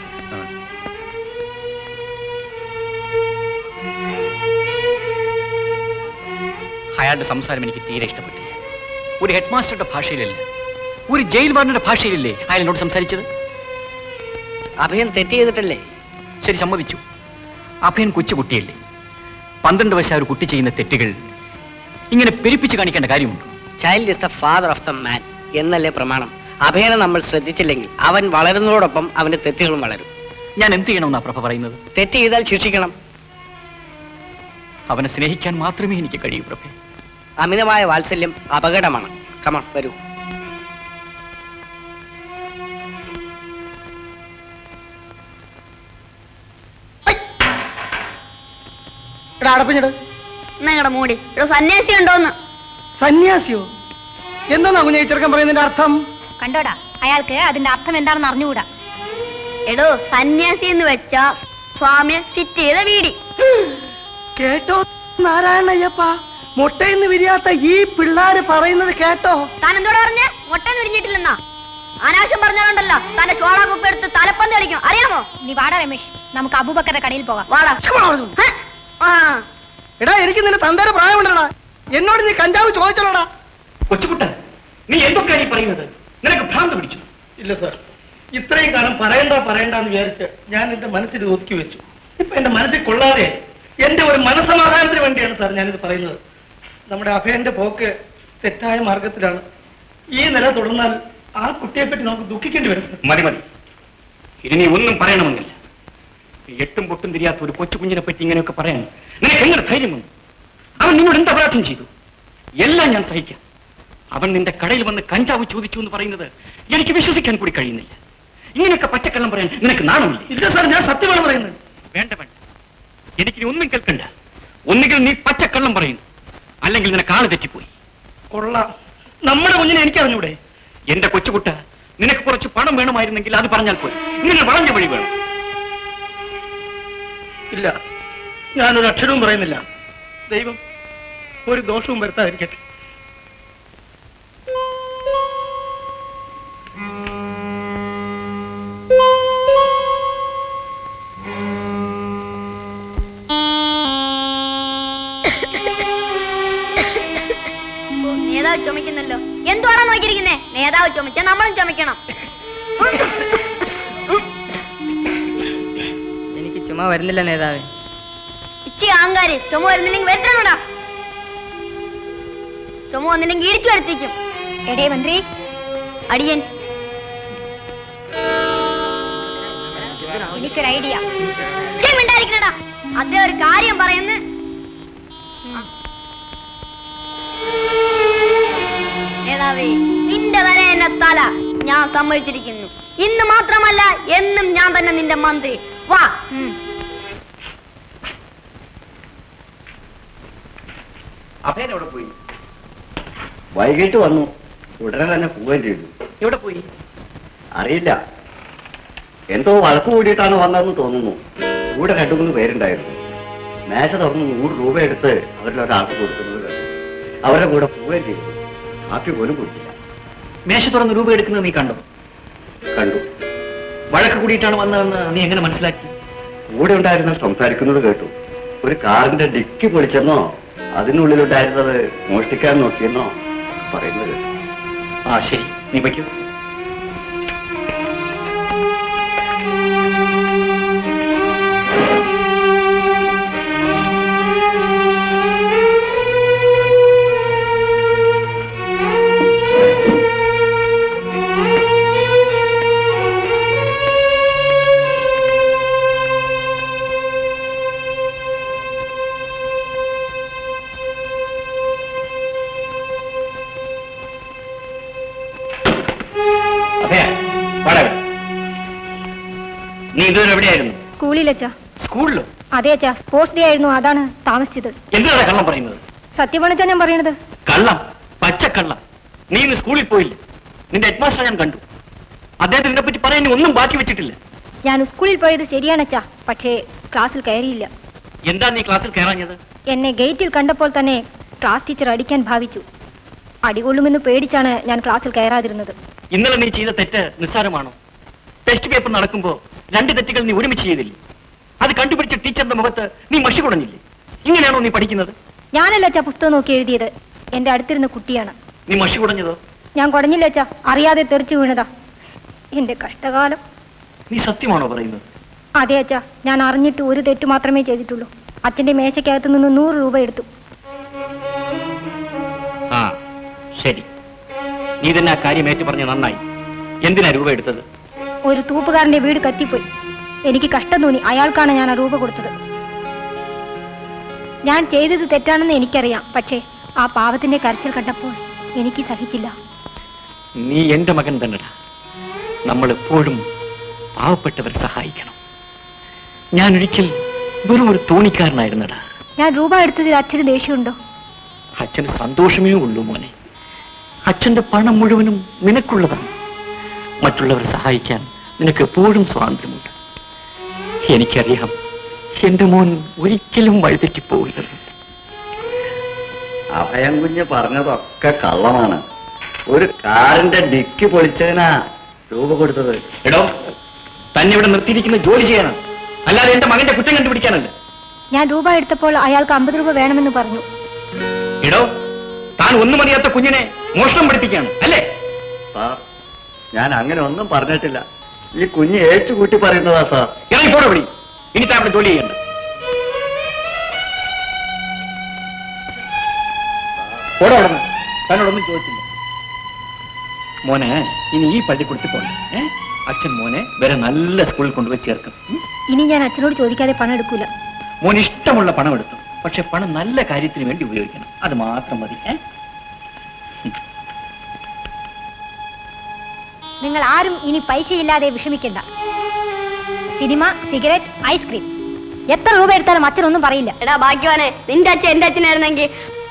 അയാളുടെ സംസാരം എനിക്ക് തീരെ ഇഷ്ടപ്പെട്ടില്ല. ഒരു ഹെഡ് മാസ്റ്ററുടെ ഭാഷയിലല്ല, ഒരു ജയിൽ വാർഡന്റെ ഭാഷയിലല്ലേ അയാൾ എന്നോട് സംസാരിച്ചത്. അഭയൻ തെറ്റ് ചെയ്തിട്ടല്ലേ? ശരി, സമ്മതിച്ചു. അഭയൻ കൊച്ചുകുട്ടിയല്ലേ. പന്ത്രണ്ട് വയസ്സായ ഒരു കുട്ടി ചെയ്യുന്ന തെറ്റുകൾ ഇങ്ങനെ പെരുപ്പിച്ച് കാണിക്കേണ്ട കാര്യമുണ്ടോ? Child is the father of the man എന്നല്ലേ പ്രമാണം. അഭയനെ നമ്മൾ ശ്രദ്ധിച്ചില്ലെങ്കിൽ അവൻ വളരുന്നതോടൊപ്പം അവന്റെ തെറ്റുകളും വളരും. ഞാൻ എന്ത് ചെയ്യണമെന്നാ പ്രഭ പറയുന്നത്? തെറ്റ് ചെയ്താൽ ശിക്ഷിക്കണം. അവനെ സ്നേഹിക്കാൻ മാത്രമേ എനിക്ക് കഴിയൂ പ്രഭ. അമിതമായ വാത്സല്യം അപകടമാണ്. കമൺ, വരൂ. നിങ്ങളുടെ മൂടി ഒരു സന്യാസി ഉണ്ടോന്ന്. സന്യാസിയോ? എന്താ കുഞ്ഞെ ചെറുക്കൻ പറയുന്നതിന്റെ അർത്ഥം? കണ്ടോടാ, അയാൾക്ക് അതിന്റെ അർത്ഥം എന്താണെന്ന് അറിഞ്ഞുകൂടാ. എടോ, സന്യാസി എന്ന് വെച്ച സ്വാമിയെ ഫിറ്റ് ചെയ്ത വീടി. കേട്ടോ നാരായണയ്യപ്പ, മുട്ടയെന്ന് വിരിയാത്ത ഈ പിള്ളാര് പറയുന്നത് കേട്ടോ? താൻ എന്തോടെ പറഞ്ഞേ? മുട്ടയെന്ന് വിരിഞ്ഞിട്ടില്ലെന്നാ. അനാവശ്യം പറഞ്ഞാലുണ്ടല്ലോ തന്റെ ചോള കുപ്പ എടുത്ത് തലപ്പന്ത് കളിക്കും, അറിയാമോ? നീ വാടാ രമേശ്, നമുക്ക് അബൂബക്കറുടെ കടയിൽ പോകാം. വാടാ. എടാ, എനിക്ക് നിന്റെ തന്തേരെ പ്രായമുണ്ടടാ. എന്നോട് നീ കഞ്ചാവ് ചോദിച്ചോടാ. കൊച്ചുകുട്ടൻ, നീ എന്തൊക്കെയാണ് ഈ പറയുന്നത്? നിനക്ക് ഭ്രാന്ത് പിടിച്ചു? ഇല്ല സാർ, ഇത്രയും കാലം പറയണ്ട പറയണ്ടെന്ന് വിചാരിച്ച് ഞാൻ എന്റെ മനസ്സിൽ ഒതുക്കി വെച്ചു. ഇപ്പൊ എന്റെ മനസ്സിൽ കൊള്ളാതെ എന്റെ ഒരു മനസ്സമാധാനത്തിന് വേണ്ടിയാണ് സാർ ഞാനിത് പറയുന്നത്. നമ്മുടെ അഭയന്റെ പോക്ക് തെറ്റായ മാർഗത്തിലാണ്. ഈ നില തുടർന്നാൽ ആ കുട്ടിയെ പറ്റി നമുക്ക് ദുഃഖിക്കേണ്ടി വരും സാർ. മതി മതി, ഇനി നീ ഒന്നും പറയണമെന്നില്ല. എട്ടും പൊട്ടും തിരിയാത്ത ഒരു കൊച്ചു കുഞ്ഞിനെ പറ്റി ഇങ്ങനെയൊക്കെ പറയാൻ നിനക്ക് എങ്ങനെ ധൈര്യം വന്നു? അവൻ നിന്നോട് എന്ത് അപരാധം ചെയ്തു? എല്ലാം ഞാൻ സഹിക്കാം. അവൻ നിന്റെ കടയിൽ വന്ന് കഞ്ചാവ് ചോദിച്ചു എന്ന് പറയുന്നത് എനിക്ക് വിശ്വസിക്കാൻ കൂടി കഴിയുന്നില്ല. ഇങ്ങനെയൊക്കെ പച്ചക്കള്ളം പറയാൻ നിനക്ക് നാണമില്ല? ഇല്ല സാർ, ഞാൻ സത്യമാണ് പറയുന്നത്. വേണ്ട വേണ്ട, എനിക്കിനി ഒന്നും കേൾക്കണ്ട. ഒന്നുകിൽ നീ പച്ചക്കള്ളം പറയുന്നു, അല്ലെങ്കിൽ നിനക്ക് ആള് തെറ്റിപ്പോയി. കൊള്ളാം, നമ്മുടെ കുഞ്ഞിനെ എനിക്കറിഞ്ഞൂടെ? എന്റെ കൊച്ചുകുട്ട, നിനക്ക് കുറച്ച് പണം വേണമായിരുന്നെങ്കിൽ അത് പറഞ്ഞാൽ പോയി. ഇങ്ങനെ വളഞ്ഞ വഴി വേണം. ഇല്ല, ഞാനൊരു അക്ഷരവും പറയുന്നില്ല. ദൈവം ഒരു ദോഷവും വരുത്താതിരിക്കട്ടെ. നേതാവ് ചുമക്കുന്നല്ലോ. എന്തുവാണോ നോക്കിയിരിക്കുന്നേ? നേതാവ് ചുമച്ച നമ്മളും ചുമക്കണം. എനിക്ക് ചുമ വരുന്നില്ല നേതാവേ. ഇച്ചി ആങ്കാര് ചുമ വരുന്നില്ലെങ്കിൽ വരുത്തണോടാ. ചുമ വന്നില്ലെങ്കിൽ ഇടിച്ചു വരുത്തിക്കും. എടേ മന്ത്രി അടിയൻ എനിക്കൊരു ഐഡിയ. മിണ്ടായിരിക്കണടാ. അതേ ഒരു കാര്യം പറയുന്നു. നേതാവേ, നിന്റെ തല എന്നെ തല ഞാൻ സമ്മതിച്ചിരിക്കുന്നു. ഇന്ന് മാത്രമല്ല എന്നും ഞാൻ തന്നെ നിന്റെ മന്ത്രി. വാ. അഭയൻ എവിടെ പോയി? വൈകിട്ട് വന്നു, ഉടനെ തന്നെ പോവുകയും ചെയ്തു. എവിടെ പോയി അറിയില്ല, എന്തോ വഴക്ക് കൂടിയിട്ടാണ് വന്നതെന്ന് തോന്നുന്നു. കൂടെ രണ്ടു മൂന്ന് പേരുണ്ടായിരുന്നു. മേശ തുറന്ന് നൂറ് രൂപ എടുത്ത് അവരിൽ ഒരാൾക്ക് കൊടുക്കുന്നത് കണ്ടു. അവരുടെ കൂടെ പോവുകയും ചെയ്തു. കാപ്പി പോലും കുടിച്ചില്ല. മേശ തുറന്ന് രൂപ എടുക്കുന്നത് നീ കണ്ടോ? കണ്ടു. വഴക്ക് കൂടിയിട്ടാണ് വന്നതെന്ന് നീ എങ്ങനെ മനസ്സിലാക്കി? കൂടെ ഉണ്ടായിരുന്ന സംസാരിക്കുന്നത് കേട്ടു. ഒരു കാറിന്റെ ഡിക്കി പൊളിച്ചെന്നോ അതിനുള്ളിലുണ്ടായിരുന്നത് മോഷ്ടിക്കാൻ നോക്കിയെന്നോ പറയുന്നത് കേട്ടു. ആ ശരി, നീ വയ്ക്കൂ. നീ ഇതുവരെ എവിടെയായിരുന്നു? സ്കൂളിലച്ചാ. സ്കൂളിലോ? അതെ അച്ഛാ, സ്പോർട്സ് ഡേ ആയിരുന്നു, അതാണ് താമസിച്ചത്. എന്താണ് കള്ളം പറയുന്നത്? സത്യമാണിച്ചാ ഞാൻ പറയണത്. കള്ളം, പച്ചക്കള്ളം. നീ ഇന്ന് സ്കൂളിൽ പോയില്ല. നിന്റെ ഹെഡ് മാസ്റ്റർ ഞാൻ കണ്ടു. അദ്ദേഹത്തിന് ഇതിനെ പറ്റി പറയാൻ ഒന്നും ബാക്കി വെച്ചിട്ടില്ല. ഞാൻ സ്കൂളിൽ പോയത് ശരിയാണച്ചാ, പക്ഷേ ക്ലാസ്സിൽ കയറിയില്ല. എന്താ നീ ക്ലാസ്സിൽ കയറാഞ്ഞത്? എന്നെ ഗേറ്റിൽ കണ്ടപ്പോൾ തന്നെ ക്ലാസ് ടീച്ചർ അടിക്കാൻ ഭാവിച്ചു. അടികൊള്ളുമെന്ന് പേടിച്ചാണ് ഞാൻ ക്ലാസ്സിൽ കയറാതിരുന്നത്. ഇന്നലെ നീ ചെയ്ത തെറ്റ് നിസ്സാരമാണോ? ടെസ്റ്റ് പേപ്പർ നടക്കുമ്പോ രണ്ട് തെറ്റുകൾ നീ ഒരുമിച്ച് ചെയ്തില്ലേ? അത് കണ്ടുപിടിച്ച ടീച്ചറിന്റെ മുഖത്ത് നീ മഷി കുടഞ്ഞില്ലേ? ഇങ്ങനെയാണോ നീ പഠിക്കുന്നത്? ഞാനല്ല അച്ഛാ പുസ്തകം നോക്കി എഴുതിയത്, എന്റെ അടുത്തിരുന്ന കുട്ടിയാണ്. നീ മഷി കുടഞ്ഞതോ? ഞാൻ കുടഞ്ഞില്ല അച്ഛാ, അറിയാതെ തെറിച്ചു വീണതാ. എന്റെ കഷ്ടകാലം. നീ സത്യമാണോ പറയുന്നത്? അതെ അച്ഛാ, ഞാൻ അറിഞ്ഞിട്ട് ഒരു തെറ്റ് മാത്രമേ ചെയ്തിട്ടുള്ളൂ. അച്ഛന്റെ മേശക്കകത്ത് നിന്ന് നൂറ് രൂപ എടുത്തു. ആ ശരി, നീ തന്നെ ആ കാര്യം ഏറ്റു പറഞ്ഞ നന്നായി. എന്തിനാ രൂപ എടുത്തത്? ഒരു തൂപ്പുകാരന്റെ വീട് കത്തിപ്പോയി. എനിക്ക് കഷ്ടം തോന്നി, അയാൾക്കാണ് ഞാൻ ആ രൂപ കൊടുത്തത്. ഞാൻ ചെയ്തത് തെറ്റാണെന്ന് എനിക്കറിയാം, പക്ഷേ ആ പാവത്തിന്റെ കരച്ചിൽ കണ്ടപ്പോൾ എനിക്ക് സഹിച്ചില്ല. നീ എന്റെ മകൻ തന്നെടാ. നമ്മൾ എപ്പോഴും പാവപ്പെട്ടവരെ സഹായിക്കണം. ഞാൻ ഒരിക്കൽ വെറും ഒരു തോണിക്കാരനായിരുന്നടാ. ഞാൻ രൂപ എടുത്തതിൽ അച്ഛന് ദേഷ്യമുണ്ടോ? അച്ഛന് സന്തോഷമേ ഉള്ളൂ മോനെ. അച്ഛന്റെ പണം മുഴുവനും നിനക്കുള്ളതാണ്. മറ്റുള്ളവരെ സഹായിക്കാൻ നിനക്ക് എപ്പോഴും സ്വാതന്ത്ര്യമുണ്ട്. എനിക്കറിയാം എന്റെ മോൻ ഒരിക്കലും വഴിതെറ്റിപ്പോവില്ലെന്ന്. അഭയം കുഞ്ഞ് പറഞ്ഞതൊക്കെ കള്ളമാണ്. ഒരു കാറിന്റെ ഡിക്കി പൊളിച്ചതിനാ രൂപ കൊടുത്തത്. എടോ, തന്നെ ഇവിടെ നിർത്തിയിരിക്കുന്ന ജോലി ചെയ്യാനാണ്, അല്ലാതെ എന്റെ മകന്റെ കുറ്റം കണ്ടുപിടിക്കാനല്ല. ഞാൻ രൂപ എടുത്തപ്പോൾ അയാൾക്ക് അമ്പത് രൂപ വേണമെന്ന് പറഞ്ഞു. എടോ, താൻ ഒന്നും അറിയാത്ത കുഞ്ഞിനെ മോഷണം പഠിപ്പിക്കാണ് അല്ലേ? സാർ, ഞാൻ അങ്ങനെ ഒന്നും പറഞ്ഞിട്ടില്ല. ഈ കുഞ്ഞ് ഏച്ചു കൂട്ടി പറയുന്നതാ സാർ. ഇറങ്ങി പോടെ വിളി. ഇനി താൻ അവിടെ ജോലി ചെയ്യണ്ട. പോടെ അവിടെ നിന്ന്. തന്നോടൊന്നും ചോദിച്ചില്ല. മോനെ ഇനി ഈ പള്ളിക്കൂടത്തിൽ പോകണം. ഏ അച്ഛൻ മോനെ വരെ നല്ല സ്കൂളിൽ കൊണ്ടുപോയി ചേർക്കും. ഇനി ഞാൻ അച്ഛനോട് ചോദിക്കാതെ പണം എടുക്കൂല. മോൻ ഇഷ്ടമുള്ള പണം എടുത്തു, പക്ഷെ പണം നല്ല കാര്യത്തിന് വേണ്ടി ഉപയോഗിക്കണം. അത് മാത്രം മതി. ഏ നിങ്ങൾ ആരും ഇനി പൈസയില്ലാതെ വിഷമിക്കണ്ട. സിനിമ, സിഗരറ്റ്, ഐസ്ക്രീം, എത്ര രൂപ എടുത്താലും അച്ഛനൊന്നും പറയില്ല. എടാ ഭാഗ്യവാനെ, നിന്റെ അച്ഛൻ എന്റെ അച്ഛനായിരുന്നെങ്കിൽ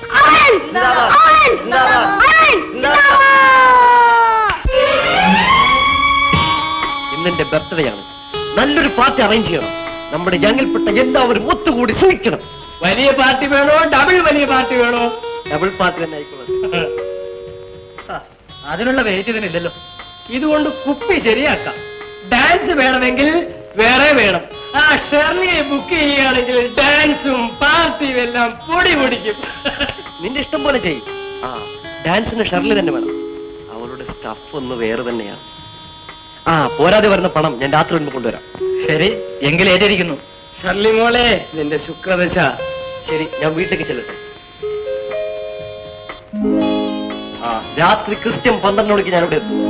ഇന്നെന്റെ ബർത്ത്ഡേ ആണ്. നല്ലൊരു പാർട്ടി അറേഞ്ച് ചെയ്യണം. നമ്മുടെ ഞങ്ങൾപ്പെട്ട എല്ലാവരും ഒത്തുകൂടി ശ്രമിക്കണം. വലിയ പാർട്ടി വേണോ ഡബിൾ വലിയ പാർട്ടി വേണോ? ഡബിൾ പാർട്ടി തന്നെ ആയിക്കോളൂ. അതിനുള്ള വെയിറ്റ് ഇതിനില്ലല്ലോ. ഇതുകൊണ്ട് കുപ്പി ശരിയാക്കാം. ഡാൻസ് വേണമെങ്കിൽ വേറെ വേണം. ആ ഷെർലിയെ ബുക്ക് ചെയ്യുകയാണെങ്കിൽ ഡാൻസും പാർട്ടിയും എല്ലാം പൊടി പൊടിക്കും. നിന്റെ ഇഷ്ടം പോലെ ചെയ്യും. ആ ഡാൻസിന് ഷെർലി തന്നെ വേണം. അവളുടെ സ്റ്റഫ് ഒന്ന് വേറെ തന്നെയാണ്. ആ പോരാതെ വരുന്ന പണം ഞാൻ രാത്രി മുൻപ് കൊണ്ടുവരാം. ശരി, എങ്കിൽ ഏറ്റിരിക്കുന്നു. ഷർലി മോളെ, നിന്റെ ശുക്രദശ. ശരി, ഞാൻ വീട്ടിലേക്ക് ചെല്ലട്ടെ. ആ രാത്രി കൃത്യം പന്ത്രണ്ട് മണിക്ക് ഞാൻ ഇവിടെ എത്തും.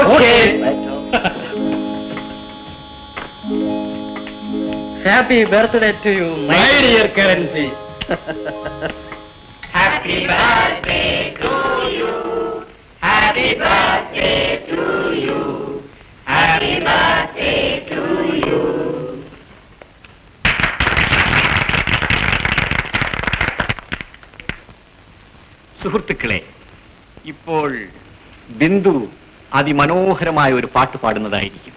Happy birthday to you my dear currency. Happy birthday to you. Happy birthday to you. Happy birthday to you. സുഹൃത്തുക്കളെ, ഇപ്പോൾ ബിന്ദു അതിമനോഹരമായ ഒരു പാട്ട് പാടുന്നതായിരിക്കും.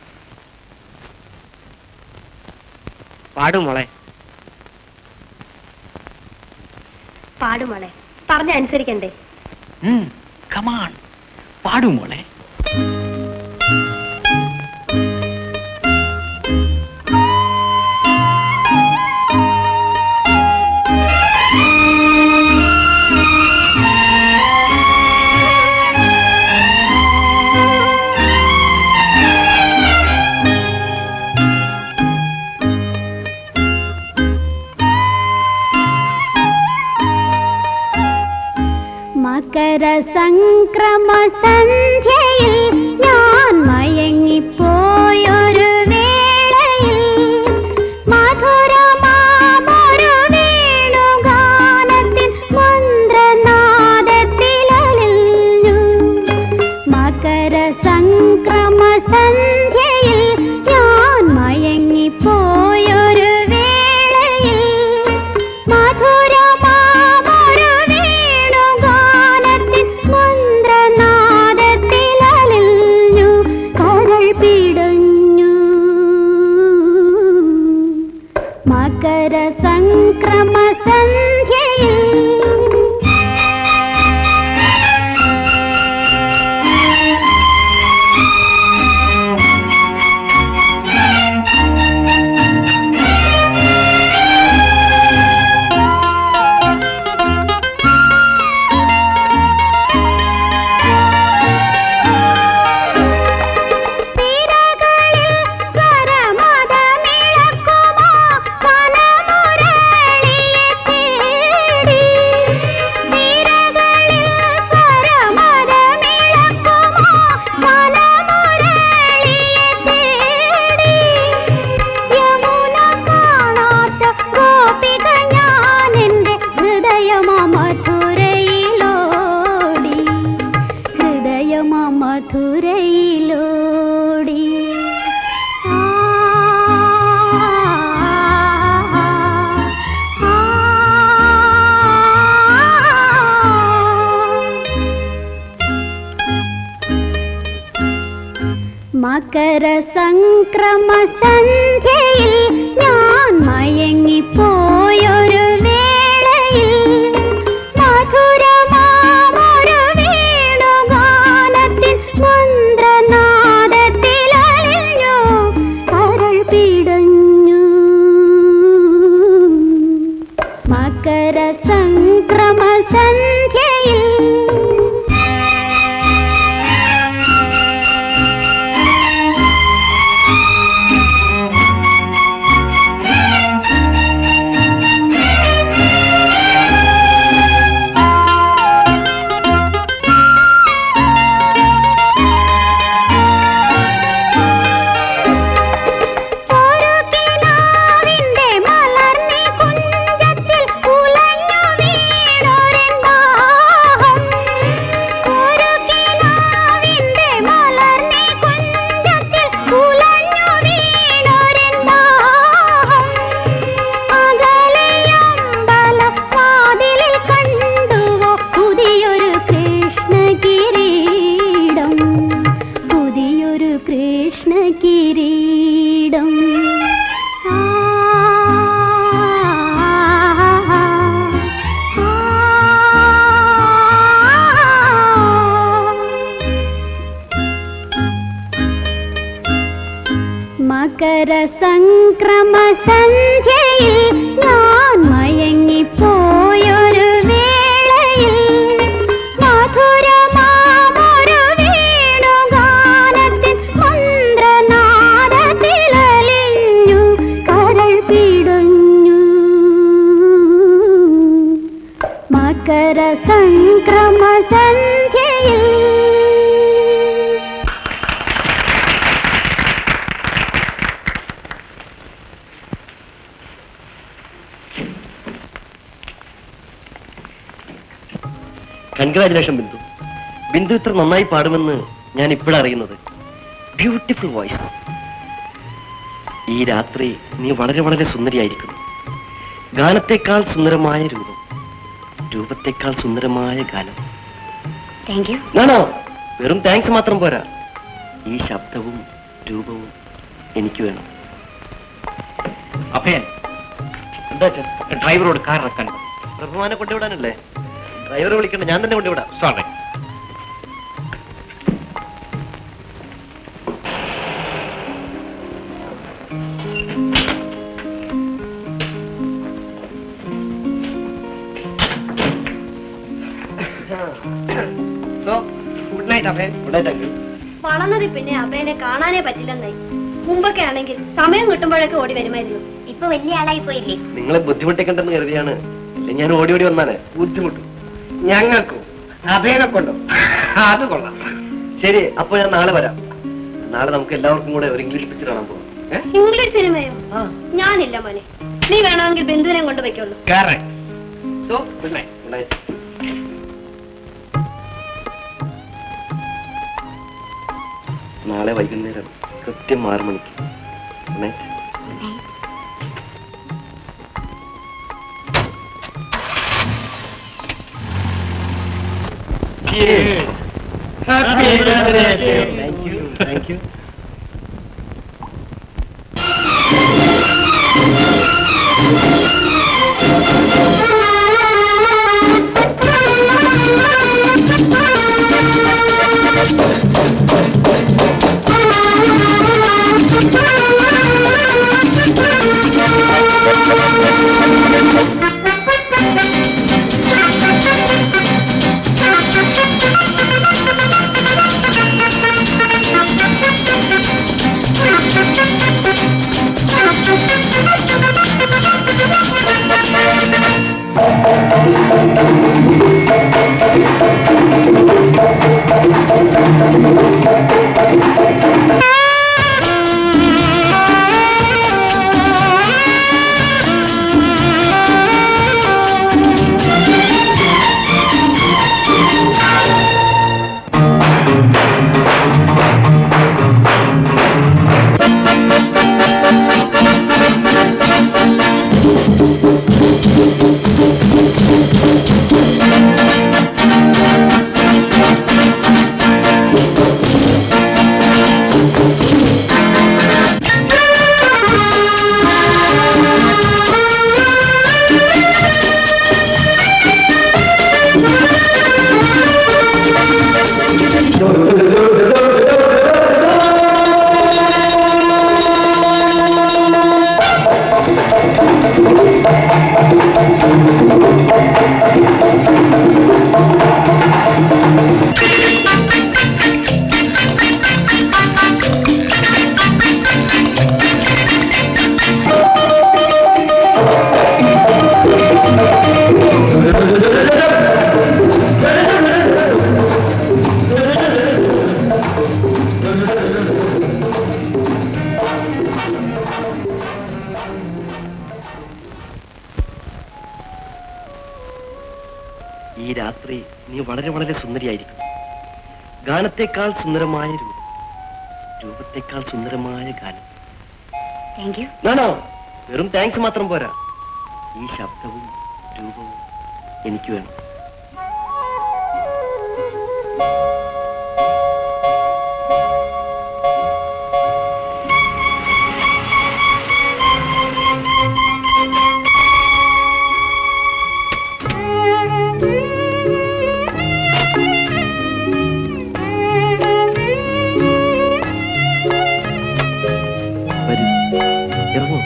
പാടും മോളെ. പാടുമോളെ, പറഞ്ഞ അനുസരിക്കണ്ടേ? കമാൺ, പാടൂ മോളെ. മകരസംക്രമ സന്ധ്യയിൽ ഞാൻ മയങ്ങിപ്പോയൊരു വേളയിൽ മധുരമാമൊരു വേണുഗാനത്തിൻ മന്ത്രനാദത്തിലലിഞ്ഞു. മകരസംക്രമ സന്ധ്യയിൽ ഞാൻ മയങ്ങിപ്പോയൊരു വേളയിൽ മധുരമാമൊരു വേണുഗാനത്തിൻ മന്ത്രനാദത്തിലലിഞ്ഞു. കരൾ പിടഞ്ഞു. മകരസംക്രമ സന്ധ്യയിൽ മധുരയിലോടി. ആ മകരസംക്രമ സന്ധ്യയിൽ ഞാൻ മയങ്ങിപ്പോയൊരു വേളയിൽ മധുരമാമൊരു വേണുഗാനത്തിൻ മന്ത്രനാദത്തിലലിഞ്ഞു. കരൾ പിടഞ്ഞു. മകരസംക്രമ സന്ധ്യയിൽ കിരീടം. മകരസംക്രമ സന്ധ്യയിൽ ഞാൻ മയങ്ങിപ്പോയൊരു വേളയിൽ മധു മകര സംക്രമ സന്ധ്യയിൽ കൺഗ്രാജുലേഷൻ ബിന്ദു. ബിന്ദു ഇത്ര നന്നായി പാടുമെന്ന് ഞാൻ ഇപ്പോഴറിയുന്നത്. Beautiful voice. ഈ രാത്രി നീ വളരെ വളരെ സുന്ദരിയായിരിക്കുന്നു. ഗാനത്തെക്കാൾ സുന്ദരമായ രൂപം, രൂപത്തെക്കാൾ സുന്ദരമായ ഗാനം. Thank you. ആണോ? വെറും താങ്ക്സ് മാത്രം പോരാ, ഈ ശബ്ദവും രൂപവും എനിക്ക് വേണം. അഭയൻ, എന്താ ഡ്രൈവറോട് കാർ ഇറക്കാൻ. റഹ്മാനെ കൊണ്ടുവിടാനല്ലേ? ഡ്രൈവറെ വിളിക്കണ്ട, ഞാൻ തന്നെ കൊണ്ടുവിടാം. Sorry. Good night Abhayan. Good night uncle. വളർന്നതിൽ പിന്നെ അഭയനെ കാണാനേ പറ്റില്ലെന്നായി. മുമ്പൊക്കെ ആണെങ്കിൽ സമയം കിട്ടുമ്പോഴൊക്കെ ഓടി വരുമായിരുന്നു. ഇപ്പൊ വലിയ ആളായി പോയില്ലേ? നിങ്ങളെ ബുദ്ധിമുട്ടിക്കണ്ടെന്ന് കരുതിയാണ്. ഞാൻ ഓടി ഓടി വന്നാലേ ബുദ്ധിമുട്ടും. ഞങ്ങൾക്കും അഭയനെ കൊണ്ടോ? അത് കൊള്ളാം. ശരി, അപ്പൊ ഞാൻ നാളെ വരാം. നാളെ നമുക്ക് എല്ലാവർക്കും കൂടെ ഒരു ഇംഗ്ലീഷ് പിക്ചർ കാണാൻ പോകാം. ഇംഗ്ലീഷ് സിനിമയോ? ഞാനില്ല മോനെ, നീ വേണമെങ്കിൽ ബിന്ദുവിനെ കൊണ്ട് വയ്ക്കുള്ളൂ. So good night. Good night. നാളെ വൈകുന്നേരം കൃത്യം ആറ് മണിക്ക്. Good night. Cheers. Happy birthday. Thank you. Thank you. ഈ രാത്രി നീ വളരെ വളരെ സുന്ദരിയായിരിക്കും. ഗാനത്തെക്കാൾ സുന്ദരമായ രൂപം, രൂപത്തെക്കാൾ സുന്ദരമായ ഗാനം. Thank you. ആണോ? വെറും താങ്ക്സ് മാത്രം പോരാ, ഈ ശബ്ദവും രൂപവും എനിക്ക് വേണം. ഇറങ്ങൂ.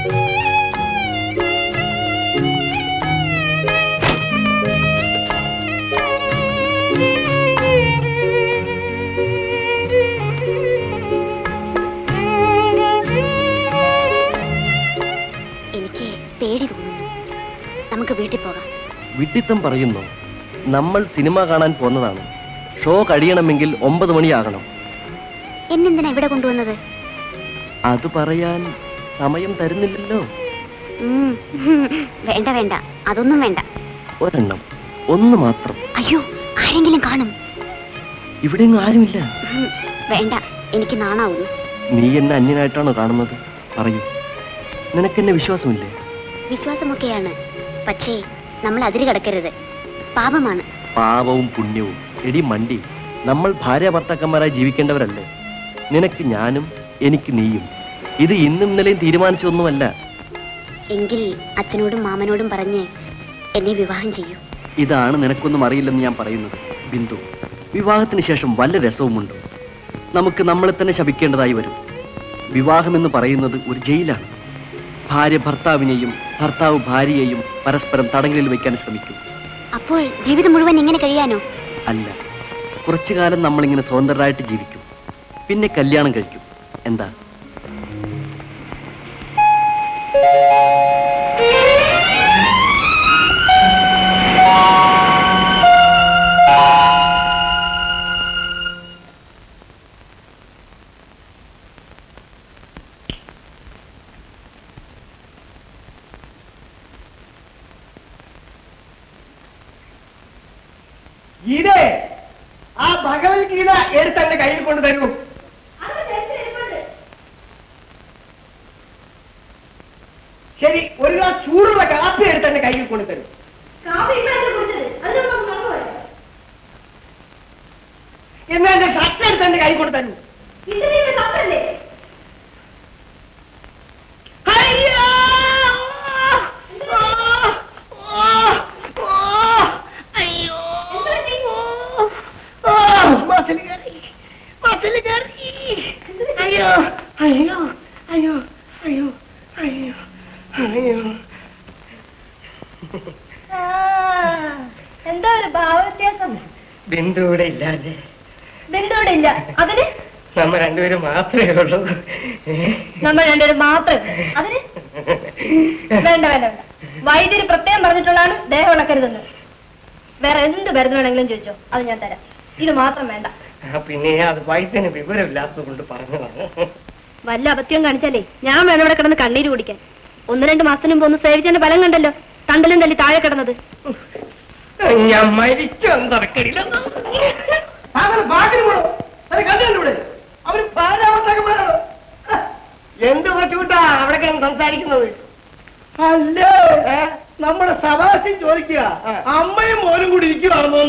എനിക്ക് പേടി തോന്നുന്നു. നമുക്ക് വീട്ടിൽ പോകാം. വിഡിത്തം പറയുന്നു. നമ്മൾ സിനിമ കാണാൻ പോകുന്നതാണ്. ഷോ കഴിയണമെങ്കിൽ ഒമ്പത് മണിയാകണം. എന്നെന്തിനാ ഇവിടെ കൊണ്ടുവന്നത്? അത് പറയാൻ സമയം തരുന്നില്ലല്ലോ. വേണ്ട വേണ്ട, അതൊന്നും വേണ്ട. ഒരെണ്ണം, ഒന്ന് മാത്രം. അയ്യോ, ആരെങ്കിലും കാണും. ഇവിടെ ആരുമില്ല. വേണ്ട, എനിക്ക് നാണാവുന്നു. നീ എന്നെ അന്യനായിട്ടാണോ കാണുന്നത്? പറയൂ, നിനക്കെന്നെ വിശ്വാസമില്ലേ? വിശ്വാസമൊക്കെയാണ്, പക്ഷേ നമ്മൾ അതിര് കടക്കരുത്. പാപമാണ്. പാപവും പുണ്യവും എടി മണ്ടി, നമ്മൾ ഭാര്യ ഭർത്താക്കന്മാരായി ജീവിക്കേണ്ടവരല്ലേ? നിനക്ക് ഞാനും എനിക്ക് നീയും. ഇത് ഇന്നും ഇന്നലെയും തീരുമാനിച്ചൊന്നുമല്ല. എങ്കിൽ അച്ഛനോടും മാമനോടും പറഞ്ഞ് എന്നെ വിവാഹം ചെയ്യൂ. ഇതാണ് നിനക്കൊന്നും അറിയില്ലെന്ന് ഞാൻ പറയുന്നത്. ബിന്ദു, വിവാഹത്തിന് ശേഷം വല്ല രസവുമുണ്ടോ? നമുക്ക് നമ്മളെ തന്നെ ശപിക്കേണ്ടതായി വരും. വിവാഹം എന്ന് പറയുന്നത് ഒരു ജയിലാണ്. ഭാര്യ ഭർത്താവിനെയും ഭർത്താവ് ഭാര്യയെയും പരസ്പരം തടങ്കലിൽ വെക്കാൻ ശ്രമിക്കും. അപ്പോൾ ജീവിതം മുഴുവൻ ഇങ്ങനെ കഴിയാനോ? അല്ല, കുറച്ചു കാലം നമ്മളിങ്ങനെ സ്വതന്ത്രരായിട്ട് ജീവിക്കും, പിന്നെ കല്യാണം കഴിക്കും. എന്താ? ഗീതേ, ആ ഭഗവത്ഗീത എടുത്ത് എന്റെ കയ്യിൽ കൊണ്ട് തരൂ. ശരി, ഒരു ഗ്ലാസ് ചൂടുള്ള കാപ്പി എടുത്ത് എന്റെ കയ്യിൽ കൊണ്ട് തരൂ. എന്നാ എന്റെ ഷർട്ട് എടുത്ത് എന്റെ കൈ കൊണ്ട് തരൂ. അയ്യോ അയ്യോ അയ്യോ അയ്യോ അയ്യോ അയ്യോ. എന്താ ഒരു ഭാവവ്യത്യാസം? ബിന്ദു ഇവിടെ ഇല്ലാതെ. ബിന്ദു ഇവിടെ ഇല്ല, അതിന് നമ്മ രണ്ടുപേരും മാത്രമേ ഉള്ളൂ. നമ്മൾ രണ്ടുപേരും മാത്രം. അതിന് വേണ്ട വേണ്ട വേണ്ട. വൈദ്യുതി പ്രത്യേകം പറഞ്ഞിട്ടുള്ളതാണ് ദേഹം ഉണക്കരുതെന്ന്. വേറെ എന്ത് മരുന്ന് വേണമെങ്കിലും ചോദിച്ചോ, അത് ഞാൻ തരാം. ഇത് മാത്രം വേണ്ട. പിന്നെ അത് വൈദ്യന് വിവരമില്ലാത്തത് കൊണ്ട് പറഞ്ഞതാണ്. വല്ല അബദ്ധ്യം കാണിച്ചാലേ ഞാൻ വേണം ഇവിടെ കിടന്ന് കണ്ണീര് കുടിക്കാൻ. ഒന്ന് രണ്ട് മാസത്തിന് മുമ്പ് ഒന്ന് സേവിച്ചതിന്റെ ഫലം കണ്ടല്ലോ, തണ്ടലും തല്ലി താഴെ കിടന്നത്. ഞാൻ മരിച്ചെന്തറക്കടിയില്ല. അവര് ഭാര്യാഭർത്താക്കന്മാരാണോ? എന്ത് കുറച്ചുകൂട്ടാ അവിടെ കിടന്ന് സംസാരിക്കുന്നത്? അല്ലേ, നമ്മുടെ സഭാഷ്യം ചോദിക്കുക അമ്മയും മോനും കൂടി ഇരിക്കുവാണെന്നോ.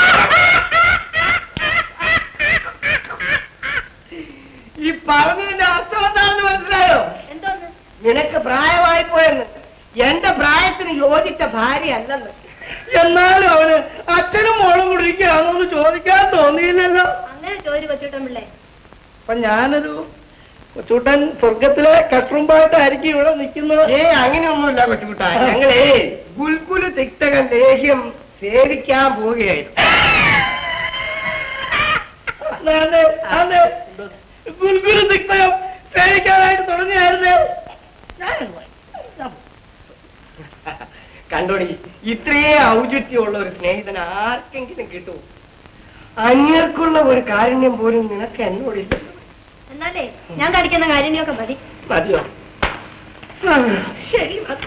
ഈ പറഞ്ഞതിന്റെ അർത്ഥം എന്താണെന്ന് മനസ്സിലായോ? നിനക്ക് പ്രായമായി പോയെന്ന്. എന്റെ പ്രായത്തിന് യോജിച്ച ഭാര്യ അല്ലെന്ന്. എന്നാലും അവന് അച്ഛനും മോളും കൂടി ഇരിക്കുകയാണെന്ന് ചോദിക്കാൻ തോന്നിയില്ലല്ലോ. അങ്ങനെ ചോദിച്ചു കൊച്ചുട്ടൻ പിള്ളേ. അപ്പൊ ഞാനൊരു കൊച്ചുട്ടൻ സ്വർഗത്തിലെ കട്ടുറുമ്പായിട്ടായിരിക്കും ഇവിടെ നിൽക്കുന്നത്. ഏ അങ്ങനെയൊന്നുമില്ല കൊച്ചുകുട്ട, ഞങ്ങളേ ഗുൽഗുല് തിക്തകൻ ലേഹ്യം സേവിക്കാൻ പോവുകയായിരുന്നു. ഗുൽഗുല് തിക്തകം സേവിക്കാനായിട്ട് തുടങ്ങിയായിരുന്നേ. കണ്ടോടി, ഇത്രയേ ഔചിത്യമുള്ള ഒരു സ്നേഹിതൻ ആർക്കെങ്കിലും കിട്ടൂ? അന്യർക്കുള്ള ഒരു കാരുണ്യം പോലും നിനക്ക് എന്നോടില്ല. എന്നാലേ ഞാൻ കാണിക്കുന്ന കാര്യങ്ങളൊക്കെ മതി. മതിയോ? ശരി മതി.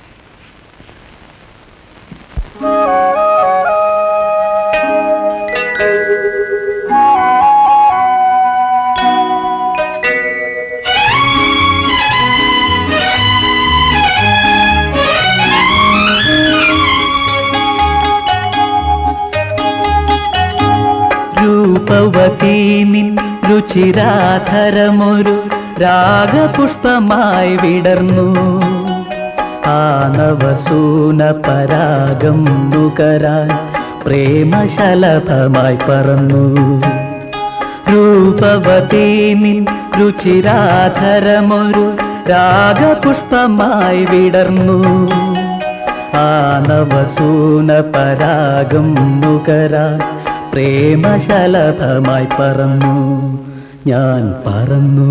രൂപവതീ നിൻ രുചിരാധരമൊരു രാഗപുഷ്പമായി വിടർന്നു. ആനവസൂന പരാഗം നുകരാൻ പ്രേമശലഭമായി പറന്നു. രൂപവതീ നിൻ രുചിരാധരമൊരു രാഗപുഷ്പമായി വിടർന്നു. ആനവസൂന പരാഗം നുകരാൻ പ്രേമശലഭമായി പറന്നു. ഞാൻ പറന്നു.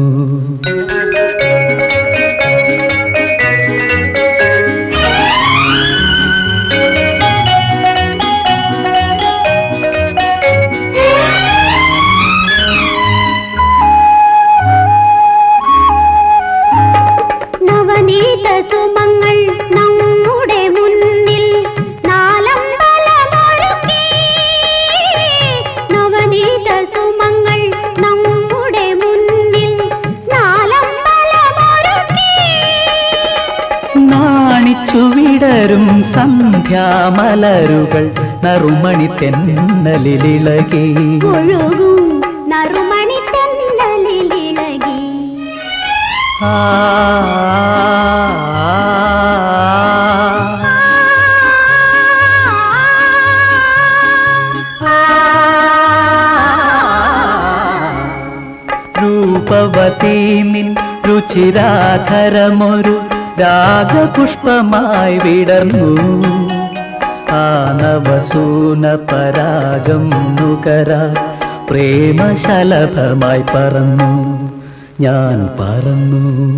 സന്ധ്യാമലരുകൾ നറുമണി തെന്നലിളിളകി ഒഴുകും നറുമണി തെന്നലിളിളകി ആ രൂപവതീ നിൻ രുചിരാധരമൊരു രാഗപുഷ്പമായി വിടർന്നു ആനവസൂന പരാഗം നുകരാ പ്രേമശലഭമായി പറന്നു ഞാൻ പറന്നു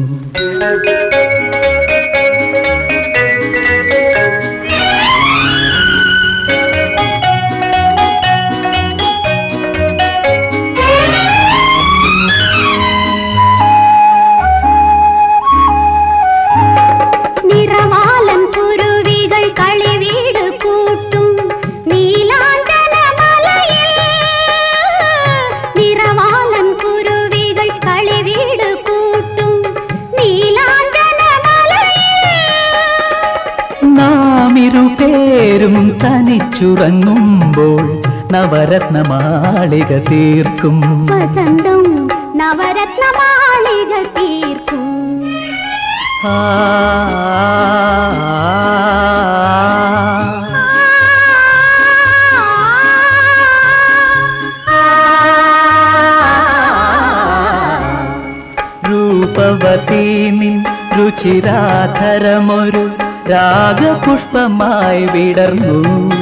ഇരുപേരും തനിച്ചുറങ്ങുമ്പോൾ നവരത്നമാളിക തീർക്കും വസന്തം നവരത്നമാളിക തീർക്കും ആ രൂപവതീ നിൻ രുചിരാധരമൊരു രാഗപുഷ്പമായി വിടർന്നു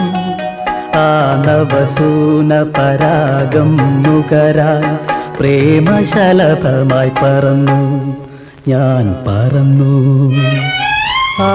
ആനവസൂന പരാഗം നുകരാൻ പ്രേമശലഭമായി പറന്നു ഞാൻ പറന്നു ആ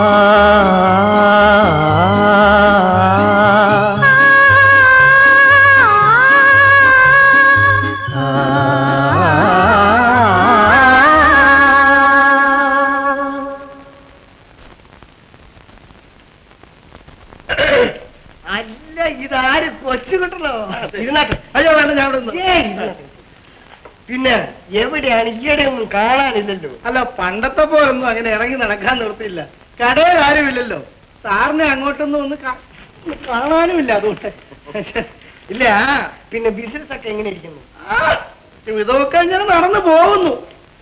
പിന്നെ എവിടെയാണ് ഈയിടെ ഒന്നും കാണാനില്ലല്ലോ. അല്ല, പണ്ടത്തെ പോലൊന്നും അങ്ങനെ ഇറങ്ങി നടക്കാൻ നിർത്തിയില്ല. കടയിൽ ആരുമില്ലല്ലോ. സാറിനെ അങ്ങോട്ടൊന്നും ഒന്ന് കാണാനുമില്ല. അതുകൊണ്ട് ഇല്ല. പിന്നെ ബിസിനസ് ഒക്കെ എങ്ങനെ ഇരിക്കുന്നു? ഇതൊക്കെ ഇങ്ങനെ നടന്നു പോകുന്നു.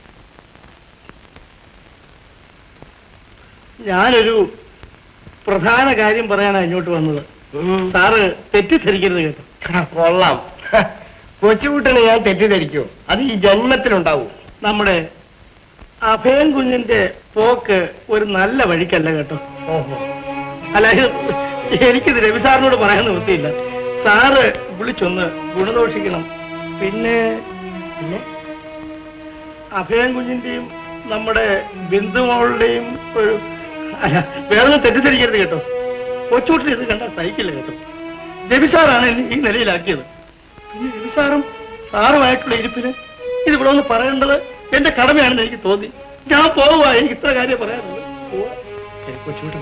ഞാനൊരു പ്രധാന കാര്യം പറയാനാണ് ഇങ്ങോട്ട് വന്നത്. സാറ് തെറ്റിദ്ധരിക്കരുത് കേട്ടോ. കൊള്ളാം. കൊച്ചുകുട്ടനെ ഞാൻ തെറ്റിദ്ധരിക്കോ? അത് ഈ ജന്മത്തിലുണ്ടാവും. നമ്മുടെ അഭയൻ കുഞ്ഞിന്റെ പോക്ക് ഒരു നല്ല വഴിക്കല്ല കേട്ടോ. അല്ല, എനിക്കിത് രവി സാറിനോട് പറയാൻ നിവൃത്തിയില്ല. സാറ് വിളിച്ചൊന്ന് ഗുണദോഷിക്കണം. പിന്നെ പിന്നെ അഭയൻ കുഞ്ഞിന്റെയും നമ്മുടെ ബിന്ദുമോളുടെയും ഒരു വേറെ തെറ്റിദ്ധരിക്കരുത് കേട്ടോ. കൊച്ചുകുട്ടൻ ഇത് കണ്ടാൽ സഹിക്കില്ല കേട്ടോ. രവി സാറാണ് എന്നെ ഈ നിലയിലാക്കിയത്. പിന്നെ രവി സാറും സാറുമായിട്ടുള്ള ഇരിപ്പിന് ഇത് ഇവിടെ ഒന്ന് പറയേണ്ടത് എന്റെ കടമയാണെന്ന് എനിക്ക് തോന്നി. ഞാൻ പോവുക. എനിക്ക് ഇത്ര കാര്യം പറയാനുള്ളത്. ശരി കൊച്ചുകുട്ടൻ.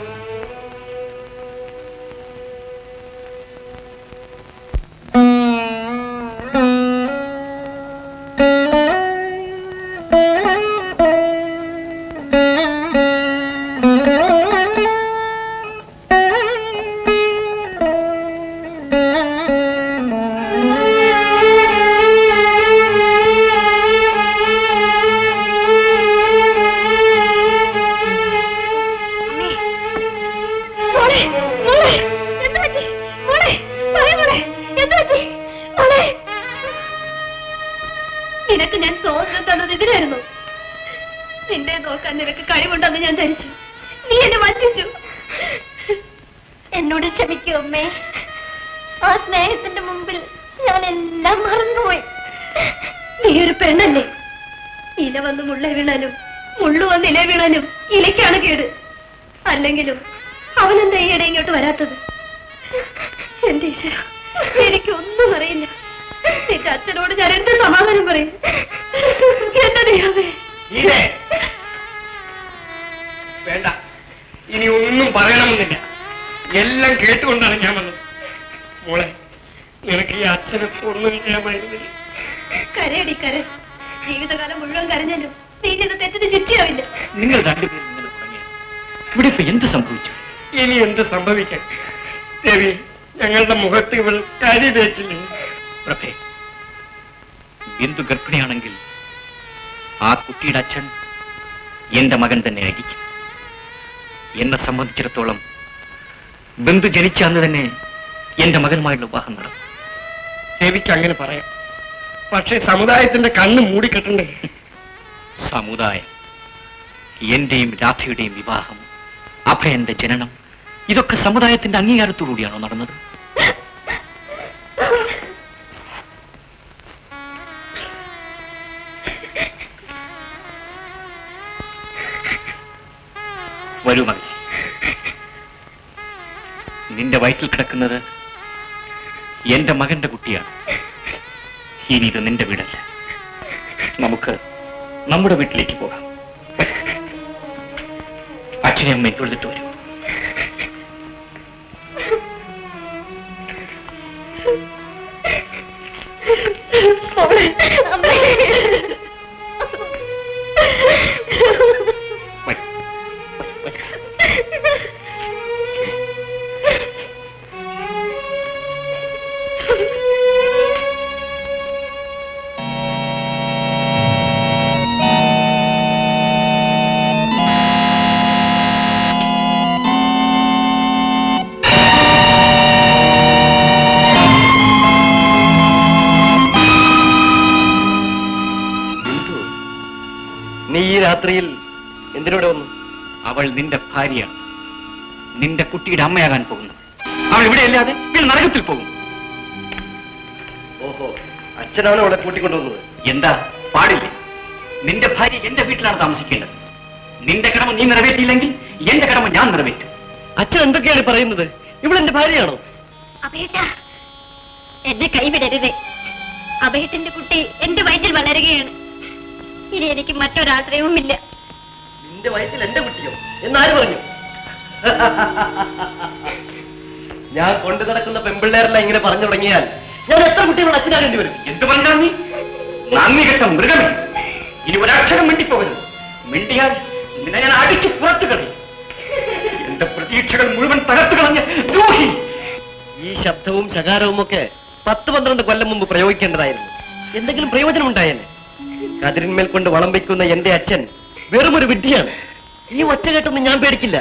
നിനക്ക് ഞാൻ സ്വാതന്ത്ര്യം തന്നത് ഇതിനായിരുന്നു. നിന്നെ നോക്കാൻ നിനക്ക് കഴിവുണ്ടെന്ന് ഞാൻ ധരിച്ചു. നീ എന്നെ വഞ്ചിച്ചു. എന്നോട് ക്ഷമിക്കൂ അമ്മേ. ആ സ്നേഹത്തിന്റെ മുമ്പിൽ ഞാൻ എല്ലാം മറന്നുപോയി. നീ ഒരു പെണ്ണല്ലേ. ഇല വന്ന് മുള്ള വീണാലും മുള്ളു വന്ന് ഇല വീണാലും ഇലയ്ക്കാണ് കേട്. അല്ലെങ്കിലും അവനെന്താ ഈയിടെ ഇങ്ങോട്ട് വരാത്തത്? എന്റെ ഈശ്വര, എനിക്കൊന്നും അറിയില്ല. നിന്റെ അച്ഛനോട് ഞാൻ എന്ത് സമാധാനം പറയും? എന്റെ ദൈവമേ. വേണ്ട, ഇനി ഒന്നും പറയണമെന്നില്ല. എല്ലാം കേട്ടുകൊണ്ടാണ് ഞാൻ വന്നത്. മോളെ, നിനക്ക് ഈ അച്ഛനെ ഒന്നും ചെയ്യാമായിരുന്നില്ല. കരയടി കര. ജീവിതകാലം മുഴുവൻ കരഞ്ഞാലും നീ ചെയ്ത തെറ്റിന് ചുറ്റിയാവില്ല. നിങ്ങൾ രണ്ടുപേരും ഇങ്ങനെ തുടങ്ങിയ ഇവിടെ ഇപ്പൊ എന്ത് സംഭവിച്ചു? ഇനി എന്ത് സംഭവിക്കാൻ? ദേവി, ഞങ്ങളുടെ മുഖത്ത് ഇവൾ കരി തേച്ചില്ലേ? പ്രഭേ, ബിന്ദു ഗർഭിണിയാണെങ്കിൽ ആ കുട്ടിയുടെ അച്ഛൻ എന്റെ മകൻ തന്നെ ആയിരിക്കും. എന്നെ സംബന്ധിച്ചിടത്തോളം ബിന്ദു ജനിച്ച അന്ന് തന്നെ എന്റെ മകനുമായുള്ള വിവാഹം നടന്നു. ദേവിക്ക് അങ്ങനെ പറയാം, പക്ഷേ സമുദായത്തിന്റെ കണ്ണ് മൂടിക്കെട്ടണ്ടേ? സമുദായം, എന്റെയും രാധയുടെയും വിവാഹം, അഭയന്റെ ജനനം, ഇതൊക്കെ സമുദായത്തിന്റെ അംഗീകാരത്തോടുകൂടിയാണോ നടന്നത്? വരൂ മകൻ, നിന്റെ വയറ്റിൽ കിടക്കുന്നത് എന്റെ മകന്റെ കുട്ടിയാണ്. ഇനി ഇത് നിന്റെ വീടല്ല. നമുക്ക് നമ്മുടെ വീട്ടിലേക്ക് പോകാം. അച്ഛനെ അമ്മയെ തൊഴുതിട്ട് വരൂ. നീ ഈ രാത്രിയിൽ എന്തിനോടെ വന്നു? അവൾ നിന്റെ ഭാര്യയാണ്, നിന്റെ കുട്ടിയുടെ അമ്മയാകാൻ പോകുന്നത്. അവൾ ഇവിടെയല്ലാതെ പിന്നെ നരകത്തിൽ പോകും. ഓഹോ, അച്ഛനാണ് അവളെ കൂട്ടിക്കൊണ്ടുവന്നത്? എന്താ പാടില്ല? നിന്റെ ഭാര്യ എന്റെ വീട്ടിലാണ് താമസിക്കേണ്ടത്. നിന്റെ കടമ നീ നിറവേറ്റിയില്ലെങ്കിൽ എന്റെ കടമ ഞാൻ നിറവേറ്റും. അച്ഛൻ എന്തൊക്കെയാണ് പറയുന്നത്? ഇവൾ എന്റെ ഭാര്യയാണോ? അഭേട്ട, എന്നെ കൈവിടരുതേ. അഭേട്ടന്റെ കുട്ടി എന്റെ വയറ്റിൽ വളരുകയാണ്. ഇനി എനിക്ക് മറ്റൊരാശ്രയവുമില്ല. നിന്റെ വയറ്റിൽ എന്റെ കുട്ടിയോ എന്നാര് പറഞ്ഞു? ഞാൻ കൊണ്ടു നടക്കുന്ന പെൺപിള്ളേരെല്ലാം ഇങ്ങനെ പറഞ്ഞു തുടങ്ങിയാൽ ഞാൻ എത്ര കുട്ടികൾ അച്ഛനാകേണ്ടി വരും? എന്ത് പറഞ്ഞാൽ നീ നന്ദി കെട്ട മൃഗമേ, ഇനി ഒരക്ഷരം മിണ്ടിപ്പോകരുത്. മിണ്ടിയാൽ നിന്നെ ഞാൻ അടിച്ചു പുറത്തു കളയും. എന്റെ പ്രതീക്ഷകൾ മുഴുവൻ തകർത്തു കളഞ്ഞ ദ്രോഹി. ഈ ശബ്ദവും ശകാരവും ഒക്കെ പത്ത് പന്ത്രണ്ട് കൊല്ലം മുമ്പ് പ്രയോഗിക്കേണ്ടതായിരുന്നു. എന്തെങ്കിലും പ്രയോജനം ഉണ്ടായെന്നെ. കതിരിന്മേൽ കൊണ്ട് വളം വയ്ക്കുന്ന എന്റെ അച്ഛൻ വെറും ഒരു വിഡ്ഢിയാണ്. ഈ ഒച്ച കേട്ടൊന്നും ഞാൻ പേടിക്കില്ല.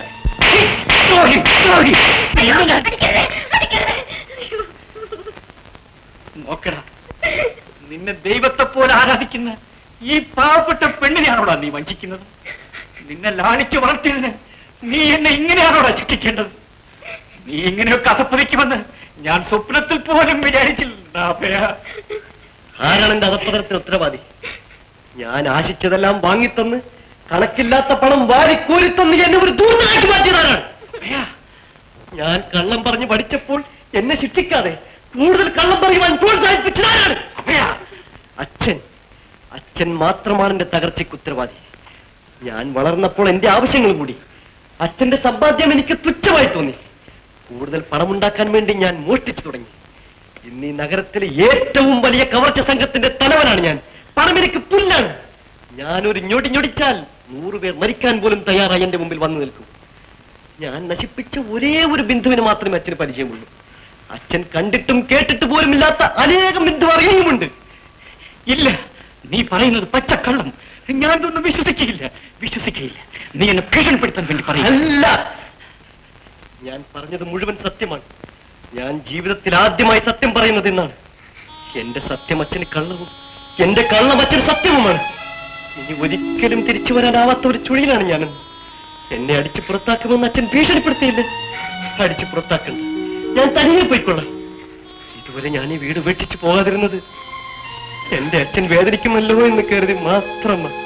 നോക്കടാ, നിന്നെ ദൈവത്തെ പോലെ ആരാധിക്കുന്ന ഈ പാവപ്പെട്ട പെണ്ണിനെയാണോടാ നീ വഞ്ചിക്കുന്നത്? നിന്നെ ലാളിച്ചു വളർത്തിയതിന് നീ എന്നെ ഇങ്ങനെയാണോടാ ശിക്ഷിക്കേണ്ടത്? നീ ഇങ്ങനെയൊക്കെ അധപ്പതിക്കുമെന്ന് ഞാൻ സ്വപ്നത്തിൽ പോലും വിചാരിച്ചില്ല. ആരാണ് എന്റെ അധപ്പതനത്തിന് ഉത്തരവാദി? ഞാൻ ആശിച്ചതെല്ലാം വാങ്ങിത്തന്ന് കണക്കില്ലാത്ത പണം വാരിക്കോരിത്തന്ന് എന്നെ ഒരു ദൂരനാക്കി മാറ്റിയതാണ്. ഞാൻ കള്ളം പറഞ്ഞ് പഠിച്ചപ്പോൾ എന്നെ ശിക്ഷിക്കാതെ കൂടുതൽ കള്ളം പറയുവാൻ പ്രോത്സാഹിപ്പിച്ചതാണ് അച്ഛൻ. അച്ഛൻ മാത്രമാണ് എന്റെ തകർച്ചയ്ക്ക് ഉത്തരവാദി. ഞാൻ വളർന്നപ്പോൾ എന്റെ ആവശ്യങ്ങൾ കൂടി. അച്ഛന്റെ സമ്പാദ്യം എനിക്ക് തുച്ഛമായി തോന്നി. കൂടുതൽ പണമുണ്ടാക്കാൻ വേണ്ടി ഞാൻ മോഷ്ടിച്ചു തുടങ്ങി. ഇന്ന് ഈ നഗരത്തിലെ ഏറ്റവും വലിയ കവർച്ച സംഘത്തിന്റെ തലവനാണ് ഞാൻ. പണം എനിക്ക് പുല്ലാണ്. ഞാനൊരു ഞൊടി ഞൊടിച്ചാൽ നൂറുപേർ മരിക്കാൻ പോലും തയ്യാറായി എന്റെ മുമ്പിൽ വന്നു നിൽക്കും. ഞാൻ നശിപ്പിച്ച ഒരേ ഒരു ബിന്ദുവിന് മാത്രമേ അച്ഛന് പരിചയമുള്ളൂ. അച്ഛൻ കണ്ടിട്ടും കേട്ടിട്ട് പോലും ഇല്ലാത്ത അനേകം ബിന്ദു അറിയുമുണ്ട്. ഇല്ല, നീ പറയുന്നത് പച്ചക്കള്ളം. ഞാനൊന്നും വിശ്വസിക്കുകയില്ല, വിശ്വസിക്കുകയില്ല. നീ എന്നെ ഭീഷണിപ്പെടുത്താൻ വേണ്ടി പറയില്ല. ഞാൻ പറഞ്ഞത് മുഴുവൻ സത്യമാണ്. ഞാൻ ജീവിതത്തിൽ ആദ്യമായി സത്യം പറയുന്നത് എന്നാണ്. എന്റെ സത്യം അച്ഛന് കള്ളവും എന്റെ കള്ളം അച്ഛന് സത്യവുമാണ്. ഇനി ഒരിക്കലും തിരിച്ചു വരാനാവാത്ത ഒരു ചുഴിയിലാണ് ഞാൻ. എന്നെ അടിച്ചു പുറത്താക്കുമെന്ന് അച്ഛൻ ഭീഷണിപ്പെടുത്തിയില്ലേ? അടിച്ചു പുറത്താക്കണ്ട, ഞാൻ തനിയെ പോയിക്കൊള്ളാം. ഇതുവരെ ഞാൻ ഈ വീട് വെട്ടിച്ചു പോകാതിരുന്നത് എന്റെ അച്ഛൻ വേദനിക്കുമല്ലോ എന്ന് കരുതി മാത്രമാണ്.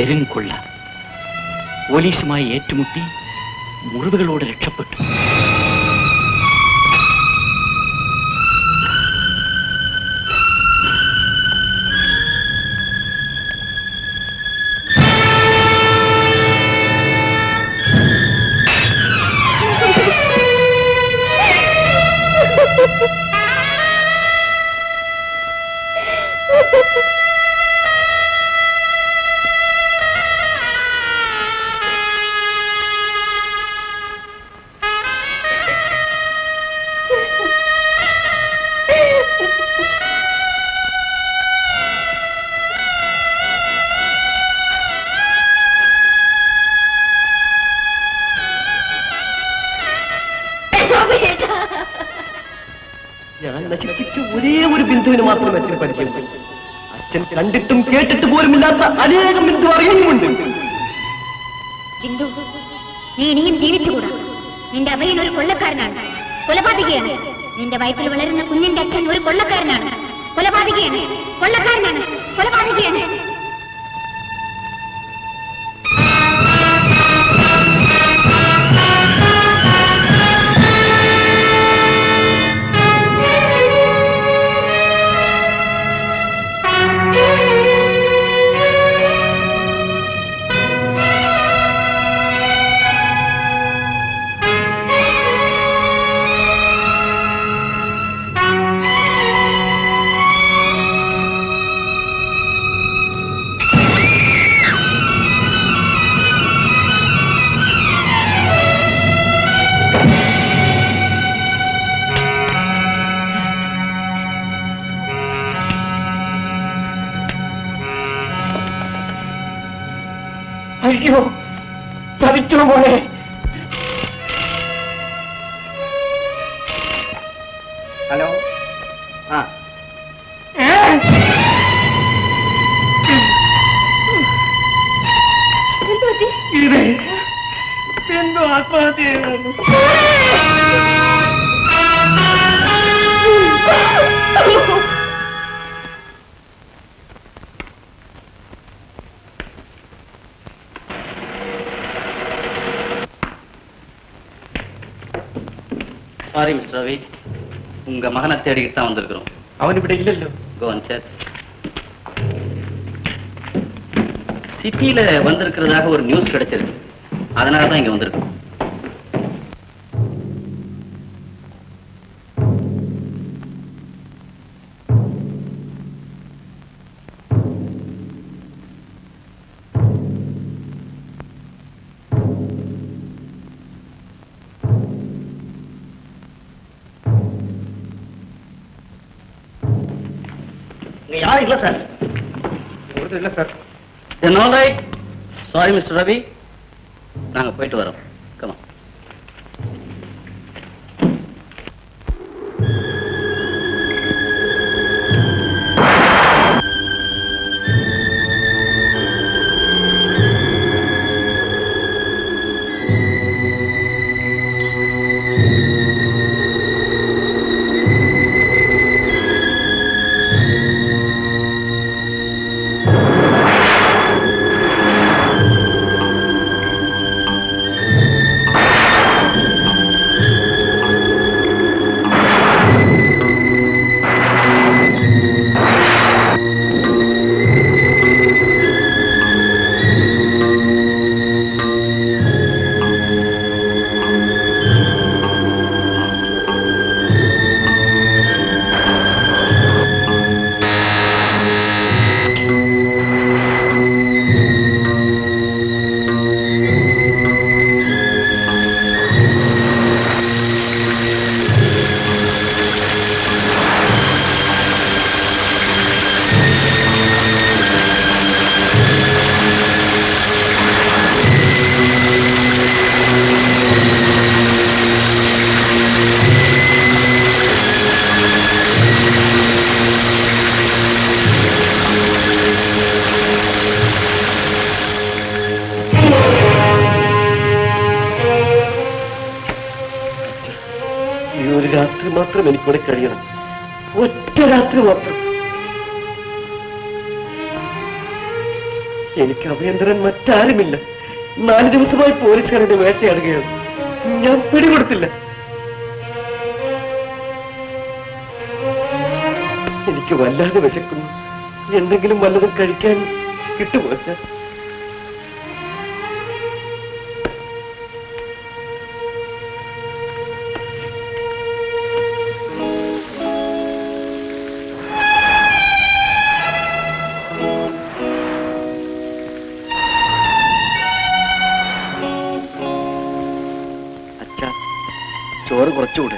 പെരുംകൊള്ള. പോലീസുമായി ഏറ്റുമുട്ടി മുറിവുകളോട് രക്ഷപ്പെട്ടു. ഞാൻ നശിപ്പിച്ച ഒരേ ഒരു ബിന്ദുവിന് മാത്രം അച്ഛന് പരിചയമുണ്ട്. അച്ഛൻ കണ്ടിട്ടും കേട്ടിട്ട് പോലുമില്ലാത്ത അനേകം ബിന്ദു അറിയുന്നുമുണ്ട്. ബിന്ദു, നീ ഇനിയും ജീവിച്ചുകൂടാ. നിന്റെ അഭയൻ ഒരു കൊള്ളക്കാരനാണ്, കൊലപാതകയാണ്. നിന്റെ വയറ്റിൽ വളരുന്ന കുഞ്ഞിന്റെ അച്ഛൻ ഒരു കൊള്ളക്കാരനാണ്, കൊലപാതകയാണ്, കൊള്ളക്കാരനാണ്, കൊലപാതകയാണ്. അയ്യോ, ചതിച്ചോ മോനെ. ഹലോ. ആ ഇത് ബിന്ദു ആത്മഹത്യ ചെയ്തു. சாரி மிஸ்டர் ரவி, உங்க மகனை தேடிக்கிட்டு தான் வந்திருக்கிறோம். அவன் இப்படி இல்லല്ലോ. Go and check. சிட்டியில வந்திருக்கிறதாக ஒரு நியூஸ் கிடைச்சிருக்கு, அதனால தான் இங்க வந்திருக்கோம். யாரும் இல்ல சார். ஒருத்தர் இல்ல sir. Then all right. Sorry mister Ravi, நாங்க போயிட்டு வரோம். Come on. രാത്രി മാത്രം എനിക്കിവിടെ കഴിയണം, ഒറ്റ രാത്രി മാത്രം. എനിക്ക് അഭ്യന്തരൻ മറ്റാരുമില്ല. നാല് ദിവസമായി പോലീസുകാരുടെ വേട്ടയാടുകയാണ്. ഞാൻ പിടികൊടുത്തില്ല. എനിക്ക് വല്ലാതെ വിശക്കുന്നു. എന്തെങ്കിലും വല്ലതും കഴിക്കാൻ കിട്ടുമോ അച്ഛാ? അച്ഛാ, ചോറ് കുറച്ചുകൂടെ?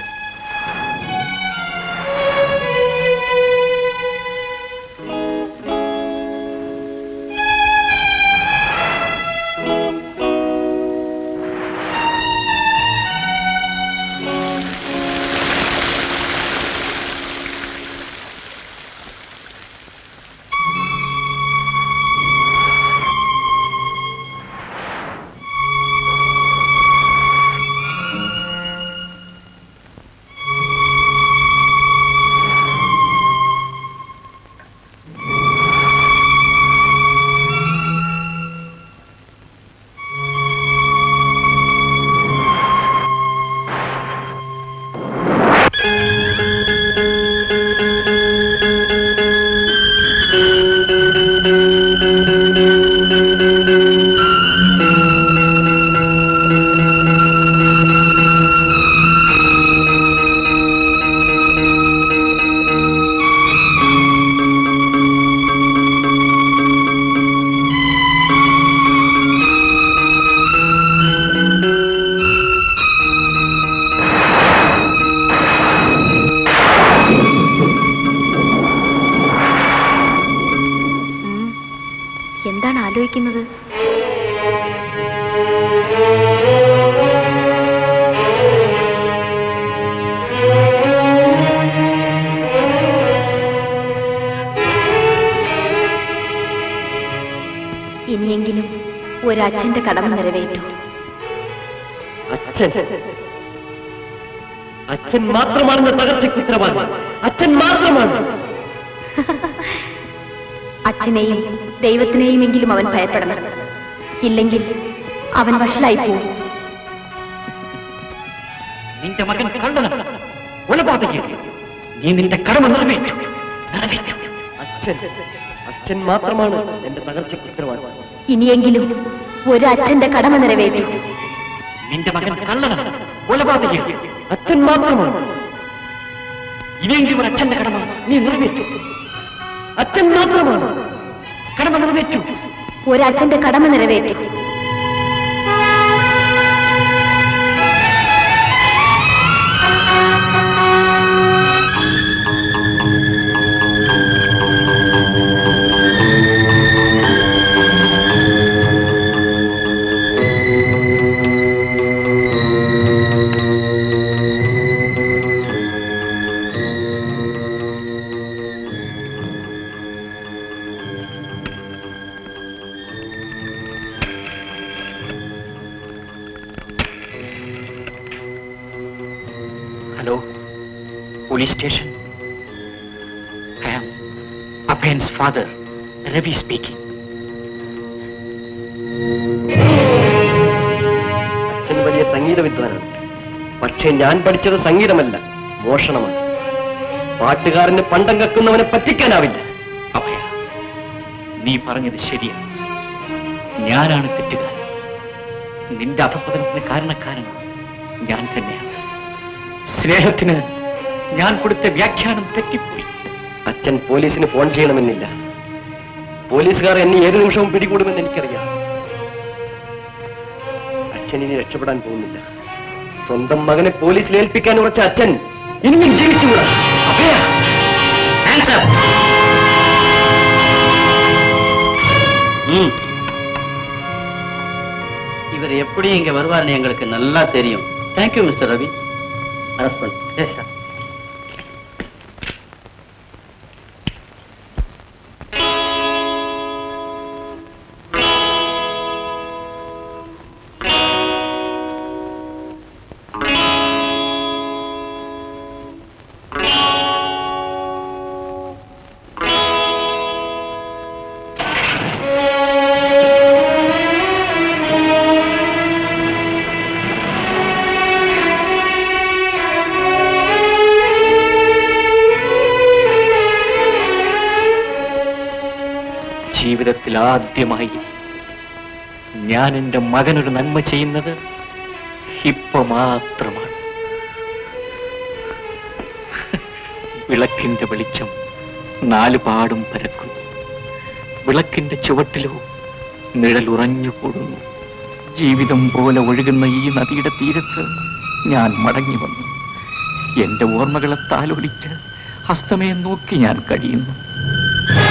എന്താണ് ആലോചിക്കുന്നത്? ഇനിയെങ്കിലും ഒരച്ഛന്റെ കടമ നിറവേറ്റു. അച്ഛൻ അച്ഛൻ മാത്രമാണ് തകർച്ചയ്ക്ക് ഉത്തരവാദി. അച്ഛൻ മാത്രമാണ്. അച്ഛനെയും ദൈവത്തിനെയും എങ്കിലും അവൻ ഭയപ്പെടണം. ഇല്ലെങ്കിൽ അവൻ വഷളായി പോകും. നിന്റെ മകൻ കള്ളനാണ്, കൊലപാതകി. നീ നിന്റെ കടമ നിറവേറ്റു നിറവേറ്റു അച്ഛൻ അച്ഛൻ മാത്രമാണ് എന്റെ തകർച്ചയ്ക്ക് ഉത്തരവാദി. ഇനിയെങ്കിലും ഒരച്ഛന്റെ കടമ നിറവേറ്റു. നിന്റെ മകൻ കള്ളനാണ്, കൊലപാതകി. അച്ഛൻ മാത്രമാണ്. ഇനിയെങ്കിലും ഒരു അച്ഛന്റെ കടമ നീ നിറവേറ്റു. അച്ഛൻ മാത്രമാണ്. കടമ നിറവേറ്റു. ഒരച്ഛന്റെ കടമ നിറവേറ്റു. Hello, police station. I am Abhayan's father, Ravi speaking. അച്ഛൻ വലിയ സംഗീത വിദ്വാനാണ്. പക്ഷേ ഞാൻ പഠിച്ചത് സംഗീതമല്ല, മോഷണമാണ്. പാട്ടുകാരന് പണ്ടം കക്കുന്നവനെ പറ്റിക്കാനാവില്ല. അഭയ, നീ പറഞ്ഞത് ശരിയാണ്. ഞാനാണ് തെറ്റുകാരൻ. നിന്റെ അധപതനത്തിന് കാരണക്കാരൻ ഞാൻ തന്നെയാണ്. സ്നേഹത്തിന് ഞാൻ കൊടുത്ത വ്യാഖ്യാനം തെറ്റിപ്പോയി. അച്ഛൻ പോലീസിന് ഫോൺ ചെയ്യണമെന്നില്ല. പോലീസുകാർ എന്നെ ഏത് നിമിഷവും പിടികൂടുമെന്ന് എനിക്കറിയാം. അച്ഛൻ ഇനി രക്ഷപ്പെടാൻ പോകുന്നില്ല. സ്വന്തം മകനെ പോലീസിൽ ഏൽപ്പിക്കാൻ ഉറച്ച അച്ഛൻ ഇനിയും ജീവിച്ചുകൂടാ. അഭയ, hands up. இவர் எப்படி இங்க வருவார்னு எங்களுக்கு நல்லா தெரியும். Thank you mister Ravi. அரெஸ்ட் பண்ணு. Yes sir. ജീവിതത്തിൽ ആദ്യമായി ഞാൻ എൻ്റെ മകനൊരു നന്മ ചെയ്യുന്നത് ഇപ്പൊ മാത്രമാണ്. വിളക്കിന്റെ വെളിച്ചം നാലുപാടും പരക്കുന്നു. വിളക്കിന്റെ ചുവട്ടിലോ നിഴൽ ഉറഞ്ഞു കൂടുന്നു. ജീവിതം പോലെ ഒഴുകുന്ന ഈ നദിയുടെ തീരത്ത് ഞാൻ മടങ്ങി വന്നു. എന്റെ ഓർമ്മകളെ താലോലിച്ച് അസ്തമയം നോക്കി ഞാൻ കഴിയുന്നു.